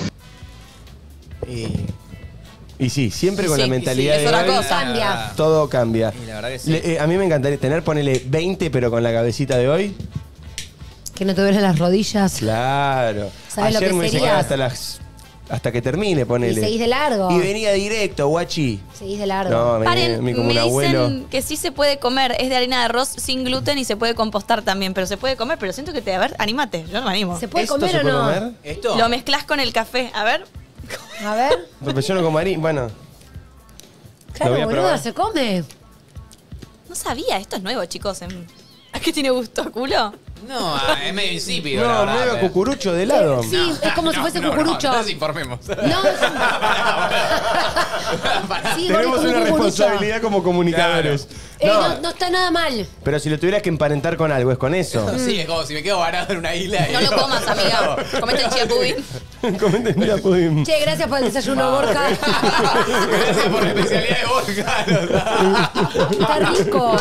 Y sí, siempre con Sí, la mentalidad es de otra hoy, cosa. Cambia. todo cambia. Y la verdad que sí. A mí me encantaría ponele 20, pero con la cabecita de hoy. Que no te duelen las rodillas. Claro. ¿Sabes lo Ayer que me hice serías? quedar hasta que termine, ponele. Y seguís de largo. Y venía directo, guachi. Seguís de largo. No, venía Paren, a mí como me un abuelo. dicen que sí se puede comer. Es de harina de arroz sin gluten y se puede compostar también. Pero se puede comer, pero siento que a ver, anímate. Yo no me animo. ¿Se puede ¿Esto comer se o puede no? comer? ¿Esto? Lo mezclas con el café. A ver. A ver. Pero yo no como harina. Bueno, Claro, voy a boludo, probar. se come. No sabía. Esto es nuevo, chicos. ¿A qué tiene gusto? ¿A culo? No, es medio insípido. la no, verdad, medio pero- cucurucho de helado. Sí, es como si fuese cucurucho. No, desinformemos. No, sí, Tenemos Gordi, una como cucurucho. responsabilidad como comunicadores. No está nada mal. Pero si lo tuvieras que emparentar con algo, es con eso. Sí, es como si me quedo varado en una isla. y No lo digo- comas, amiga. Comete el chia pudín. Comenten, mira, pudín. Che, gracias por el desayuno, Borja. Gracias por la especialidad de Borja. Está rico.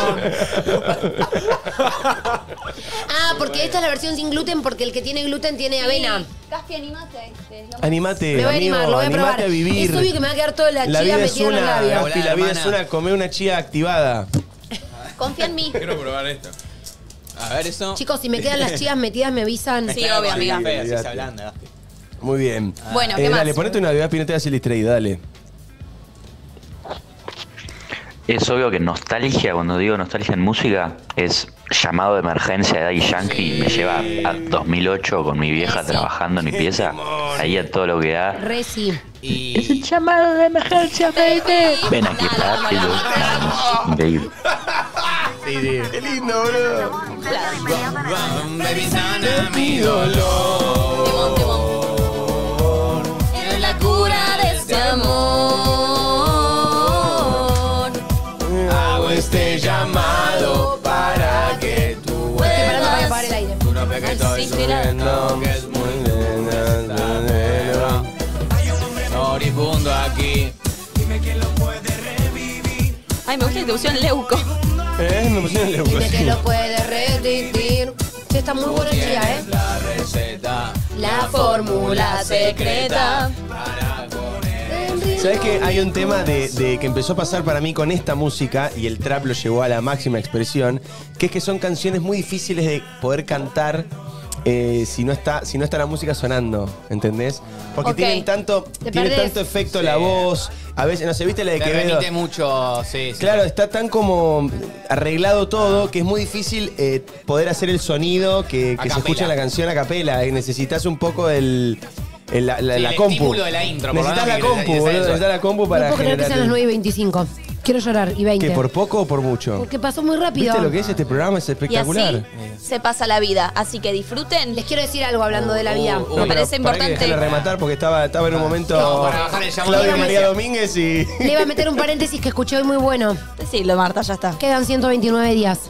Ah, porque esta es la versión sin gluten, porque el que tiene gluten tiene avena. Gaspi, animate. Animate, Me voy a amigo, animar, lo voy a probar. animate a vivir. Es obvio que me va a quedar toda la chía vida es metida en los una, labios. Gaspi, la vida es hermana. una, comer una chía activada. Confía en mí. Quiero probar esto. A ver eso. Chicos, si me quedan las chías metidas, me avisan. Sí, obvio, amiga. Café, así se olvídate. ablanda, Gaspi. Muy bien. Bueno, ¿qué más? Dale, ponete una Gaspi, no te hagas el distraído, dale. Es obvio que nostalgia, cuando digo nostalgia en música, es llamado de emergencia de Daddy Yankee, me lleva a 2008 con mi vieja trabajando en mi pieza, ahí a todo lo que da. Re sí. Y Llamado de emergencia, baby. Ven aquí, rápido, baby. Qué lindo, bro. baby sana mi dolor. Es la cura de este amor. Hago este llamado para que tú Estoy parando para apagar el aire. Tú no ves que estoy Sí, mira. sufriendo, que es muy moribundo aquí. Ay, me gusta que te pusieron leuco. Me pusieron el Dime que lo puede resistir. Sí, está muy buena chía, ¿eh? La receta La fórmula secreta. ¿Sabes que hay un tema de que empezó a pasar para mí con esta música y el trap lo llevó a la máxima expresión, que es que son canciones muy difíciles de poder cantar si no está la música sonando, ¿entendés? Porque Ok. tiene perdés. tanto efecto Sí. la voz, a veces, no sé, ¿viste la de te Quevedo? remite mucho, sí, sí. Claro, está tan como arreglado todo que es muy difícil poder hacer el sonido que A se capela. escucha en la canción a capela. Necesitas un poco la el compu. estímulo de la intro, por lo Necesitas la menos, compu, que boludo. sea eso. Necesitas la compu No para puedo creer que generar sean las 9:25. Quiero llorar. Y 20. ¿Que por poco o por mucho? Porque pasó muy rápido. ¿Viste lo que es este programa? Es Y espectacular. así se pasa la vida. Así que disfruten. Les quiero decir algo hablando de la vida. Me parece Para que importante. dejarle rematar porque estaba en un momento No, para bajar el llamado Claudia de María Grecia. Domínguez y... Le iba a meter un paréntesis que escuché hoy muy bueno. Decilo, Marta, ya está. Quedan 129 días.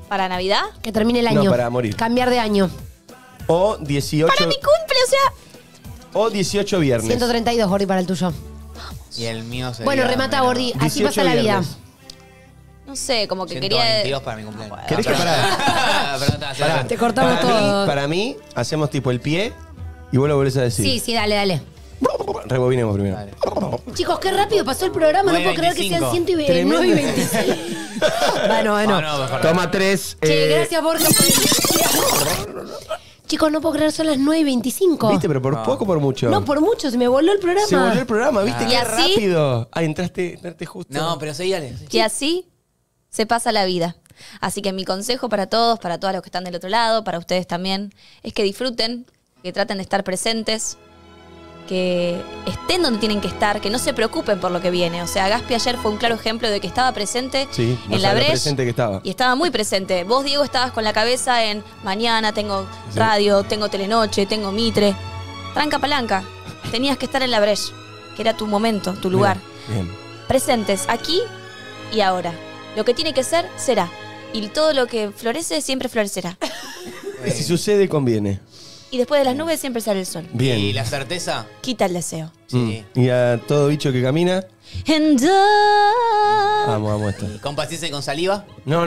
¿Para Navidad? Que termine el No, año. para morir. Cambiar de año. O 18. Para mi cumple, o sea. O 18 viernes. 132, Gordi, para el tuyo. Y el mío sería... Bueno, remata, Gordi. Así 18 pasa la vida. viernes. No sé, como que quería... 122 para mi cumpleaños. ¿Querés que pará? Te cortamos para todo. Para mí, hacemos tipo el pie y vos lo volvés a decir. Sí, dale, dale. Rebobinemos primero. Chicos, qué rápido pasó el programa. No puedo creer que sean 109 y 26. Bueno. Toma 3. Che, gracias, Borja, por el... Chicos, no puedo creer, son las 9 y 25. ¿Viste? Pero por poco o por mucho. No, por mucho, se me voló el programa. Se volvió el programa, ¿viste? ¿Y Qué así? rápido. Ay, entraste justo. No, pero seguí, dale. Y así se pasa la vida. Así que mi consejo para todos los que están del otro lado, para ustedes también, es que disfruten, que traten de estar presentes, que estén donde tienen que estar, que no se preocupen por lo que viene. O sea, Gaspi ayer fue un claro ejemplo de que estaba presente Sí, no en la sabés lo Breche presente que estaba. y estaba muy presente. Vos, Diego, estabas con la cabeza en mañana tengo radio, tengo Telenoche, tengo Mitre. Tranca palanca. Tenías que estar en la Breche, que era tu momento, tu lugar. Bien. Presentes, aquí y ahora. Lo que tiene que ser, será. Y todo lo que florece, siempre florecerá. Si sucede, conviene. Y después de las nubes siempre sale el sol. Bien. ¿Y la certeza? Quita el deseo. Sí. Y a todo bicho que camina. And Vamos esto. ¿Con paciencia y con saliva? No,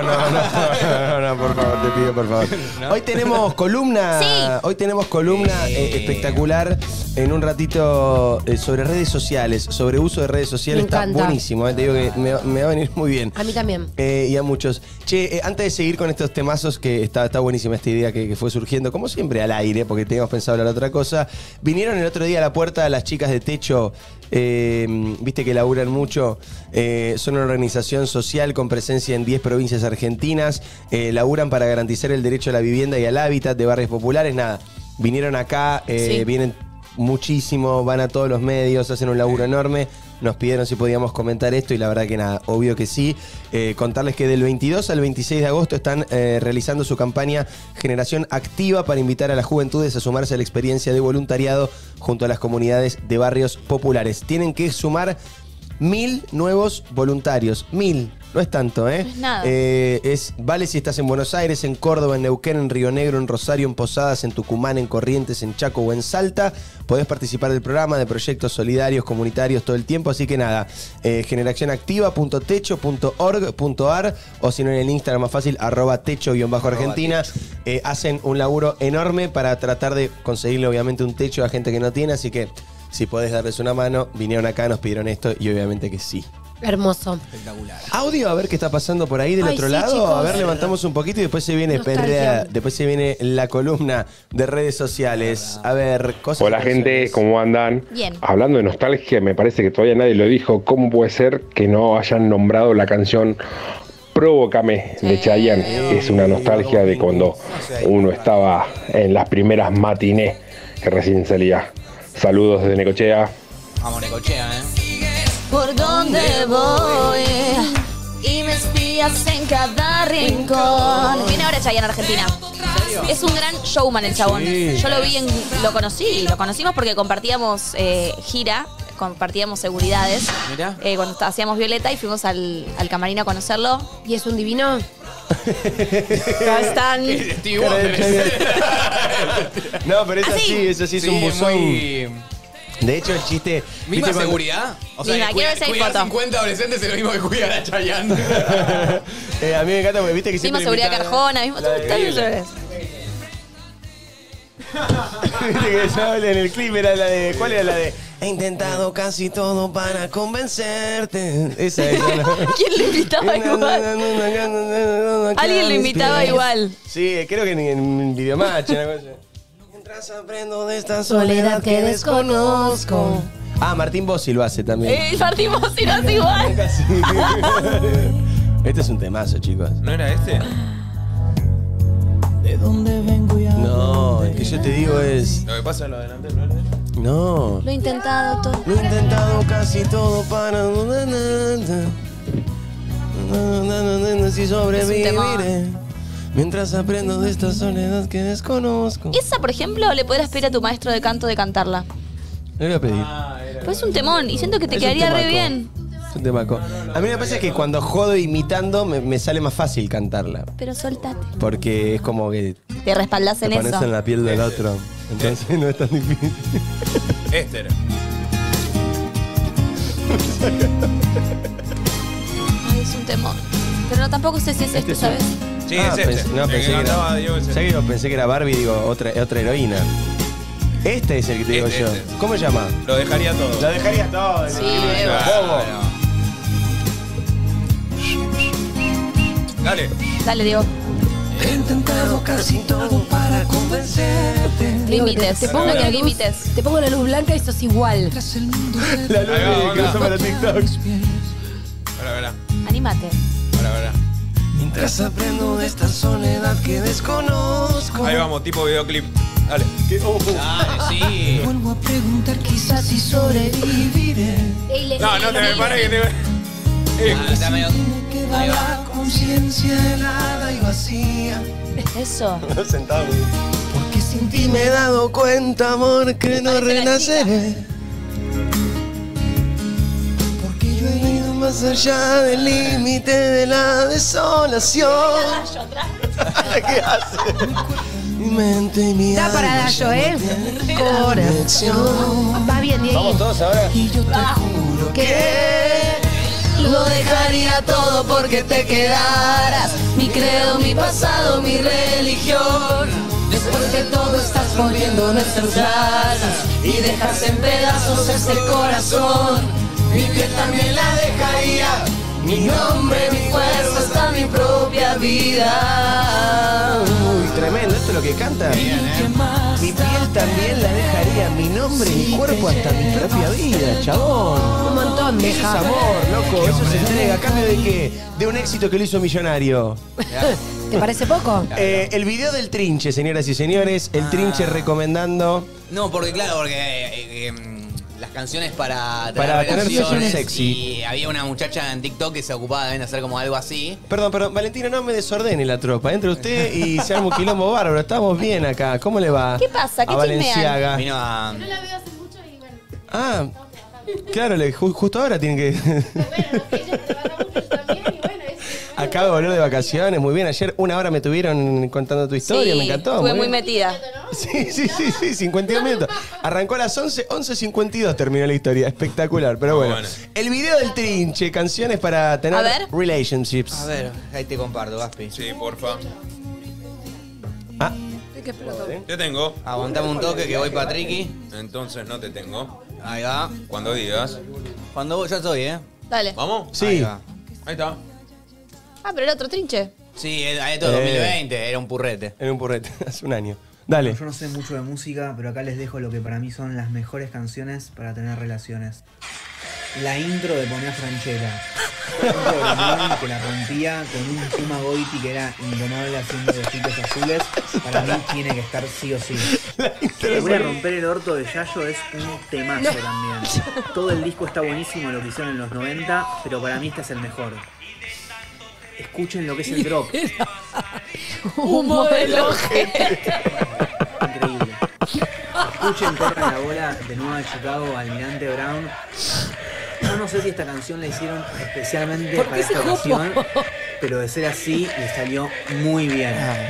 por favor, te pido, por favor. Hoy tenemos columna. Sí. Hoy tenemos columna espectacular en un ratito sobre redes sociales, sobre uso de redes sociales. Me Está encanta. buenísimo, te digo que me va a venir muy bien. A mí también. Y a muchos. Che, antes de seguir con estos temazos, que está buenísima esta idea que fue surgiendo, como siempre al aire, porque teníamos pensado hablar de otra cosa. Vinieron el otro día a la puerta las chicas de Techo, viste que laburan mucho. Son una organización social con presencia en 10 provincias argentinas. Laburan para garantizar el derecho a la vivienda y al hábitat de barrios populares. Nada, vinieron acá, Sí. vienen muchísimo, van a todos los medios, hacen un laburo enorme. Nos pidieron si podíamos comentar esto y la verdad que nada, obvio que sí. Contarles que del 22 al 26 de agosto están realizando su campaña Generación Activa para invitar a las juventudes a sumarse a la experiencia de voluntariado junto a las comunidades de barrios populares. Tienen que sumar 1000 nuevos voluntarios. 1000. No es tanto, ¿eh? No es nada. Vale si estás en Buenos Aires, en Córdoba, en Neuquén, en Río Negro, en Rosario, en Posadas, en Tucumán, en Corrientes, en Chaco o en Salta. Podés participar del programa de proyectos solidarios, comunitarios todo el tiempo. Así que nada, generacionactiva.techo.org.ar o si no en el Instagram más fácil, @techo_argentina. Hacen un laburo enorme para tratar de conseguirle obviamente un techo a gente que no tiene. Así que si podés darles una mano, vinieron acá, nos pidieron esto y obviamente que sí. Hermoso. Espectacular. Audio, a ver qué está pasando por ahí del Ay, otro sí, lado. chicos. A ver, levantamos un poquito y después se viene Nostalgia. después se viene la columna de redes sociales. A ver, cosas. Hola gente, ¿cómo andan? Bien. Hablando de nostalgia, me parece que todavía nadie lo dijo. ¿Cómo puede ser que no hayan nombrado la canción Provócame de Chayanne? Es una nostalgia de cuando uno estaba en las primeras matinés que recién salía. Saludos desde Necochea. Vamos, Necochea, ¿eh? Por donde voy y me espías en cada rincón. Viene ahora Chayanne a Argentina. Es un gran showman el chabón. Sí. Yo lo conocimos porque compartíamos gira, compartíamos seguridades. Mirá. Cuando hacíamos Violeta y fuimos al camarín a conocerlo. ¿Y es un divino? Acá están. Stevie Wonder. No, pero es Así. así, es un buzón. muy... De hecho, el chiste. ¿Misma ¿viste cuando- seguridad? O sea, Misma, quiero ver si hay cuidar foto. 50 adolescentes es lo mismo que cuidar a Chayanne. A mí me encanta porque viste que siempre. Misma seguridad que invitaban- Arjona, mismo La de- todo Viste que ya en el clip era la de. ¿Cuál era la de? He intentado casi todo para convencerte. Esa. ¿Quién le invitaba igual? Alguien lo invitaba igual. Sí, creo que en Videomatch. Una cosa. Mientras aprendo de esta Soledad que desconozco. Ah, Martín Bossi lo hace también. Partimos y no es igual. Casi. Este es un temazo, chicos. ¿No era este? ¿De dónde vengo y a No, el que yo te digo es. Lo que pasa en lo delante no era este. No. Lo he intentado todo. Lo he intentado casi todo para. Si sobreviviré. Mientras aprendo de esta soledad que desconozco. Esa, por ejemplo, le podrás pedir a tu maestro de canto de cantarla. Le voy a pedir. Pues es un temón y siento que te Es un quedaría re temaco. bien. un temaco. A mí me parece que cuando jodo imitando me sale más fácil cantarla. Pero soltate. Porque es como que Te respaldás en te pones eso. en la piel del otro. Entonces no es tan difícil. Este era. Ay, es un temor. Pero no, tampoco sé si es este, ¿sabes? Sí, es este. No, El pensé que cantaba era, Diego es este. ¿sabés que pensé que era Barbie, digo, otra heroína. Este es el que te digo Este, yo. este. ¿Cómo se llama? Lo dejaría todo. Lo dejaría todo. Sí, Bobo. Dale. Dale, Diego. He intentado casi todo para convencerte. Límites. Te pongo, No la quiero luz, límites. te pongo la luz blanca y sos igual. La luz que uso para TikTok. Verá. Anímate. Verá. Mientras aprendo de esta soledad que desconozco. Ahí vamos, tipo videoclip. Dale. Dale, sí. Vuelvo a preguntar quizás si sobreviviré. No, no te me pares que te... Está medio... Queda la conciencia helada y vacía. Eso. Sentado. Porque sin ti me he dado cuenta, amor, que no renaceré. Porque yo he ido más allá del límite de la desolación. ¿Qué hace? Mi mente y mi Da para alma Dayo, ¿eh? conexión. Va bien, Diego. Vamos todos ahora. Y yo te juro que lo dejaría todo porque te quedaras. Mi credo, mi pasado, mi religión. Después de todo estás volviendo nuestras ganas y dejas en pedazos este corazón. Mi piel también la dejaría. Mi nombre, mi fuerza, hasta mi propia vida. Uy, tremendo, esto es lo que canta. Mi piel también la dejaría, mi nombre, mi cuerpo, hasta mi propia vida, chabón. Un montón, Eso es deja. amor, loco, eso se entrega. ¿A cambio de qué? De un éxito que lo hizo millonario. ¿Te parece poco? El video del Trinche, señoras y señores. El Trinche recomendando. No, porque claro, porque las canciones para Para tener relaciones relaciones sexy. Y había una muchacha en TikTok que se ocupaba de hacer como algo así. Perdón, Valentina, no me desordene la tropa. Entre usted y se arma un quilombo bárbaro. Estamos bien acá. ¿Cómo le va? ¿Qué pasa? ¿Qué a Valenciaga. Vino a... No la veo hace mucho y bueno. Ah, claro, justo ahora tienen que. Bueno, no sé, ella trabaja mucho también y bueno, es. Acabo de volver de vacaciones, muy bien. Ayer 1 hora me tuvieron contando tu historia, Sí, me encantó. Estuve muy bien. metida. Sí, 52 minutos. Arrancó a las 11:52 terminó la historia. Espectacular, pero bueno. El video del Trinche, canciones para tener A ver. relationships. A ver, ahí te comparto, Gaspi. Sí, porfa. Ah, Te tengo. Aguantame un toque que voy para Triqui. Entonces no te tengo. Ahí va. Cuando digas. Cuando voy, ya estoy, ¿eh? Dale. ¿Vamos? sí. Ahí va. Ahí está. Ah, pero el otro trinche. Sí, esto es 2020, era un purrete. En un purrete, hace un año. Dale. Yo no sé mucho de música, pero acá les dejo lo que para mí son las mejores canciones para tener relaciones. La intro de Ponía Franchella. La intro de Lemón, que la rompía con un Puma Goiti que era indomable haciendo ojitos azules. Para mí tiene que estar sí o sí. Voy a romper el orto de Yayo es un temazo también. Todo el disco está buenísimo, lo que hicieron en los 90, pero para mí este es el mejor. Escuchen lo que es el drop. Un modelo. Increíble. Escuchen Corre la Bola de Nueva Chicago, Almirante Brown. Yo no sé si esta canción la hicieron especialmente para esta ocasión, pero de ser así le salió muy bien.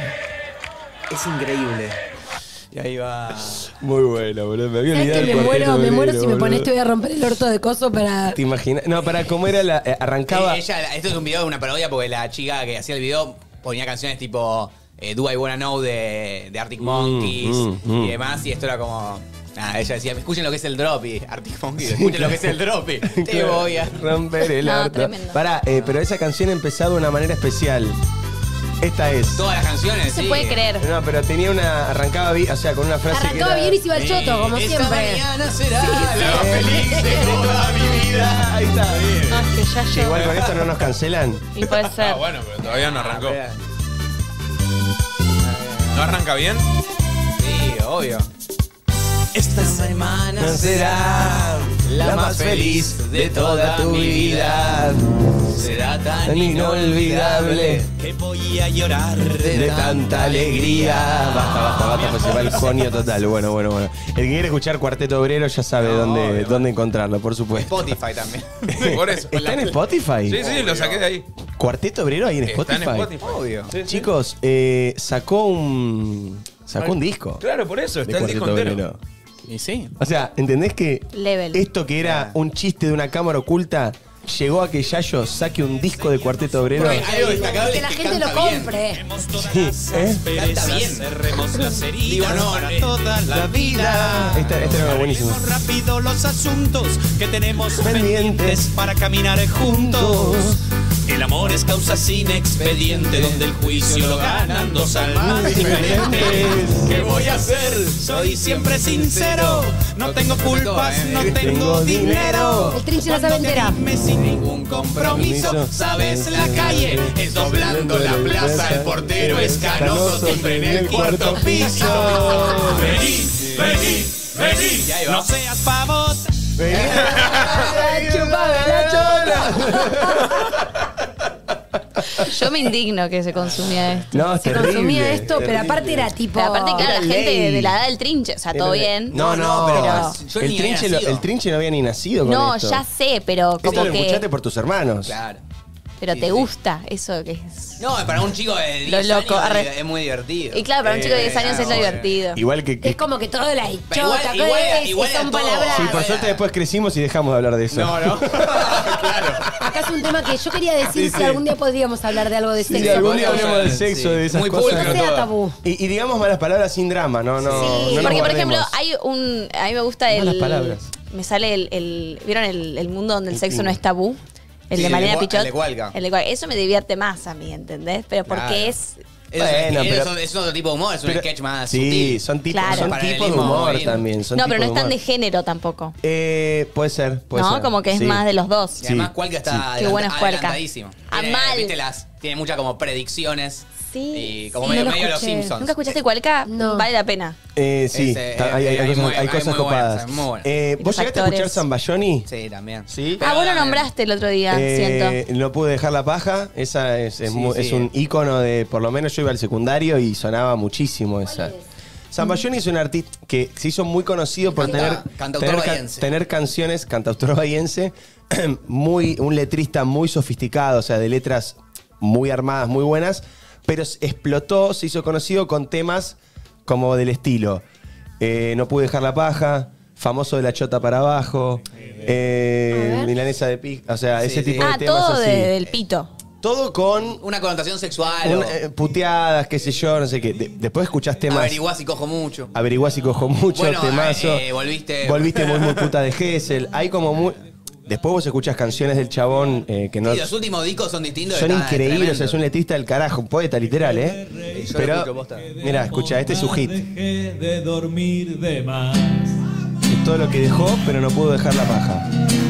Es increíble. Y ahí va. Muy buena, boludo. Me había ¿Sabes olvidado que el me cuarteto muero si obrero, me pones boludo. te voy a romper el orto de coso para. ¿Te imaginas? No, para cómo era la. Arrancaba. Esto es un video de una parodia porque la chica que hacía el video ponía canciones tipo Do I Wanna Know de Arctic Monkeys y demás. Y esto era como. Nada, ella decía, escuchen lo que es el drop y Arctic Monkeys, escuchen lo que es el drop y te voy a. romper el No, orto. tremendo. Pará, pero esa canción empezaba de una manera especial. Esta es. Todas las canciones, Se sí. puede creer. No, pero tenía una. Arrancaba bien, o sea, con una frase Arrancaba que era, bien y se iba al choto, como Esta siempre. mañana será Sí, sí. la más feliz de toda mi vida. Ahí está. No, es que ya Che, yo. igual con esto no nos cancelan. Y puede ser. Ah, bueno, pero todavía no arrancó. ¿No arranca bien? Sí, obvio. Esta semana será la más feliz de toda mi vida. será tan inolvidable que voy a llorar de tanta alegría. Basta, pues se va el conio total. Bueno. El que quiere escuchar Cuarteto Obrero ya sabe dónde encontrarlo, por supuesto. Spotify también. Por eso. ¿Está en Spotify? Sí, lo saqué de ahí. ¿Cuarteto Obrero ahí en Está Spotify? en Spotify. Obvio. Chicos, sacó un disco. Claro, por eso, de está el disco Cuarteto entero. Obrero. Y sí. O sea, ¿entendés que Level. esto que era un chiste de una cámara oculta llegó a que Yayo saque un disco de Cuarteto Obrero? Porque algo destacable Que es la que gente lo canta bien. compre. Canta bien. Cerremos las heridas Digo, no, para toda la vida. Esta era buenísima. Rápido los asuntos que tenemos Pendientes pendientes para caminar juntos. El amor es causa sin expediente, donde el juicio lo ganan dos almas diferentes. ¿Qué voy a hacer? Soy siempre sincero. No tengo culpas, no tengo dinero. El Trinche la sabe entera. Dime sin ningún compromiso. Sabes, la calle es doblando la plaza. El portero es canoso, siempre en el cuarto piso. Vení. No seas pavos. Yo me indigno que se consumía esto. No, es Se terrible, consumía esto, pero terrible. aparte era tipo. Pero aparte, claro, la Era gente ley. de la edad del Trinche, o sea, todo bien. No, pero yo el ni había trinche, nacido. el Trinche no había ni nacido con No, esto. ya sé, pero Esto como lo escuchaste que. por tus hermanos. Claro. Pero Sí, te sí. gusta eso que es. No, para un chico de 10 Lo loco, años arre. es muy divertido. Y claro, para un chico de 10 años es lo obvio. divertido. Igual que... Es como que todo la Pero igual- chota, igual son a todo. palabras. Sí, por suerte después crecimos y dejamos de hablar de eso. No. Acá es un tema que yo quería decir si algún día podríamos hablar de algo de Sí, sexo. algún día podríamos hablemos del hablar, sexo, sí. de esas Muy cosas. pulcro No sea todo. tabú. Y digamos malas palabras sin drama, no Sí. nos Porque, por guardemos. ejemplo, hay un. A mí me gusta Malas el. palabras. Me sale el. ¿Vieron el mundo donde el sexo no es tabú? El Sí, de el Mariana de Pichot. el de Cualca. El de Cualca. Eso me divierte más a mí, ¿entendés? Pero porque Claro. es. Bueno, pero- Es otro tipo de humor, es un pero- sketch más Sí, sutil. son tipos, Claro. son Paralelismo tipos de humor bien. también. Son No, pero no tipos es tan de humor. género tampoco. Puede ser. ¿No? Como que es sí. más de los dos. Y además Sí, Cualca está Qué bueno es Cualca. adelantadísimo. Ah, Tiene, mal. ¿viste tiene muchas como predicciones. Sí. Y como sí, medio, no lo medio de los escuché. Simpsons. ¿Nunca escuchaste Cualca? No. Vale la pena. Sí, Ese, hay hay cosas, muy- hay hay cosas muy buenas, copadas. hay muy buenas. ¿Vos Los llegaste a escuchar actores. Zambayoni? Sí, también. Sí. Ah, vos lo nombraste el otro día, siento. No pude dejar la paja. Esa es un ícono de. Por lo menos yo iba al secundario y sonaba muchísimo esa. Zambayoni es un artista que se hizo muy conocido por Cantautor bahiense. tener canciones, cantautor bahiense, un letrista muy sofisticado, o sea, de letras muy armadas, muy buenas, pero explotó, se hizo conocido con temas como del estilo No pude dejar la paja, Famoso de la chota para abajo, Milanesa de pija, o sea, ese tipo de Ah, temas todo así. del pito. Todo con Una connotación sexual. puteadas, qué sé yo, no sé qué. Después escuchás temas. Averiguá si cojo mucho. Averiguá si cojo mucho, Bueno, temazo. volviste muy puta de Gessel. Hay como muy. Después vos escuchás canciones del chabón que no. Sí, los últimos discos son distintos. Son están increíbles, tremendos. es un letrista del carajo, un poeta literal, ¿eh? Yo lo Pero, escucho, posta. mira, escucha, este es su hit. Dejé de dormir de más, Es todo lo que dejó, pero no pudo dejar la paja.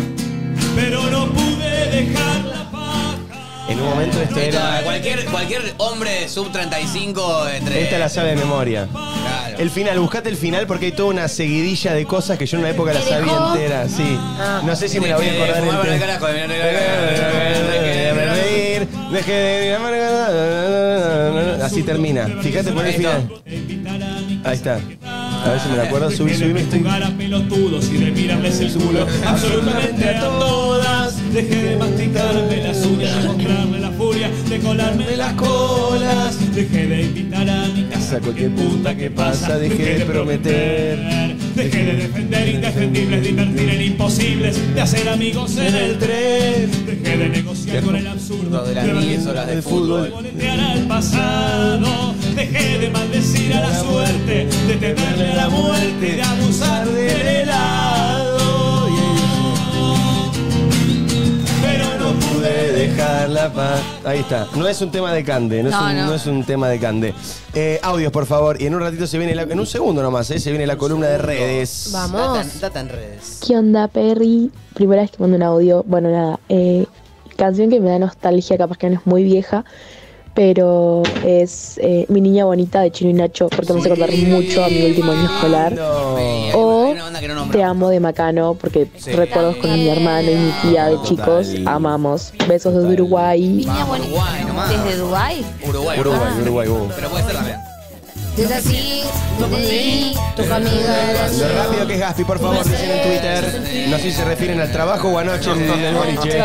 pero no pude dejar la paja. En un momento esto era. Cualquier hombre sub 35 entre. Esta la sabe de memoria. Claro. El final, buscate el final porque hay toda una seguidilla de cosas que yo en una época la ¿Qué sabía dejó? entera, sí. No sé si me la voy a acordar Fumar para el entera. carajo, Reír, dejé de así termina. Fíjate por el final. Ahí está. A ver si me la acuerdo. Subime. Estoy... Jugar a pelotudos y de mirarles el culo absolutamente a todas. Dejé de masticarme las uñas, de mostrarme la furia, de colarme las colas. Dejé de invitar a mi casa A cualquier punta que pasa, dejé de prometer. Dejé de defender indefendibles, de invertir en imposibles, de hacer amigos en el tren. Dejé de negociar con el absurdo, de las 10 horas de fútbol. boletear al pasado. Dejé de maldecir a la suerte, de temerle a la muerte, de abusar del helado. Pero no Pude dejar la paz. Ahí está. No es un tema de Cande. No es un tema de Cande. Audios, por favor. Y en un ratito se viene en un segundo nomás, se viene la columna de redes. Vamos. Data en redes. ¿Qué onda, Perry? Primera vez que mando un audio. Bueno, nada. Canción que me da nostalgia, capaz que no es muy vieja, pero es Mi Niña Bonita de Chino y Nacho, porque me hace acordar mucho a mi último año escolar. O una banda que no nombro. Te amo de Macano, porque recuerdos con mi hermano y mi tía de chicos. Amamos. Besos desde Uruguay. Uruguay nomás. ¿Desde Dubái? Uruguay. Uruguay. Pero puede ser también. Es así, tu amiga. Lo rápido que es Gaspi, por favor, dicen en Twitter. No sé si se refieren al trabajo o anoche en el boliche.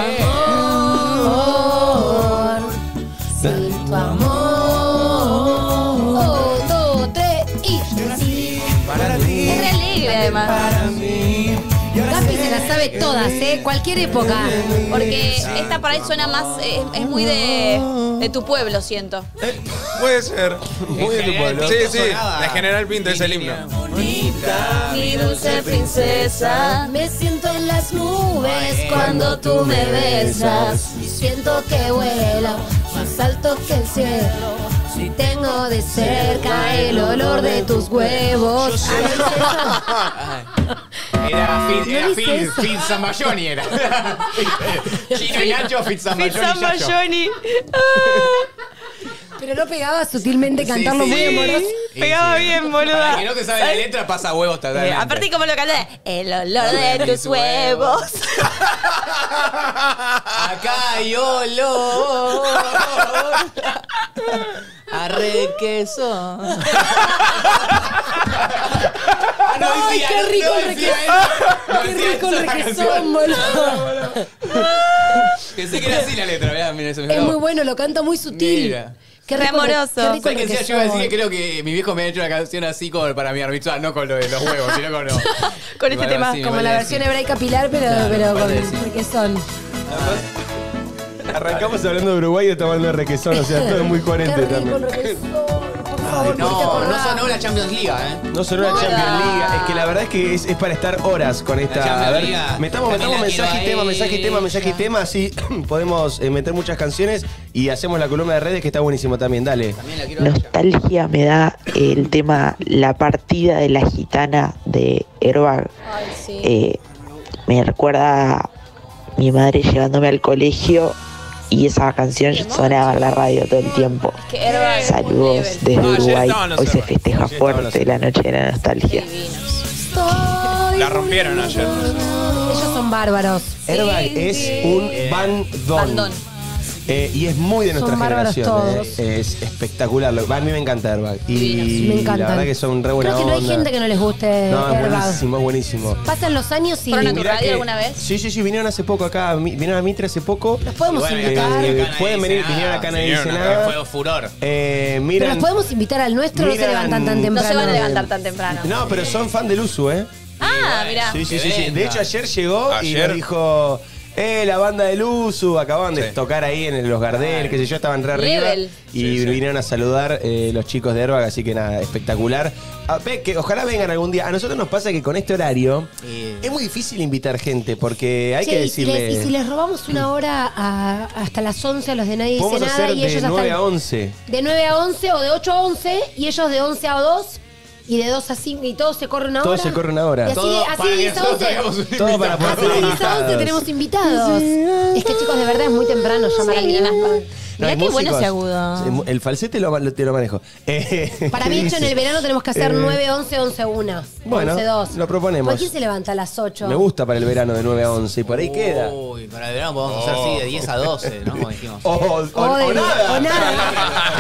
Sin tu amor. 1, 2, 3 y. Es re alegre, además. Gaspi se las sabe todas, cualquier época. Porque esta por ahí suena más, es muy de tu pueblo, siento. Puede ser. Muy de tu pueblo. Sí, sí. De General Pinto es el himno. Mi dulce princesa, Me siento en las nubes cuando tú me besas. Y siento que vuelo más alto que el cielo. Si tengo de cerca el olor de tus huevos. Era dice eso. Fitz Zambayoni era. Chino y Nacho, Fitz Zambayoni. Pero no pegaba sutilmente cantarlo muy amoroso. Pegaba bien, boluda. Para que no te sabe la letra, pasa huevos totalmente. Aparte, como lo canté, el olor de tus huevos. Acá hay olor a requesón. Ay, qué rico el requesón. Qué rico el requesón, boludo. Pensé que era así la letra, mirá, mira eso. Es muy bueno, lo canta muy sutil. Mira. Qué Re rico, amoroso. qué rico ¿Sabes el qué decía? Yo iba a decir requesón. que creo que mi viejo me ha hecho una canción así para mi arbitrado, no con lo de los huevos, sino con Con este tema. sí, Como me la parece versión así. hebraica pilar, pero con requesón. Arrancamos hablando de Uruguay y estamos hablando de requesón, o sea, todo es muy Qué coherente rico el también. requesón. Por favor, No, ¿por qué te no acordás? sonó la Champions League, ¿eh? No sonó la Champions League, es que la verdad es que es para estar horas con esta. Champions A ver, League, metamos también la mensaje y quiero tema, ahí. mensaje y tema, así podemos meter muchas canciones y hacemos la columna de redes que está buenísimo también, dale. También la quiero a ella. Nostalgia me da el tema La partida de la gitana de Airbag. Ay, sí. Me recuerda a mi madre llevándome al colegio y esa canción sonaba en la radio todo el tiempo. Que Airbag es un Saludos level. desde ayer Uruguay. estaban los Hoy se Airbag. festeja Ayer estaban fuerte los la noche de la nostalgia. Divinos. La rompieron ayer, no sé. Ellos son bárbaros. Airbag es un bandón. Bandón. Y es muy de nuestra Son bárbaros generación. todos. Es espectacular. A mí me encanta Airbag. Y Me encantan. la verdad que son re buena Creo que no hay onda. gente que no les guste No, es Airbag. buenísimo, es buenísimo. Pasan los años y ¿Fueron a tu Mirá radio que- alguna vez? Sí, vinieron hace poco acá, vinieron a Mitre hace poco. los podemos Bueno, invitar. pueden venir, vinieron acá, nadie dice nada. Fue furor. Pero Miran, los podemos invitar al nuestro, no se miran- levantan tan No temprano. se van a levantar tan temprano. no, pero son fan del Uso, ¿eh? Ah, mirá. Sí. Que De venga. hecho, ayer llegó y Ayer. nos dijo, la banda del Uso, acaban de Sí. tocar ahí en los Gardel, qué sé yo, estaban re arriba. Level. Y Sí. vinieron a saludar los chicos de Airbag, así que nada, espectacular. Que ojalá vengan algún día. A nosotros nos pasa que con este horario es muy difícil invitar gente, porque hay Che, que y si les- decirle... y si les robamos una hora hasta las 11 a los de Nadie Dice Podemos Nada hacer y ellos de hasta 9 a 11. de 9 a 11 o de 8 a 11 y ellos de 11 a 2 y de 2 a 5 y todos se corren una Todos hora. se corren una hora. Y así, Todo así para de que 10 a nosotros 11. traigamos un Todo para poder Así de tener 10 a 11 invitados. tenemos invitados. Es que chicos, de verdad es muy temprano llamar a alguien. No, Mirá hay qué bueno músicos. ese agudo. El falsete te lo manejo. Para mí, hecho, en el verano tenemos que hacer 9, 11, 11, 1. Bueno, 11, 2. lo proponemos. ¿Por quién se levanta a las 8? Me gusta para el verano de 9 a 11 y por ahí queda. Uy, para el verano podemos hacer sí de 10 a 12, ¿no? Como dijimos. O nada. O nada.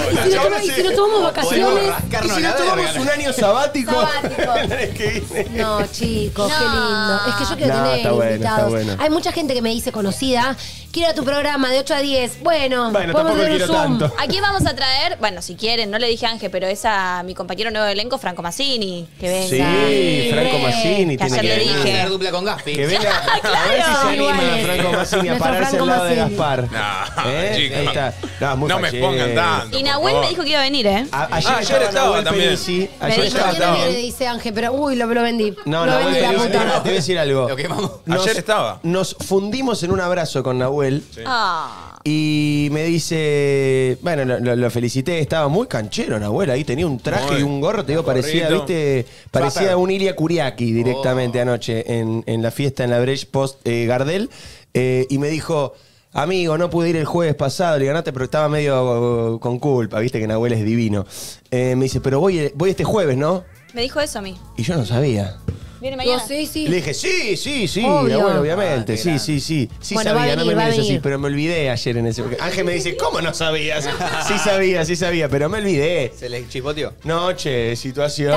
Y si no tomamos vacaciones. Y si no tomamos un año sabático. Sabático. el año que viene. No, chicos, qué lindo. Es que yo quiero No, tener está bueno, invitados. está bueno. Hay mucha gente que me dice conocida, quiero ir a tu programa de 8 a 10. Bueno, Bueno, podemos tampoco hacer un quiero Zoom. tanto. ¿A quién vamos a traer? Bueno, si quieren, no le dije a Ángel, pero es a mi compañero nuevo de elenco, Franco Mazzini. Que venga. Sí, Franco Mazzini Que tiene ayer que le venir. dije. Hacer dupla con Gaspi. Que venga, a ver si se anima Iguales. Franco Mazzini a Nuestro pararse Franco al lado de Mazzini. Gaspar. No, chicos. Ahí está. No, muy No me fachero. pongan tanto. Y Nahuel me dijo que iba a venir, ¿eh? Ayer estaba Nahuel también. Pelisi. Me Ayer dijo estaba que Mañana también. viene, dice Ángel, pero uy, lo vendí. No, lo Nahuel vendí la Pelisi, puta. te voy a decir algo. Lo quemamos. Ayer estaba. Nos fundimos en un abrazo con Nahuel. Ah. Y me dice, bueno, lo felicité, estaba muy canchero Nahuel, ahí tenía un traje Muy. y un gorro, te digo, parecía, Gorrito. viste, parecía Flapper. un Ilia Kuriaki directamente anoche en la fiesta en la Breche Post Gardel. Y me dijo, amigo, no pude ir el jueves pasado, le ganaste, pero estaba medio con culpa, viste que Nahuel es divino. Me dice, pero voy este jueves, ¿no? Me dijo eso a mí. Y yo no sabía. ¿Viene mañana? Sí, sí. Le dije, sí, Obvio. bueno, obviamente, Ah, qué sí. Sí Bueno, va a sabía, no me venir, va a mires así, venir. pero me olvidé ayer en ese. Ángel me dice, ¿cómo no sabías? Sí sabía, pero me olvidé. ¿Se le chipoteó? Noche, situación.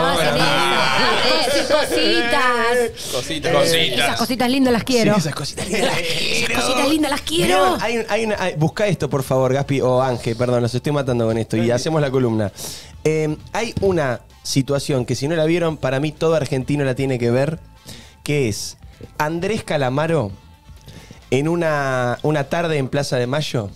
Cositas. Cositas. Esas cositas lindas las quiero. Sí, esas cositas lindas las quiero. Esas cositas lindas las quiero. Busca esto, por favor, Gaspi o Ángel, perdón, los estoy matando con esto y hacemos la columna. Hay una situación que si no la vieron, para mí todo argentino la tiene que ver, que es Andrés Calamaro en una tarde en Plaza de Mayo.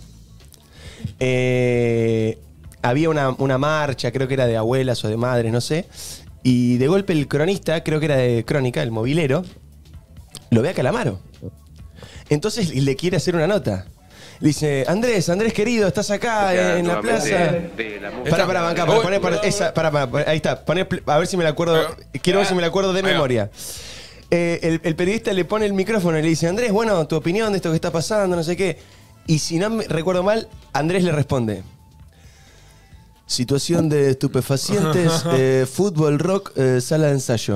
Había una marcha, creo que era de abuelas o de madres, no sé. Y de golpe el cronista, creo que era de Crónica, el movilero, lo ve a Calamaro. Entonces le quiere hacer una nota. Le dice, Andrés querido, estás acá en la plaza. Para, banca, ahí está, a ver si me la acuerdo. Quiero ver si me la acuerdo de memoria. El periodista le pone el micrófono y le dice, Andrés, bueno, tu opinión de esto que está pasando, no sé qué. Y si no me recuerdo mal, Andrés le responde, situación de estupefacientes, fútbol, rock, sala de ensayo.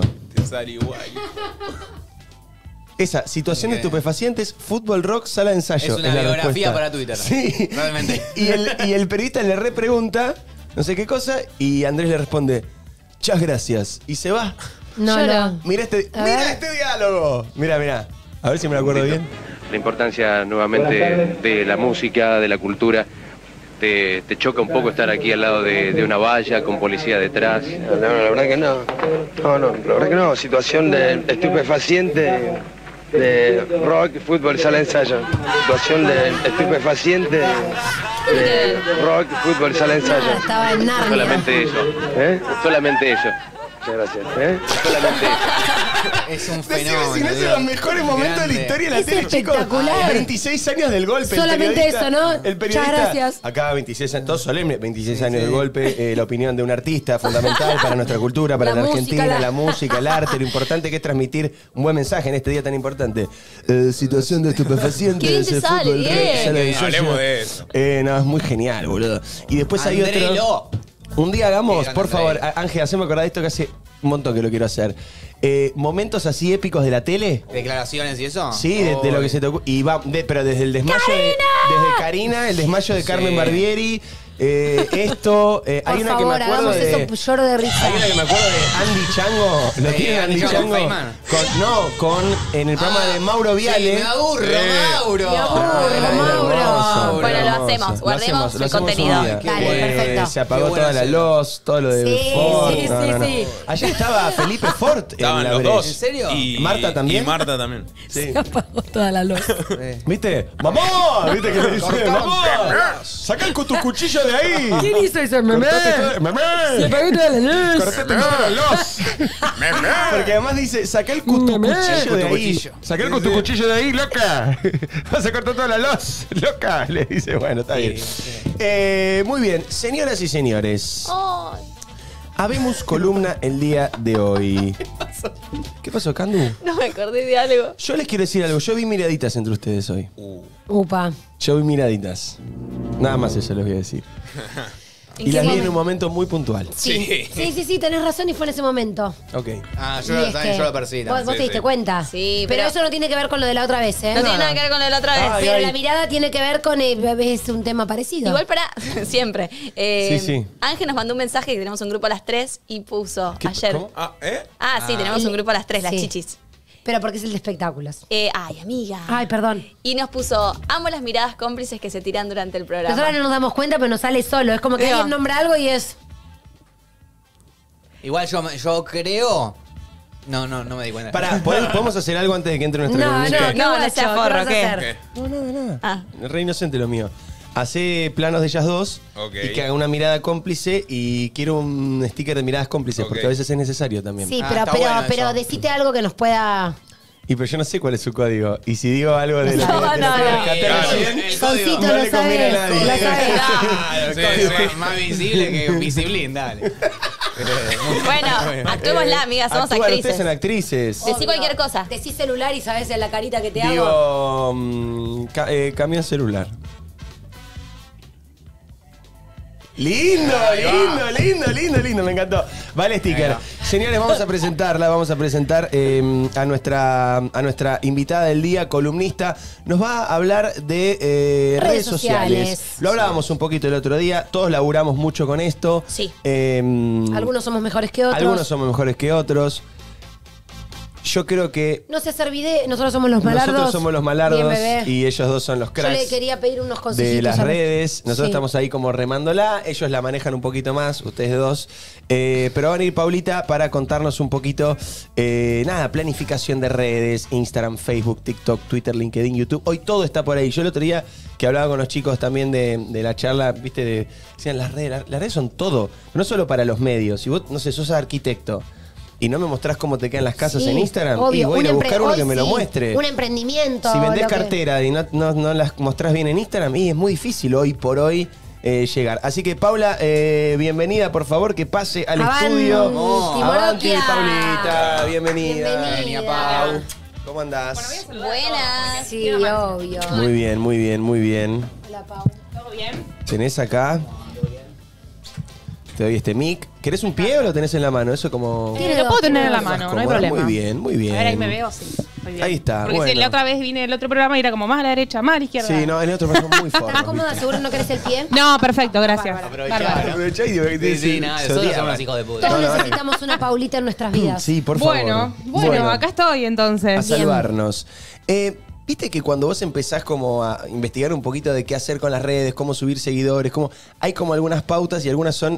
Esa, situación de estupefacientes, fútbol, rock, sala de ensayo. Es una biografía respuesta. para Twitter. Sí. Realmente. Y el periodista le repregunta, no sé qué cosa, y Andrés le responde, muchas gracias. Y se va. No. Mira este diálogo. Mira. A ver si me lo acuerdo bien. La importancia nuevamente de la música, de la cultura. Te choca un poco estar aquí al lado de una valla con policía detrás. No, la verdad que no. No, la verdad que no. Situación de estupefaciente de rock, fútbol, sala de ensayo. Situación de estupefaciente de rock, fútbol, sala de ensayo. Estaba en Narnia. Solamente eso. Solamente eso. Muchas gracias. Solamente eso. Es un Decime fenómeno. si no es de los mejores momentos de la historia de la Es tele, chicos. espectacular. 26 años del golpe. Solamente el periodista, eso, ¿no? El periodista, Muchas gracias. Acá 26 años, todo solemne, 26 años del golpe, la opinión de un artista fundamental para nuestra cultura, para la música, Argentina, la música, el arte, lo importante que es transmitir un buen mensaje en este día tan importante. Situación de estupefacientes, Qué bien te sale, fútbol, bien. rock, sala de ensayo. Hablemos de eso. No, es muy genial, boludo. Y después hay otro. Andrelo. Un día hagamos, Qué por grande favor, Ángel, haceme acordar de esto que hace un montón que lo quiero hacer. Momentos así épicos de la tele. ¿Declaraciones y eso? Sí, de lo que se te ocurre. Y va, pero desde el desmayo desde Karina, el desmayo de Carmen Barbieri. Esto, hay una que me acuerdo hagamos de. eso, lloro de risa. Hay una que me acuerdo de Andy Chango. ¿Lo tiene Andy Chango? En el programa de Mauro Viale. Sí, me aburro, Mauro. Me aburro, Mauro. Bueno, lo hacemos, guardemos el contenido. un día. Dale, perfecto. Se apagó Qué bueno toda la hacerlo. luz, todo lo de Sí, Ford. sí, No. sí. Allá estaba Felipe Ford Estaban en la los Breche. dos. ¿En serio? Y ¿Marta también? Y Marta también. Sí. Se apagó toda la luz. ¿Viste? ¡Mamá! ¿Viste que le dice? ¡Mamá! ¡Saca tu cuchillo de ahí! ¿Quién hizo eso, memé? ¡Memé! Se apagó toda la luz. Cortate toda la luz. Porque además dice, saca el cuchillo de ahí. Saca tu cuchillo de ahí, loca. Vas a cortar toda la luz, loca. Le dice, bueno, está bien. Muy bien, señoras y señores. Habemos columna el día de hoy. ¿Qué pasó, Candu? No me acordé de algo. Yo les quiero decir algo. Yo vi miraditas entre ustedes hoy. Upa. Yo vi miraditas. Nada más eso les voy a decir. Y las vi en un momento muy puntual. Sí, tenés razón y fue en ese momento. Ok. Ah, Y yo es que lo percibí. ¿Vos te diste cuenta? Sí, pero pero- eso no tiene que ver con lo de la otra vez, ¿eh? No tiene nada que ver con lo de la otra vez. Ay, Pero ay. la mirada tiene que ver con es un tema parecido. Igual para siempre. Sí. Ángel nos mandó un mensaje que tenemos un grupo a las 3 y puso ayer. ¿Cómo? Sí, tenemos un grupo a las 3, las Sí. chichis. Pero porque es el de espectáculos. Ay, amiga. Ay, perdón. Y nos puso, amo las miradas cómplices que se tiran durante el programa. Nosotros no nos damos cuenta, pero nos sale solo. Es como que Digo. alguien nombra algo y es... Igual yo creo. No me di cuenta. Pará, ¿podemos hacer algo antes de que entre nuestra columnista? No, no sea forro, vas a ¿qué? hacer? No, nada. Ah. Re inocente lo mío. Hacé planos de ellas dos Ok. y que haga una mirada cómplice y quiero un sticker de miradas cómplices Ok. porque a veces es necesario también. Sí, Ah, pero, está pero, bueno pero eso. decite algo que nos pueda... Y pero yo no sé cuál es su código. Y si digo algo de lo que No, de lo que no. rescaté Claro, recién, el Soncito, no lo le conviene a sabes. nadie. Lo sabes. Claro, el Sí, código sí. más visible que visiblín, dale. Bueno, actuémosla, amiga, somos Actúan, actrices. ustedes son actrices. Decí cualquier cosa. Decí celular y sabes en la carita que te hago. Digo, camión celular. Lindo, me encantó. Vale, sticker. Señores, vamos a presentar a nuestra invitada del día, columnista. Nos va a hablar de redes sociales. Lo hablábamos un poquito el otro día. Todos laburamos mucho con esto. Sí. Algunos somos mejores que otros. Algunos somos mejores que otros. Yo creo que... No sé hacer video, nosotros somos los malardos. Nosotros somos los malardos Bien, y ellos dos son los cracks. Yo le quería pedir unos consejitos de las redes. Nosotros Sí. estamos ahí como remándola. Ellos la manejan un poquito más, ustedes dos. Pero van a ir Paulita para contarnos un poquito, planificación de redes, Instagram, Facebook, TikTok, Twitter, LinkedIn, YouTube. Hoy todo está por ahí. Yo el otro día que hablaba con los chicos también de la charla, viste, decían las redes son todo. No solo para los medios. Si vos, no sé, sos arquitecto y no me mostrás cómo te quedan las casas Sí, en Instagram, obvio. y voy a buscar uno Hoy que me lo sí, muestre. Un emprendimiento. Si vendés lo que- cartera y no las mostrás bien en Instagram, y es muy difícil hoy por hoy llegar. Así que, Paula, bienvenida, por favor, que pase al Avanti, estudio. Timoroquia. Avanti, Paulita, bienvenida. Bienvenida. Pau. ¿Cómo andás? Buenas. Sí, obvio. Muy bien, muy bien, muy bien. Hola, Pau. ¿Todo bien? ¿Tenés acá? Te doy este mic. ¿Querés un pie o lo tenés en la mano? Eso como... Lo puedo tener en la mano, no hay problema. Muy bien, muy bien. A ver, ahí me veo, sí. Estoy bien. Ahí está, Porque si bueno. la otra vez vine el otro programa y era como más a la derecha, más a la izquierda. Sí, no, en el otro pasó muy fuerte. ¿Estás cómoda? ¿Seguro no querés el pie? No, perfecto, gracias. Bárbaro. Aprovechá y digo que te Sí, nada, nosotros somos los hijos de puta. Todos necesitamos una Paulita en nuestras vidas. Sí, por favor. Bueno, acá estoy entonces. A salvarnos. Viste que cuando vos empezás como a investigar un poquito de qué hacer con las redes, cómo subir seguidores, hay como algunas pautas y algunas son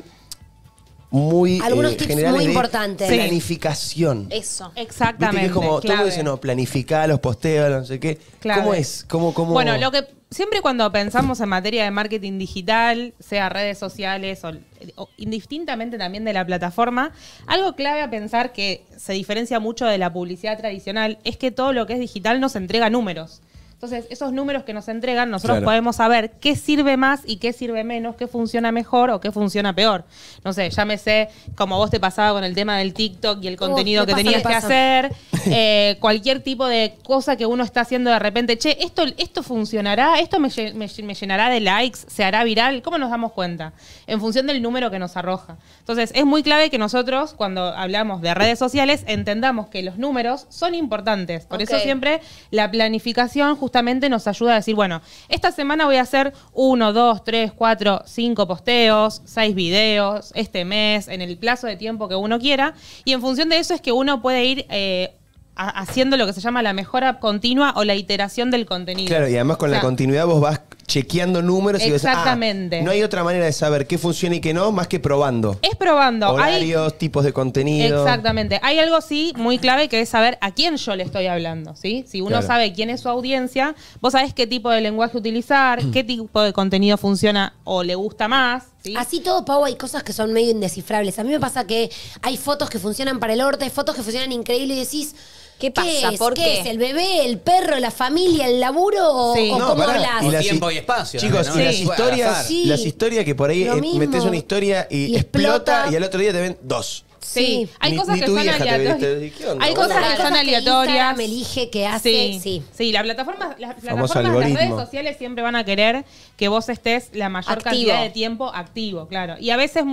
muy Algunos tips generales muy de importantes. planificación. Eso. Exactamente. Viste que es como, todo el clave. mundo dice, no, planificá los posteos, no sé qué. Clave. ¿Cómo es? ¿Cómo? Bueno, lo que siempre cuando pensamos en materia de marketing digital, sea redes sociales o indistintamente también de la plataforma, algo clave a pensar que se diferencia mucho de la publicidad tradicional es que todo lo que es digital nos entrega números. Entonces, esos números que nos entregan, nosotros Claro. podemos saber qué sirve más y qué sirve menos, qué funciona mejor o qué funciona peor. No sé, llámese, como vos te pasaba con el tema del TikTok y el contenido me que pasa, tenías me que pasa. hacer, cualquier tipo de cosa que uno está haciendo de repente, che, esto funcionará, esto me llenará de likes, se hará viral, ¿cómo nos damos cuenta? En función del número que nos arroja. Entonces, es muy clave que nosotros, cuando hablamos de redes sociales, entendamos que los números son importantes. Por eso Ok. siempre la planificación justamente nos ayuda a decir, bueno, esta semana voy a hacer 1, 2, 3, 4, 5 posteos, 6 videos, este mes, en el plazo de tiempo que uno quiera, y en función de eso es que uno puede ir haciendo lo que se llama la mejora continua o la iteración del contenido. Claro, y además con O la sea, continuidad vos vas chequeando números y ves, Exactamente. no hay otra manera de saber qué funciona y qué no, más que probando. es probando. Horarios, tipos de contenido. Exactamente. Hay algo sí muy clave que es saber a quién yo le estoy hablando, ¿sí? Si uno Claro. sabe quién es su audiencia, vos sabés qué tipo de lenguaje utilizar, qué tipo de contenido funciona o le gusta más, ¿sí? Así todo, Pau, hay cosas que son medio indescifrables. A mí me pasa que hay fotos que funcionan para el orto, hay fotos que funcionan increíble y decís, ¿Qué pasa? es? ¿Por qué? es? ¿El bebé, el perro, la familia, el laburo o, Sí. o No, cómo pará. hablas? Y las Tiempo y espacio. Chicos, ¿no? y las Sí. historias, Sí. las historias que por ahí Lo mismo. metés una historia y, Y explota, explota. y al otro día te ven 2. Sí, hay Ni- cosas ni que tu son vieja te ve, aleatorias. ¿viste? ¿Qué onda, Hay boludo? cosas que son aleatorias. Instagram elige que hace, Sí, las plataformas, las Famoso redes algoritmo. sociales siempre van a querer que vos estés la mayor Activo. cantidad de tiempo activo, claro. Y a veces,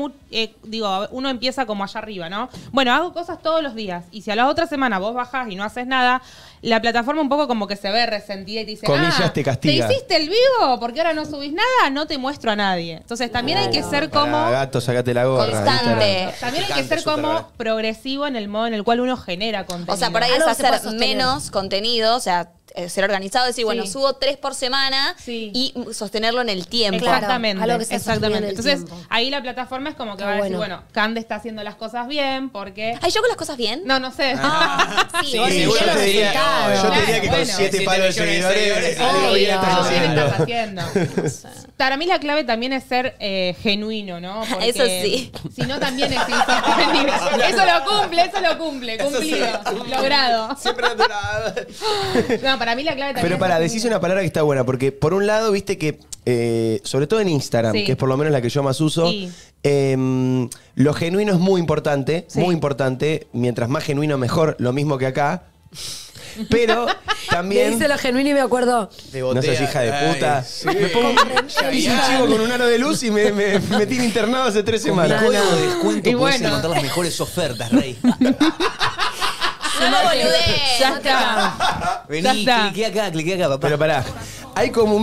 uno empieza como allá arriba, ¿no? Bueno, hago cosas todos los días. Y si a la otra semana vos bajás y no haces nada, la plataforma un poco como que se ve resentida y te dice, Comillas, te castiga. ¿te hiciste el vivo? Porque ahora no subís nada, no te muestro a nadie. Entonces también hay que ser como... Pará, gato, sacate la gorra. Constante. También hay que Picante, ser súper como raro. progresivo en el modo en el cual uno genera contenido. O sea, por ahí es Algo que se puede hacer sostener. menos contenido, o sea, ser organizado, decir, bueno, Sí. subo 3 por semana Sí. y sostenerlo en el tiempo. Claro, Exactamente, algo que sea sostenido en exactamente. el Entonces, tiempo. ahí la plataforma es como que Está va a decir, bueno. bueno, Cande está haciendo las cosas bien porque... ¿Ay, yo con las cosas bien? No, sé. Sí, vos Sí, vos yo los te diría, resultados. yo te diría que con Bueno. 7 7 palos de millones de seguidores, seguidores, algo bien estás Algo bien haciendo. estás haciendo. Para mí la clave también es ser genuino, ¿no? Porque Eso sí. Si no, también es insostenible. Eso lo cumple, cumplido, logrado. Siempre natural. No, para mí la clave también Pero es para, ser decís una palabra que está buena, porque por un lado, viste que, sobre todo en Instagram, Sí. que es por lo menos la que yo más uso, Sí. lo genuino es muy importante, Sí. muy importante. Mientras más genuino, mejor, lo mismo que acá. Pero Me también... dice lo genuino y me acuerdo. No seas hija de puta. Ay, sí. Me pongo hice un chivo con un aro de luz y me metí internado hace 3 semanas. Con mi código de descuento Y podés bueno. encontrar las mejores ofertas, Rey. No lo boludez. Ya está. Vení, Ya está. cliqué acá, papá. Pero pará, hay como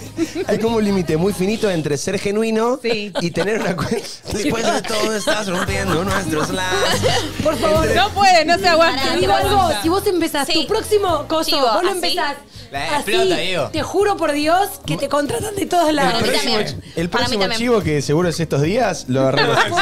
un límite muy finito entre ser genuino y tener una cuenta. Después de todo estás rompiendo nuestros lazos. Por favor. No puede, no se aguanta. Te digo algo, si vos empezás Sí. tu próximo coso, Chivo, vos lo así. empezás La así, explota, Diego. te juro por Dios que te contratan de todos lados. Para mí El Para mí próximo también. chivo que seguro es estos días, lo agarramos. Sí o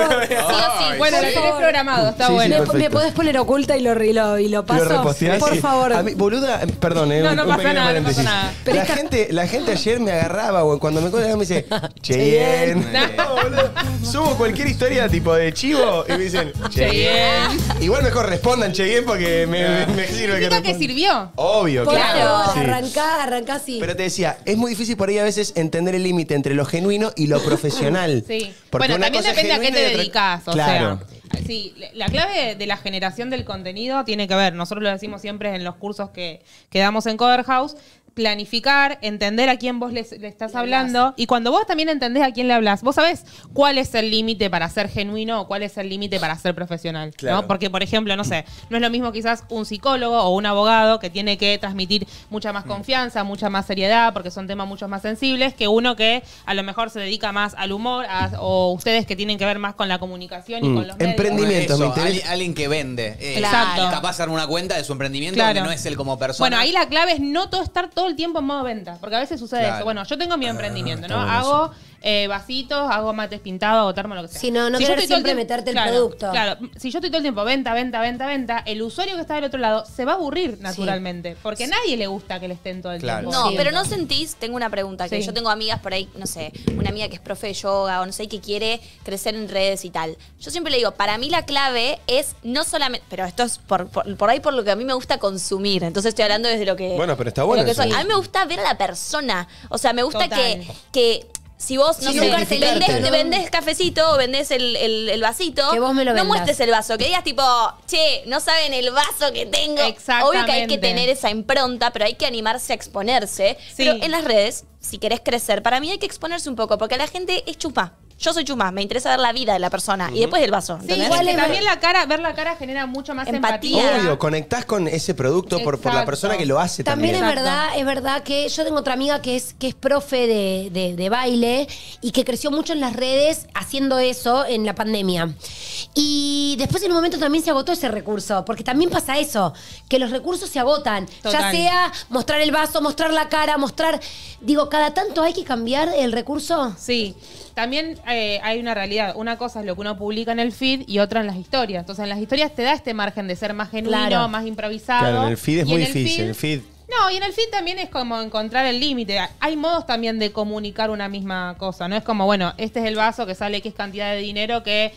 sí. Bueno, lo tenés programado, está Sí, sí, bueno. perfecto. ¿Me podés poner oculta y lo paso? ¿Lo reposteás? Por Sí. favor. A mí, boluda, perdón, No, no un pasa pequeño nada, no paréntesis. pasa nada. La gente ayer me agarraba, o cuando me encuentra me dice, Cheyenne. No, boludo. Subo cualquier historia tipo de chivo y me dicen, Cheyenne. Igual mejor respondan Cheyenne porque me sirve que Significa que respondan. sirvió. Obvio, Por claro. favor, Sí. arrancá así. Pero te decía, es muy difícil por ahí a veces entender el límite entre lo genuino y lo profesional. Sí. Porque Bueno, una también cosa es depende a qué genuina te y otra- dedicas. O Claro. sea, sí, la clave de la generación del contenido tiene que ver, nosotros lo decimos siempre en los cursos que damos en Cover House, planificar, entender a quién vos le estás hablando y cuando vos también entendés a quién le hablas, vos sabés cuál es el límite para ser genuino o cuál es el límite para ser profesional, Claro. ¿no? Porque, por ejemplo, no sé, no es lo mismo quizás un psicólogo o un abogado que tiene que transmitir mucha más confianza, mucha más seriedad, porque son temas mucho más sensibles, que uno que a lo mejor se dedica más al humor o ustedes que tienen que ver más con la comunicación y con los medios. Emprendimiento, me Eso, interesa. alguien que vende. Exacto. Capaz de armar una cuenta de su emprendimiento Claro. donde no es él como persona. Bueno, ahí la clave es no estar todo el tiempo en modo venta, porque a veces sucede Claro. eso. Bueno, yo tengo mi emprendimiento, ¿no? está bueno Hago vasitos, hago mates pintados, hago termo, lo que sea. Sí, no yo querer estoy todo el siempre tiempo- meterte el claro, producto. Claro, si yo estoy todo el tiempo venta, el usuario que está del otro lado se va a aburrir naturalmente, porque a nadie le gusta que le estén todo el tiempo. No, Sí. pero no sentís, tengo una pregunta, que Sí. yo tengo amigas por ahí, no sé, una amiga que es profe de yoga o no sé, que quiere crecer en redes y tal. Yo siempre le digo, para mí la clave es no solamente, pero esto es por ahí por lo que a mí me gusta consumir, entonces estoy hablando desde lo que... Bueno, pero está de bueno lo que eso. soy. A mí me gusta ver a la persona, o sea, me gusta Total. que si vos, no Sí, sé, un cartelito, ¿no? vendés cafecito o vendés el vasito, Que vos me lo no vendas. muestres el vaso, que digas tipo, che, no saben el vaso que tengo. Exactamente. Obvio que hay que tener esa impronta, pero hay que animarse a exponerse. Sí. Pero en las redes, si querés crecer, para mí hay que exponerse un poco, porque la gente es chusma. Yo soy chusma, me interesa ver la vida de la persona y después el vaso. Sí, ¿entendés? igual también ver la cara genera mucho más empatía. Obvio, conectás con ese producto por la Exacto. persona que lo hace También también. es verdad que yo tengo otra amiga que es profe de baile y que creció mucho en las redes haciendo eso en la pandemia. Y después en un momento también se agotó ese recurso, porque también pasa eso, que los recursos se agotan. Ya Total. sea mostrar el vaso, mostrar la cara, digo, cada tanto hay que cambiar el recurso. Sí, también hay una realidad. Una cosa es lo que uno publica en el feed y otra en las historias. Entonces, en las historias te da este margen de ser más genuino, Claro. más improvisado. Claro, en el feed es Y muy en el difícil. feed- El feed. No, y en el feed también es como encontrar el límite. Hay modos también de comunicar una misma cosa. No es como, bueno, este es el vaso que sale X cantidad de dinero que...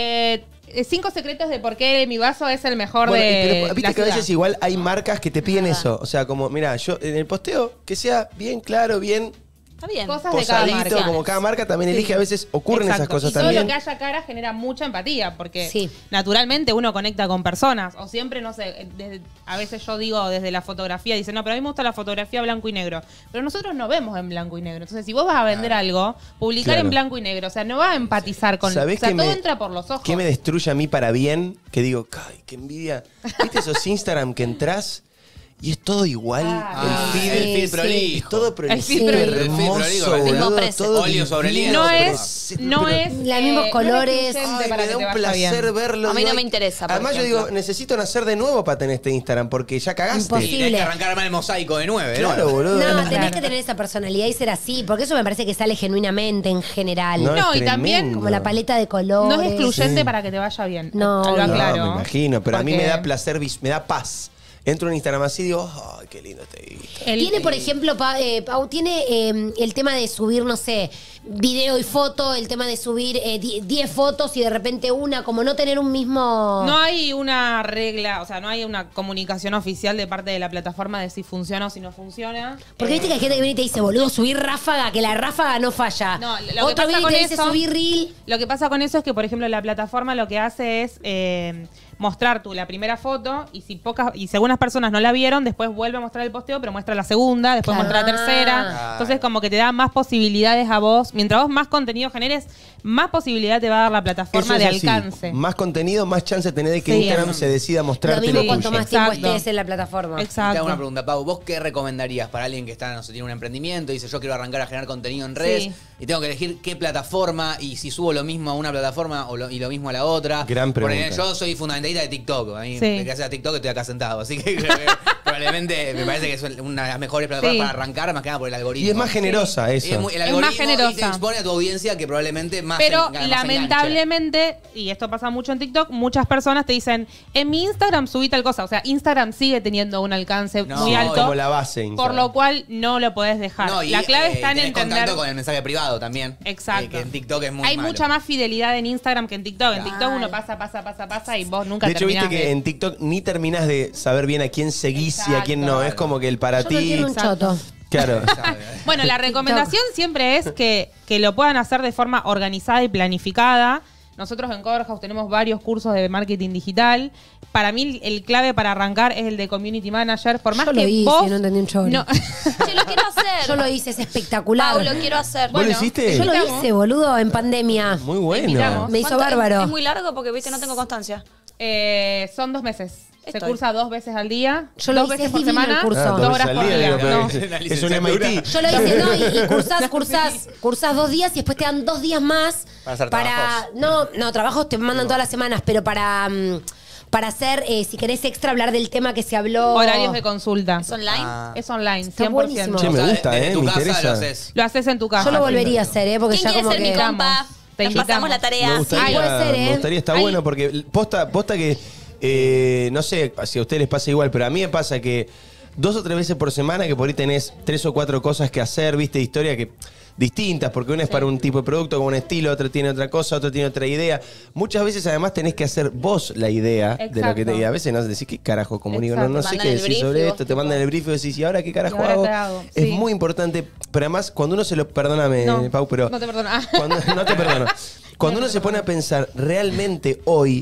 5 secretos de por qué mi vaso es el mejor Bueno, de pero la viste que a ciudad. veces igual hay marcas que te piden eso. O sea, como, mira, yo en el posteo, que sea bien claro, bien Está bien. Cosas de cada posadito, marca. como cada marca también Sí. elige, a veces ocurren Exacto. esas cosas y todo también. lo que haya cara genera mucha empatía, porque naturalmente uno conecta con personas. O siempre, no sé, a veces yo digo desde la fotografía, dicen, no, pero a mí me gusta la fotografía blanco y negro. Pero nosotros no vemos en blanco y negro. Entonces, si vos vas a vender algo, publicar Claro. en blanco y negro. O sea, no vas a empatizar con... O ¿Sabés sea, qué todo me- entra por los ojos. ¿Qué me destruye a mí para bien? Que digo, ay, qué envidia. ¿Viste esos Instagram que entras y es todo igual? el feed prolijo. Es todo prolijo. El feed prolijo. Hermoso, El feed boludo, prolijo, todo óleo sobre divino, lienzo. No es Los mismos colores. no es excluyente Ay, para me que da te un vaya placer bien. verlo. A mí digo, no me ay, interesa, por Además, yo ejemplo. digo, necesito nacer de nuevo para tener este Instagram, porque ya cagaste. Y tenés que arrancar mal el mosaico de 9, ¿no? Claro, boludo. No, tenés que tener esa personalidad y ser así, porque eso me parece que sale genuinamente en general. No, es No, y también tremendo. Como la paleta de colores. No es excluyente Sí. para que te vaya bien. No, Lo no, aclaro. me imagino, pero a mí Porque- me da placer, me da paz. Entro en Instagram así y digo, ay, qué lindo este Instagram. Tiene, por ejemplo, Pau, tiene el tema de subir, no sé, video y foto, el tema de subir 10 fotos y de repente una, como no tener un mismo... No hay una regla, o sea, no hay una comunicación oficial de parte de la plataforma de si funciona o si no funciona. Porque viste que hay gente que viene y te dice, boludo, subir ráfaga, que la ráfaga no falla. No, lo que Otro pasa viene y con te dice, eso- subir reel. Lo que pasa con eso es que, por ejemplo, la plataforma lo que hace es mostrar la primera foto y si según algunas personas no la vieron, después vuelve a mostrar el posteo, pero muestra la segunda, después muestra la tercera. Entonces como que te da más posibilidades a vos. Mientras vos más contenido generes, más posibilidad te va a dar la plataforma Eso de es así. alcance. Más contenido, más chance tenés de que Sí. Instagram se decida a Lo mostrarte mismo lo cuanto tuyo. más tiempo Exacto. estés en la plataforma. Te hago una pregunta, Pau. ¿Vos qué recomendarías para alguien que está, no sé, tiene un emprendimiento y dice yo quiero arrancar a generar contenido en redes Sí. y tengo que elegir qué plataforma y si subo lo mismo a una plataforma y lo mismo a la otra? Gran pregunta. Porque yo soy fundamentalista de TikTok. A mí, Sí. gracias a TikTok estoy acá sentado. Así que creo que probablemente me parece que es una de las mejores plataformas Sí. para arrancar, más que nada por el algoritmo. Y es más generosa Y eso. es muy- el Es algoritmo más generosa. y te expone a tu audiencia que probablemente más Pero más lamentablemente, y esto pasa mucho en TikTok, muchas personas te dicen, en mi Instagram subí tal cosa. O sea, Instagram sigue teniendo un alcance muy alto. Como la base. Por Instagram. lo cual no lo podés dejar. No, y, la clave está en tenés entender. contacto con el mensaje privado también. Exacto. Que en TikTok es muy Hay malo. mucha más fidelidad en Instagram que en TikTok. En TikTok uno pasa y vos nunca De hecho, terminás viste que de- en TikTok ni terminás de saber bien a quién seguís y a quién no. Es como que el para Yo ti. no quiero un choto. Claro. Bueno, la recomendación siempre es que lo puedan hacer de forma organizada y planificada. Nosotros en Cover House tenemos varios cursos de marketing digital. Para mí el clave para arrancar es el de Community Manager. Por más Yo que lo hice, vos... no entendí un chorro. No. Yo lo quiero hacer. Yo lo hice, es espectacular. Pau, lo quiero hacer. ¿Vos lo hiciste? Yo lo hice, boludo, en pandemia. Muy bueno. Me hizo ¿Cuánto? bárbaro. Es muy largo porque, viste, no tengo constancia. Son 2 meses. Se Estoy. cursa 2 veces al día. Yo lo 2 hice, veces es por divino semana. el curso. 2 horas por día. digo, pero No. es un MIT. Yo lo hice, no, y cursás 2 días y después te dan 2 días más Para hacer trabajos. no, trabajos te mandan todas las semanas, pero para hacer, si querés extra, hablar del tema que se habló. Horarios de consulta. ¿Es online? Es online, 100%. Está buenísimo. Che, me O sea, gusta, desde tu me casa interesa. lo haces. Lo haces en tu casa. Yo lo volvería a hacer, porque ¿Quién ya quiere como ser mi que... compa? Te Nos invitamos. pasamos la Me tarea. gustaría, puede ser, me gustaría, está Ay. bueno porque posta que, no sé si a ustedes les pasa igual, pero a mí me pasa que 2 o 3 veces por semana que por ahí tenés 3 o 4 cosas que hacer, viste, historia que distintas, porque una es para un tipo de producto con un estilo, otro tiene otra cosa, otro tiene otra idea. Muchas veces además tenés que hacer vos la idea de lo que te... Exacto. Y a veces no decís, ¿qué carajo comunico? No, Exacto. no sé Mandan qué el decir brief sobre y vos esto, te mandan el brief y decís, ¿y ahora qué carajo ¿Y ahora hago? qué hago? Es Sí. muy importante, pero además cuando uno se lo... Perdóname, No, Pau, pero... no te perdono. Ah. No te perdono. Cuando uno se pone a pensar, realmente hoy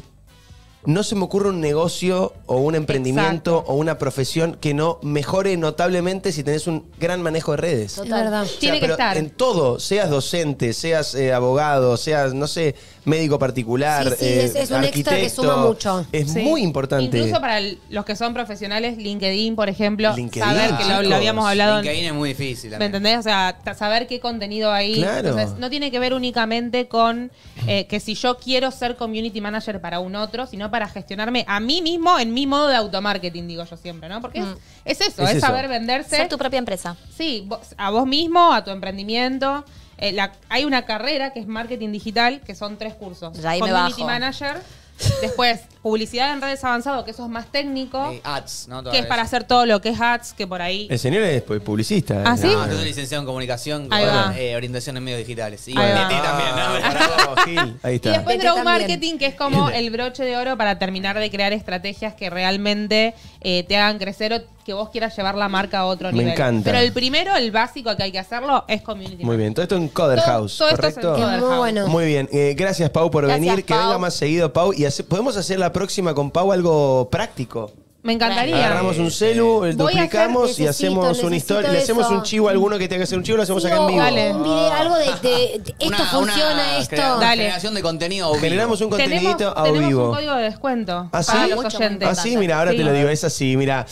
no se me ocurre un negocio o un emprendimiento o una profesión que no mejore notablemente si tenés un gran manejo de redes. Es verdad. O sea, Tiene que pero estar. en todo, seas docente, seas abogado, seas, no sé, médico particular, Sí, es un extra que suma mucho. Es Sí. muy importante. Incluso para los que son profesionales, LinkedIn, por ejemplo, LinkedIn, saber que lo chicos. habíamos hablado. LinkedIn es muy difícil. ¿Me también. entendés? O sea, saber qué contenido hay. Claro. Entonces, no tiene que ver únicamente con que si yo quiero ser community manager para un otro, sino para gestionarme a mí mismo en mi modo de automarketing, digo yo siempre, ¿no? Porque es eso, Es es eso. saber venderse. Ser tu propia empresa. Sí, a vos mismo, a tu emprendimiento. Hay una carrera que es marketing digital, que son 3 cursos. Ya ahí me Community bajo. Manager, después publicidad en redes avanzado, que eso es más técnico, Ads, ¿no? que es para hacer todo lo que es ads, que por ahí... El señor es publicista. ¿Ah, sí? No, yo soy licenciado en comunicación con Ahí va. orientación en medios digitales. Y Ahí va. TT también, ¿no? Bravo, Gil. Ahí Y está. después Vete Grow también. Marketing, que es como el broche de oro para terminar de crear estrategias que realmente te hagan crecer o que vos quieras llevar la marca a otro Me nivel. encanta. Pero el primero, el básico que hay que hacerlo, es community. Muy bien, todo esto en Coder Todo- House, todo esto es en ¿correcto? Coder Es muy House. bueno. Muy bien, gracias Pau por Gracias, venir, que Pau. venga más seguido Pau y podemos hacer la próxima con Pau algo práctico. Me encantaría. Agarramos un celu, Voy a duplicamos hacer- y hacemos necesito una historia, le hacemos eso. un chivo a alguno que tenga que hacer un chivo, lo hacemos acá en vivo. Dale. Un video, algo de esto funciona, esto. Dale. Generación de contenido. vivo. Generamos un contenido a tenemos vivo. un código de descuento ¿Ah, sí? para los Mucho, oyentes. muy Así, mira, ahora Sí. te lo digo, es así, mira.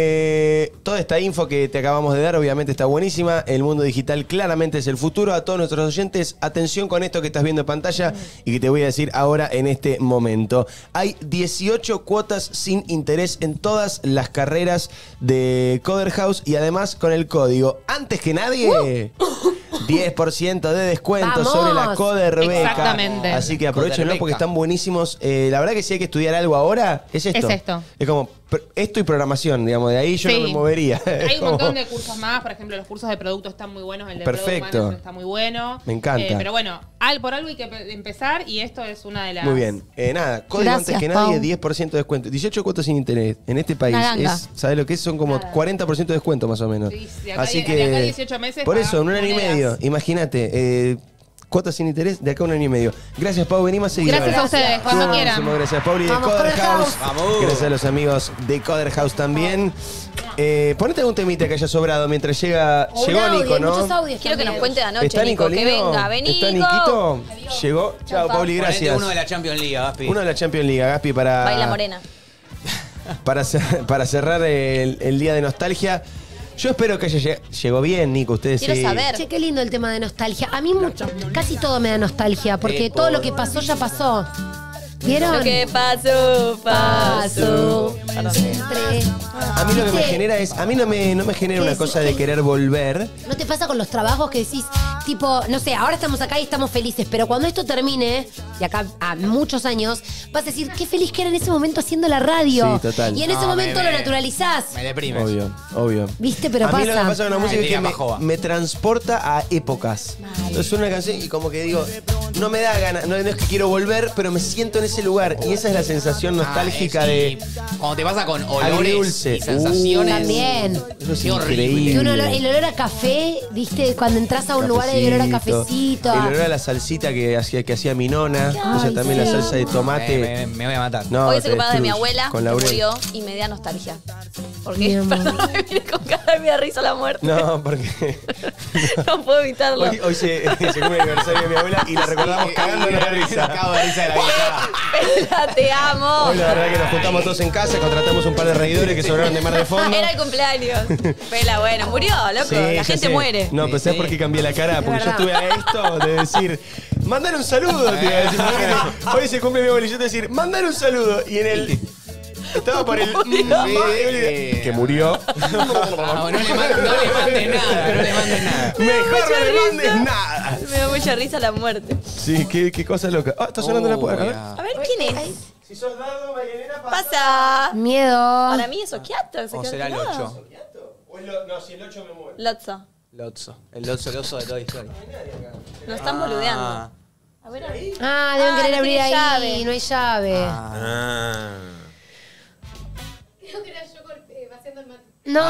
Toda esta info que te acabamos de dar, obviamente está buenísima. El mundo digital claramente es el futuro. A todos nuestros oyentes, atención con esto que estás viendo en pantalla y que te voy a decir ahora en este momento. Hay 18 cuotas sin interés en todas las carreras de Coder House y además con el código antes que nadie 10% de descuento ¡Vamos! sobre la Coder Beca. Exactamente. Así que aprovechenlo Coder porque Beca. están buenísimos. La verdad que si hay que estudiar algo ahora, es esto. Es esto. Es como esto y programación, digamos, de ahí yo Sí. no me movería. Hay un Como- montón de cursos más, por ejemplo, los cursos de producto están muy buenos, el de Perfecto. Product Management está muy bueno. Me encanta. Pero bueno, por algo hay que empezar y esto es una de las... Muy bien. Nada, código Gracias, antes que nadie, Pau. 10% de descuento. 18 cuotas sin interés en este país. Una ganga. ¿Sabes lo que es? Son como 40% de descuento más o menos. Sí, de acá- Así de que. acá 18 meses por pagás eso, en un año y monedas. medio, imagínate. cuotas sin interés de acá a 1 año y medio. Gracias, Pau. Venimos a seguir. Gracias a ustedes, cuando Muchísimas quieran. Gracias, Pauli de Vamos, Coder Coder House. House. Vamos. Gracias a los amigos de Coder House también. Ponete algún temita que haya sobrado mientras llega. O un Llegó audio, Nico, hay ¿no? muchos audios Quiero que nos también. cuente de anoche, ¿Está Nico. Que Nicolino? venga, vení, ¿Está Nico. Niquito? Llegó. Chao, Pauli, Ponete gracias. uno de la Champions League, Gaspi. Uno de la Champions League, Gaspi, para. Baila morena. Para cerrar el día de nostalgia. Yo espero que llegó bien, Nico. Ustedes Quiero sí. saber. Che, qué lindo el tema de nostalgia. A mí casi todo me da nostalgia, porque todo lo que pasó ya pasó. ¿Vieron? Lo que pasó, pasó. Siempre. A mí lo que me ¿Viste? genera es. A mí no me genera una cosa de querer volver. ¿No te pasa con los trabajos que decís, tipo, no sé, ahora estamos acá y estamos felices, pero cuando esto termine, de acá a muchos años, vas a decir, qué feliz que era en ese momento haciendo la radio. Sí, total. Y en ese No, momento me lo naturalizás. Me deprimes. Obvio. ¿Viste? Pero a mí pasa. lo que pasa con la música es que Diga Pajoa. me transporta a épocas. Entonces suena una canción y como que digo, no me da ganas, no es que quiero volver, pero me siento en ese lugar. Y esa es la sensación nostálgica de Cuando te pasa con olores agridulce. y sensaciones. También. Eso es Qué horrible. increíble. Y el olor a café, ¿viste? Cuando entras a un lugar hay olor a cafecito. El olor a la salsita que hacía mi nona. O sea, también la salsa de tomate. Me voy a matar. No, Hoy es el te cumpleaños de mi destruye. abuela, Con que laurel. murió, y me da nostalgia. Mi Porque, amor. perdón, me viene con cara, me da risa la muerte. No, porque No puedo evitarlo. hoy se cumple el aniversario de mi abuela y la recordamos cagándonos de risa. Cago de risa de la vieja. Bella, te amo. Hoy la verdad que nos juntamos todos en casa, contratamos un par de reidores que sobraron de mar de fondo. Era el cumpleaños. Pela, bueno, murió, loco. Sí, la ya gente sé. muere. No, pero ¿sabes por qué cambié la cara? Porque yo estuve a esto de decir, mandar un saludo, te iba a decir. Hoy se cumple mi abuela y yo te iba a decir, mandar un saludo. Y en el. Estaba por el. Que murió. No le mandes nada, no le mandes nada. Mejor no le mandes nada. Me da mucha risa la muerte. Sí, qué cosa loca. Ah, está sonando la puerta. A ver. A ver, ¿quién es? Si sos Dardo, Marianela, Pasa. Miedo. Para mí es Occhiato. se O quedó será el colgado. 8. No, si el 8 me muere. Lotso. Lotso. El oso de Toy Story. Nos están boludeando. A ver, Ah, deben querer no abrir tiene ahí. llave. No hay llave. Creo que era yo vaciando el mate. No.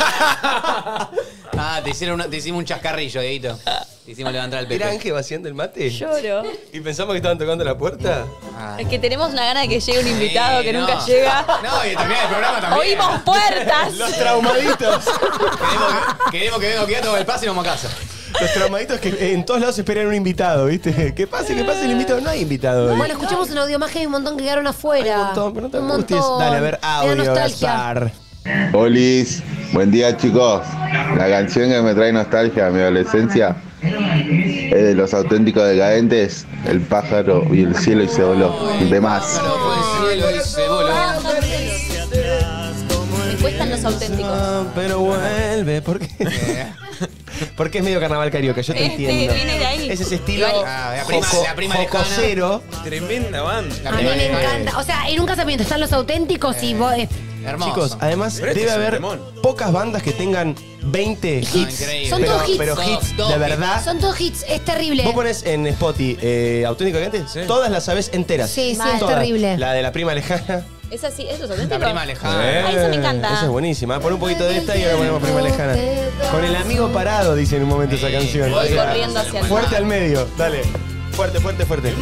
Te hicimos un chascarrillo, Dieguito. Te hicimos levantar el ¿Era pecho. Ángel vaciando el mate? Lloro. ¿Y pensamos que estaban tocando la puerta? Es que tenemos una gana de que llegue un invitado que no. nunca llega. No, y termina el programa también. Oímos puertas. Los traumaditos. Queremos que venga Occhiato con el pase y vamos a casa. Los traumaditos que en todos lados esperan un invitado, ¿viste? ¿Qué pase el invitado? No hay invitado hoy. Bueno, escuchamos un audio más que hay un montón que quedaron afuera. Hay un montón, pero no te Un angusties. montón. Dale, a ver, Me da audio, nostalgia. Gaspar. Olis, buen día chicos. La canción que me trae nostalgia a mi adolescencia es de Los Auténticos Decadentes, El pájaro y el cielo y se voló. De más. Me cuestan los auténticos. Pero vuelve, ¿por qué? Porque es medio carnaval carioca, yo te entiendo. Viene de ahí. Es ese estilo la prima lejana. jocosero. Tremenda banda. A mí me encanta. O sea, en un casamiento están los auténticos y vos. Hermoso. Chicos, además Pero este debe es un haber temón. pocas bandas que tengan 20 hits. increíble. Son todos hits. Pero hits de verdad. Son todos hits, es terrible. Vos pones en Spotify Auténtico Decadente, todas las sabés enteras. Sí, sí, Mal. es Todas. terrible. La de la prima lejana. ¿Es así? ¿Es los La auténticos? prima lejana. Ay, esa me encanta. Esa es buenísima. Pon un poquito de esta y ahora ponemos prima lejana. Con el amigo parado, dice en un momento esa canción. Voy corriendo hacia el Fuerte mar. al medio, dale. Fuerte, fuerte, fuerte.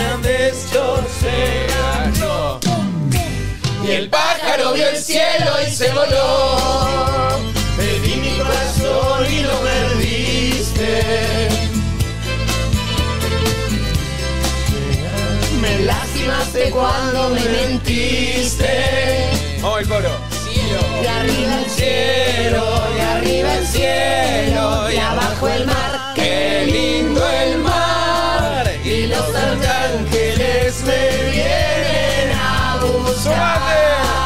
Y el pájaro vio el cielo y se voló. Perdí mi corazón y lo perdiste. Me lastimaste cuando me mentiste. Vamos el coro. Y arriba el cielo, y arriba el cielo, y abajo el mar. Qué lindo el mar. Y los arcángeles me vienen a buscar.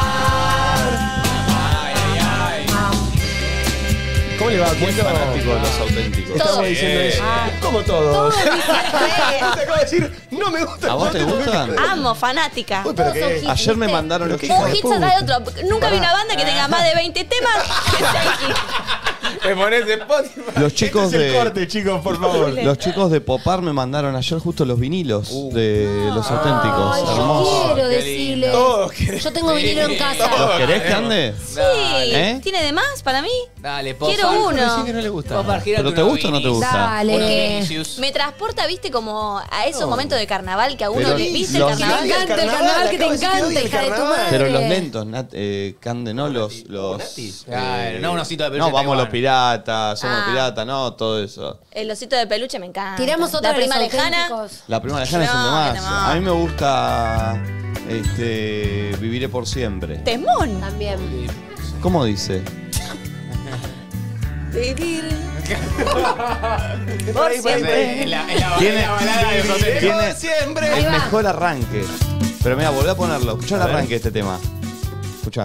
¿Cómo le va? Muy fanático de Los Auténticos. Estamos diciendo eso. Como todos. Te acabo de decir, no me gusta. ¿A vos te gusta? Amo, fanática. Uy, pero Todos son qué. hits, Ayer me ¿viste? mandaron los qué chicos. Un hit atrás de otro. Nunca vi una banda que tenga más de 20 temas que sea hit. Me pones de Spotify. Los chicos Este es el de. corte, chicos, por favor. Los chicos de Popar me mandaron ayer justo los vinilos de los auténticos. Ay, yo Hermosos. quiero decirles. Yo tengo vinilo en casa. ¿Los querés, Cande? Sí. ¿Eh? ¿Tiene de más para mí? Dale, Quiero uno. que no le gusta. Popar, gírate ¿Pero te unos gusta o no te gusta? Dale. Unos Vinicius. Me transporta, viste, como a esos No. momentos de carnaval que a uno Pero le. ¿Viste los- el Que te carnaval? encanta el carnaval, que te encanta, hija de tu madre. Pero los lentos, Cande, no los. Claro, no un osito de peluche. No, vamos los taiwano. piratas, somos Ah. piratas, no, todo eso. El osito de peluche me encanta. Tiramos otro La de los prima lejana. auténticos. La prima lejana es un No, temazo. qué A mí me gusta Viviré por siempre. Temón. También. ¿Cómo dice? Vivir. Por siempre. En la balada de los hoteles. Tiene Ahí el va. mejor arranque. Pero mira, volví a ponerlo. Escuchá el arranque de este tema. Escuchá.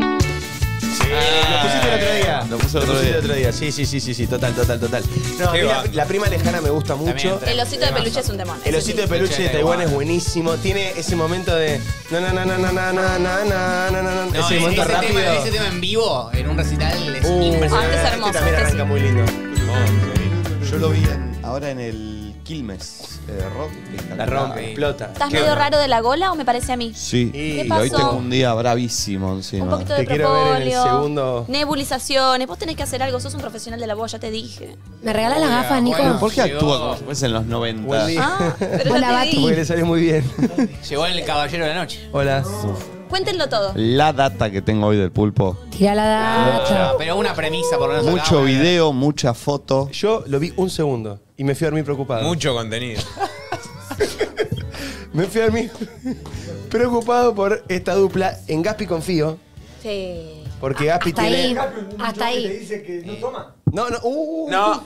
Lo pusiste el otro día. Lo puse el otro Lo pusiste día. el otro día. Sí, total. No, a mí la prima lejana me gusta mucho. También. El osito de peluche es un temón. El Ese osito sí. de peluche de Taiwán es buenísimo. Tiene ese momento de. No, Ese momento rápido. ese tema en vivo, en un recital, es Ah, impresionante. este es hermoso, También este arranca sí. muy lindo. Yo lo vi ahora en el Quilmes Rock. La rompe, explota. ¿Estás medio raro de la gola o me parece a mí? Sí, ¿Qué y hoy pasó? tengo un día bravísimo Un encima. poquito de Te quiero ver en el propóleo, segundo. nebulizaciones. Vos tenés que hacer algo, sos un profesional de la voz, ya te dije. ¿Me regalas las gafas, Nico? bueno. ¿Por qué Llegó. actúa como si fuese en los 90? Buen día. Ah, pero Hola, ya te Bati. dije. Porque le sale muy bien. Llegó el caballero de la noche. Hola. Cuéntenlo todo. La data que tengo hoy del pulpo. Tira la data. Pero una premisa por lo menos. Mucho acá, video, mucha foto. Yo lo vi un segundo y me fui a dormir preocupado. Mucho contenido. Me fui a dormir preocupado por esta dupla en Gaspi confío. Sí. Porque Gaspi Hasta tiene. ahí. Hasta ahí. dice que no toma. No. No,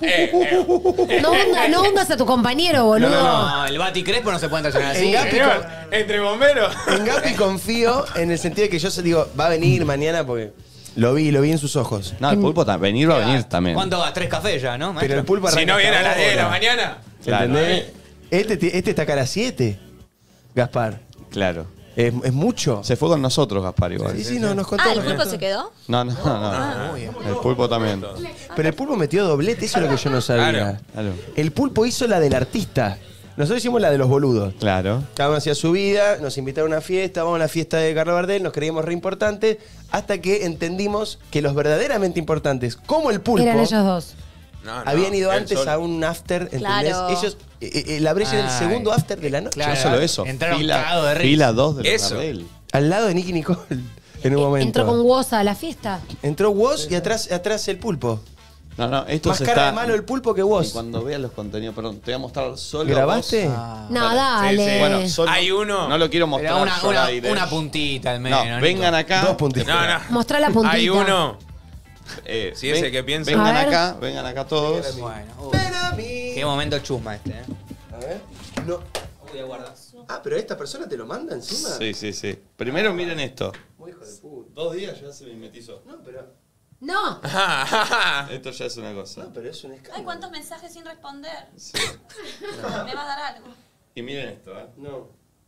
No hundas a tu compañero, boludo. No, el Bati Crespo no se puede estacionar así. En Gaspi, Señor, entre bomberos. en Gaspi confío en el sentido de que yo digo, va a venir mañana porque lo vi en sus ojos. No, el pulpo venir va a venir también. ¿Cuánto va? 3 cafés ya, ¿no? Pero el pulpo Si arranca no viene a hasta las 10 de la ahora. mañana. Claro. ¿Entendés? Este está acá a las 7. Gaspar. Claro. Es mucho. Se fue con nosotros, Gaspar, igual. Sí, nos contó. Ah, ¿el nos pulpo contó. se quedó? No. El pulpo también. Pero el pulpo metió doblete, eso es lo que yo no sabía. Claro. El pulpo hizo la del artista. Nosotros hicimos la de los boludos. Claro. Cada uno hacía su vida, nos invitaron a una fiesta, vamos a la fiesta de Carlos Gardel, nos creíamos re importantes, hasta que entendimos que los verdaderamente importantes, como el pulpo, Eran ellos dos. habían ido él antes solo. a un after, ¿entendés? Claro. Ellos, la brecha era el Ay. segundo after de la noche. Claro. No solo eso. Entraron cagados de risa. Fila 2 de los Eso. Gardel. Al lado de Nicky Nicole, en un momento. Entró con Woza a la fiesta. Entró Woz y atrás el pulpo. No, esto Más se cara está... de malo el pulpo que Y vos. cuando veas los contenidos, perdón, te voy a mostrar solo. ¿Grabaste? No, dale. Bueno, solo, Hay uno. No lo quiero Pero mostrar yo al aire. una puntita al menos. No, vengan acá. Dos puntitos. No. Mostrá la puntita. Hay uno. Sí, ese que piensa. Vengan acá todos. Bueno, qué momento chusma este, A ver. No. Voy a guardar. Ah, pero esta persona te lo manda encima. Sí. Primero miren esto. Muy hijo de puta. 2 días ya se mimetizó. No, pero. No. Esto ya es una cosa. No, pero es un escándalo. Ay, ¿cuántos mensajes sin responder? Sí. Me va a dar algo. Y miren esto, ¿eh? No.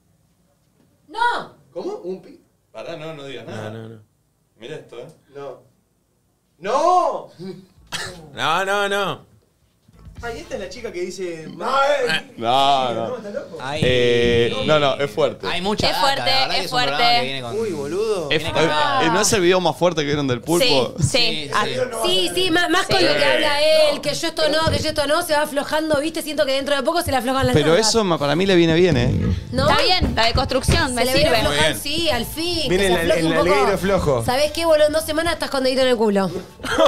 No. ¿Cómo? Un pi. Pará, no digas nada. No. Mira esto, ¿eh? No. ¡No! No. Ay, esta es la chica que dice. No. ¿Está loco? No, es fuerte. Hay mucha Es data, fuerte, la verdad que es un programa fuerte. que viene con- Uy, boludo. Es- ¿No es el video más fuerte que vieron del pulpo? Sí. Sí, más con lo que habla él, que yo esto no, se va aflojando, ¿viste? Siento que dentro de poco se le aflojan las Pero nalgas. eso para mí le viene bien, ¿eh? ¿No? Está bien, la deconstrucción, Se me le viene sirve. a aflojar, bien. sí, al fin. Viene que se el afloje un poco. aliguero flojo. ¿Sabés qué, boludo? En 2 semanas estás escondidito en el culo. Sí, se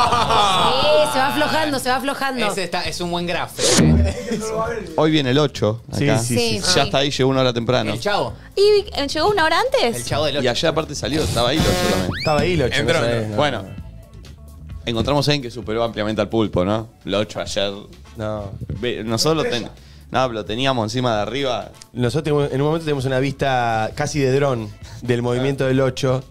va aflojando. Ese es un buen grafo. Hoy viene el 8. Acá. Sí. Ya está ahí, llegó una hora temprano. El chavo. ¿Y llegó una hora antes? El chavo del Y 8. ayer aparte salió, estaba ahí el 8 también. Estaba ahí, lo hecho. Entró. Bueno, encontramos a alguien que superó ampliamente al pulpo, ¿no? El 8 ayer. No. Nosotros lo teníamos encima de arriba. Nosotros en un momento tenemos una vista casi de dron del movimiento del 8.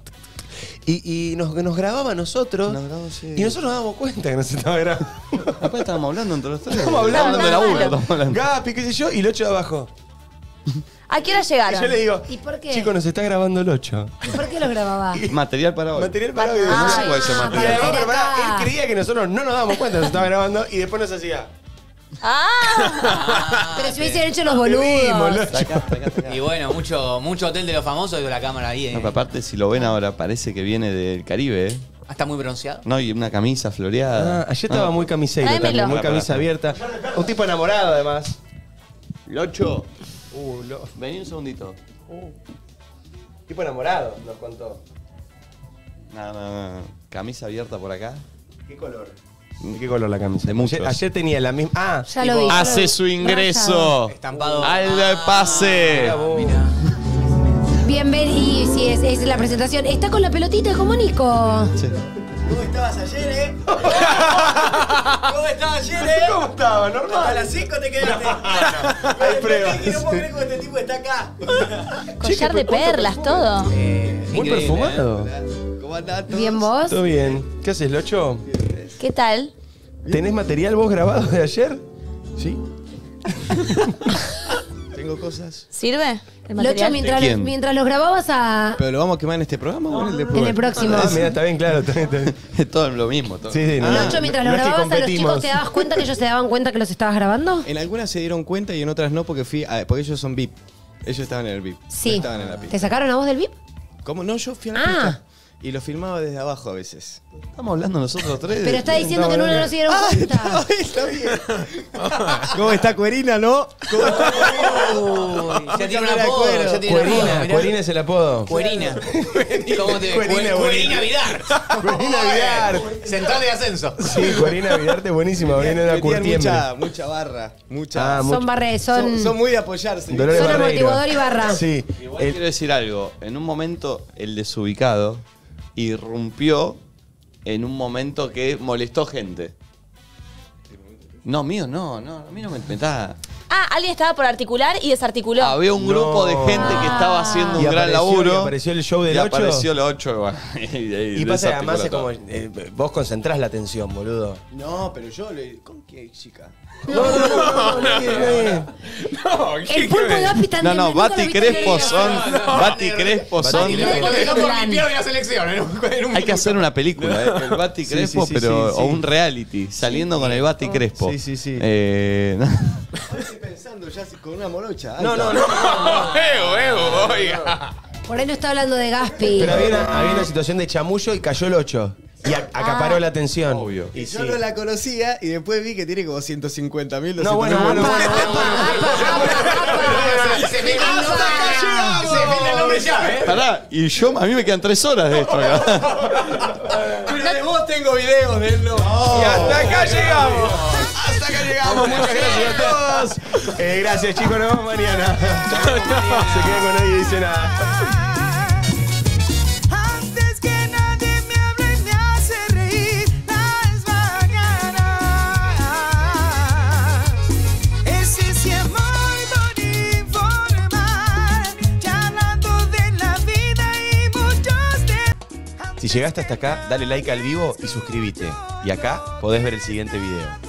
Y nos grababa a nosotros. Y nosotros nos dábamos cuenta que nos estaba grabando. Aparte estábamos hablando entre los tres. Estamos hablando de laburo, estamos hablando. Gaspi, qué sé yo, y el 8 de abajo. ¿A qué hora llegaron? Y yo le digo, ¿Y por qué? chicos, nos está grabando el 8. ¿Y por qué los grababa? Material para hoy. Material para hoy. No se puede ser material. Pero pará, él creía que nosotros no nos dábamos cuenta que se estaba grabando y después nos hacía. Pero si hubiesen hecho los boludos. Y bueno, mucho hotel de los famosos con la cámara ahí. No, pero aparte, si lo ven ahora, parece que viene del Caribe, ¿eh? Está muy bronceado. No, y una camisa floreada. Ayer estaba muy camiseiro también, muy camisa abierta. Un tipo enamorado, además. Locho. Vení un segundito. Tipo enamorado, nos contó. No. Camisa abierta por acá. ¿Qué color? ¿De qué color la camisa? De muchos. Ayer tenía la misma. Ah, ya lo vi. Hace su ingreso. Estampado. Al pase. Bienvenido. Y sí, es la presentación. Está con la pelotita como Nico. Sí. ¿Cómo estabas ayer, ¿Cómo estabas ayer, ¿Cómo estaba? Normal. A las 5 te quedaste. Hay pruebas. No puedo creer que este tipo está acá. Collar de perlas, todo. Muy perfumado. ¿Cómo andás? ¿Bien vos? ¿Todo bien? ¿Qué haces, Locho? ¿Qué tal? ¿Tenés material vos grabado de ayer? Sí. Tengo cosas. ¿Sirve? ¿El Locho, material? mientras los grababas a. ¿Pero lo vamos a quemar en este programa o en el de En el próximo. Ah, mira, está bien, claro. Está bien. Es todo lo mismo. Todo. Sí, no. Locho, mientras los No es que grababas a los competimos. chicos, ¿te dabas cuenta que ellos se daban cuenta que los estabas grabando? En algunas se dieron cuenta y en otras no porque porque ellos son VIP. Ellos estaban en el VIP. Sí. No estaban en la pista. ¿Te sacaron a vos del VIP? ¿Cómo? No, yo fui a la Ah. pista. Y lo filmaba desde abajo a veces. Estamos hablando nosotros tres. Pero está diciendo que en una no se dieron cuenta. Está bien. ¿Cómo está Cuerina, no? ¿Cómo está Ya tiene un apodo. Ya tiene un apodo. Cuerina, mirá. Cuerina es el apodo. Cuerina. ¿Cómo te Cuerina, Cuerina Vidar. Cuerina Vidar. Central de ascenso. Sí, Cuerina Vidarte, buenísima. Viene de la Metían curtiembre. mucha barra. Mucha. Son barres, Son muy de apoyarse. Dolores Son Barreiro. amortiguador y barra. Sí. Igual quiero decir algo. En un momento, el desubicado irrumpió en un momento que molestó gente. No, mío, no. A mí no me está. Alguien estaba por articular y desarticuló. Había un grupo de gente que estaba haciendo un gran laburo. Y apareció el show del y 8. apareció el 8. Y pasa que además es como. Vos concentrás la atención, boludo. No, pero yo le. ¿Con qué chica? No, nadie. El pulpo de Gaspi también. No, Bati Crespo son. Bati Crespo son. la selección. Hay que hacer una película, el Bati Sí, Crespo, sí, pero. sí. O un reality. Saliendo con el Bati Crespo. Sí. Estoy pensando ya con una morocha. No. Oiga. Por ahí no está hablando de Gaspi. Pero había una situación de chamullo y cayó el 8. Y acaparó la atención. Obvio. Y yo no la conocía y después vi que tiene como 150.000. No, bueno. Se filtra el nombre ya, Pará, y a mí me quedan 3 horas de esto acá. Pero de vos tengo videos de él. Y hasta acá llegamos. Muchas gracias a todos. Gracias, chicos. Nos vemos mañana. Se quedan con nadie dice nada. Antes que nadie me hable y me hace reír las mañanas. Ese sí amor por informar, charlando de la vida y muchos de... Si llegaste hasta acá, dale like al vivo y suscríbete. Y acá podés ver el siguiente video.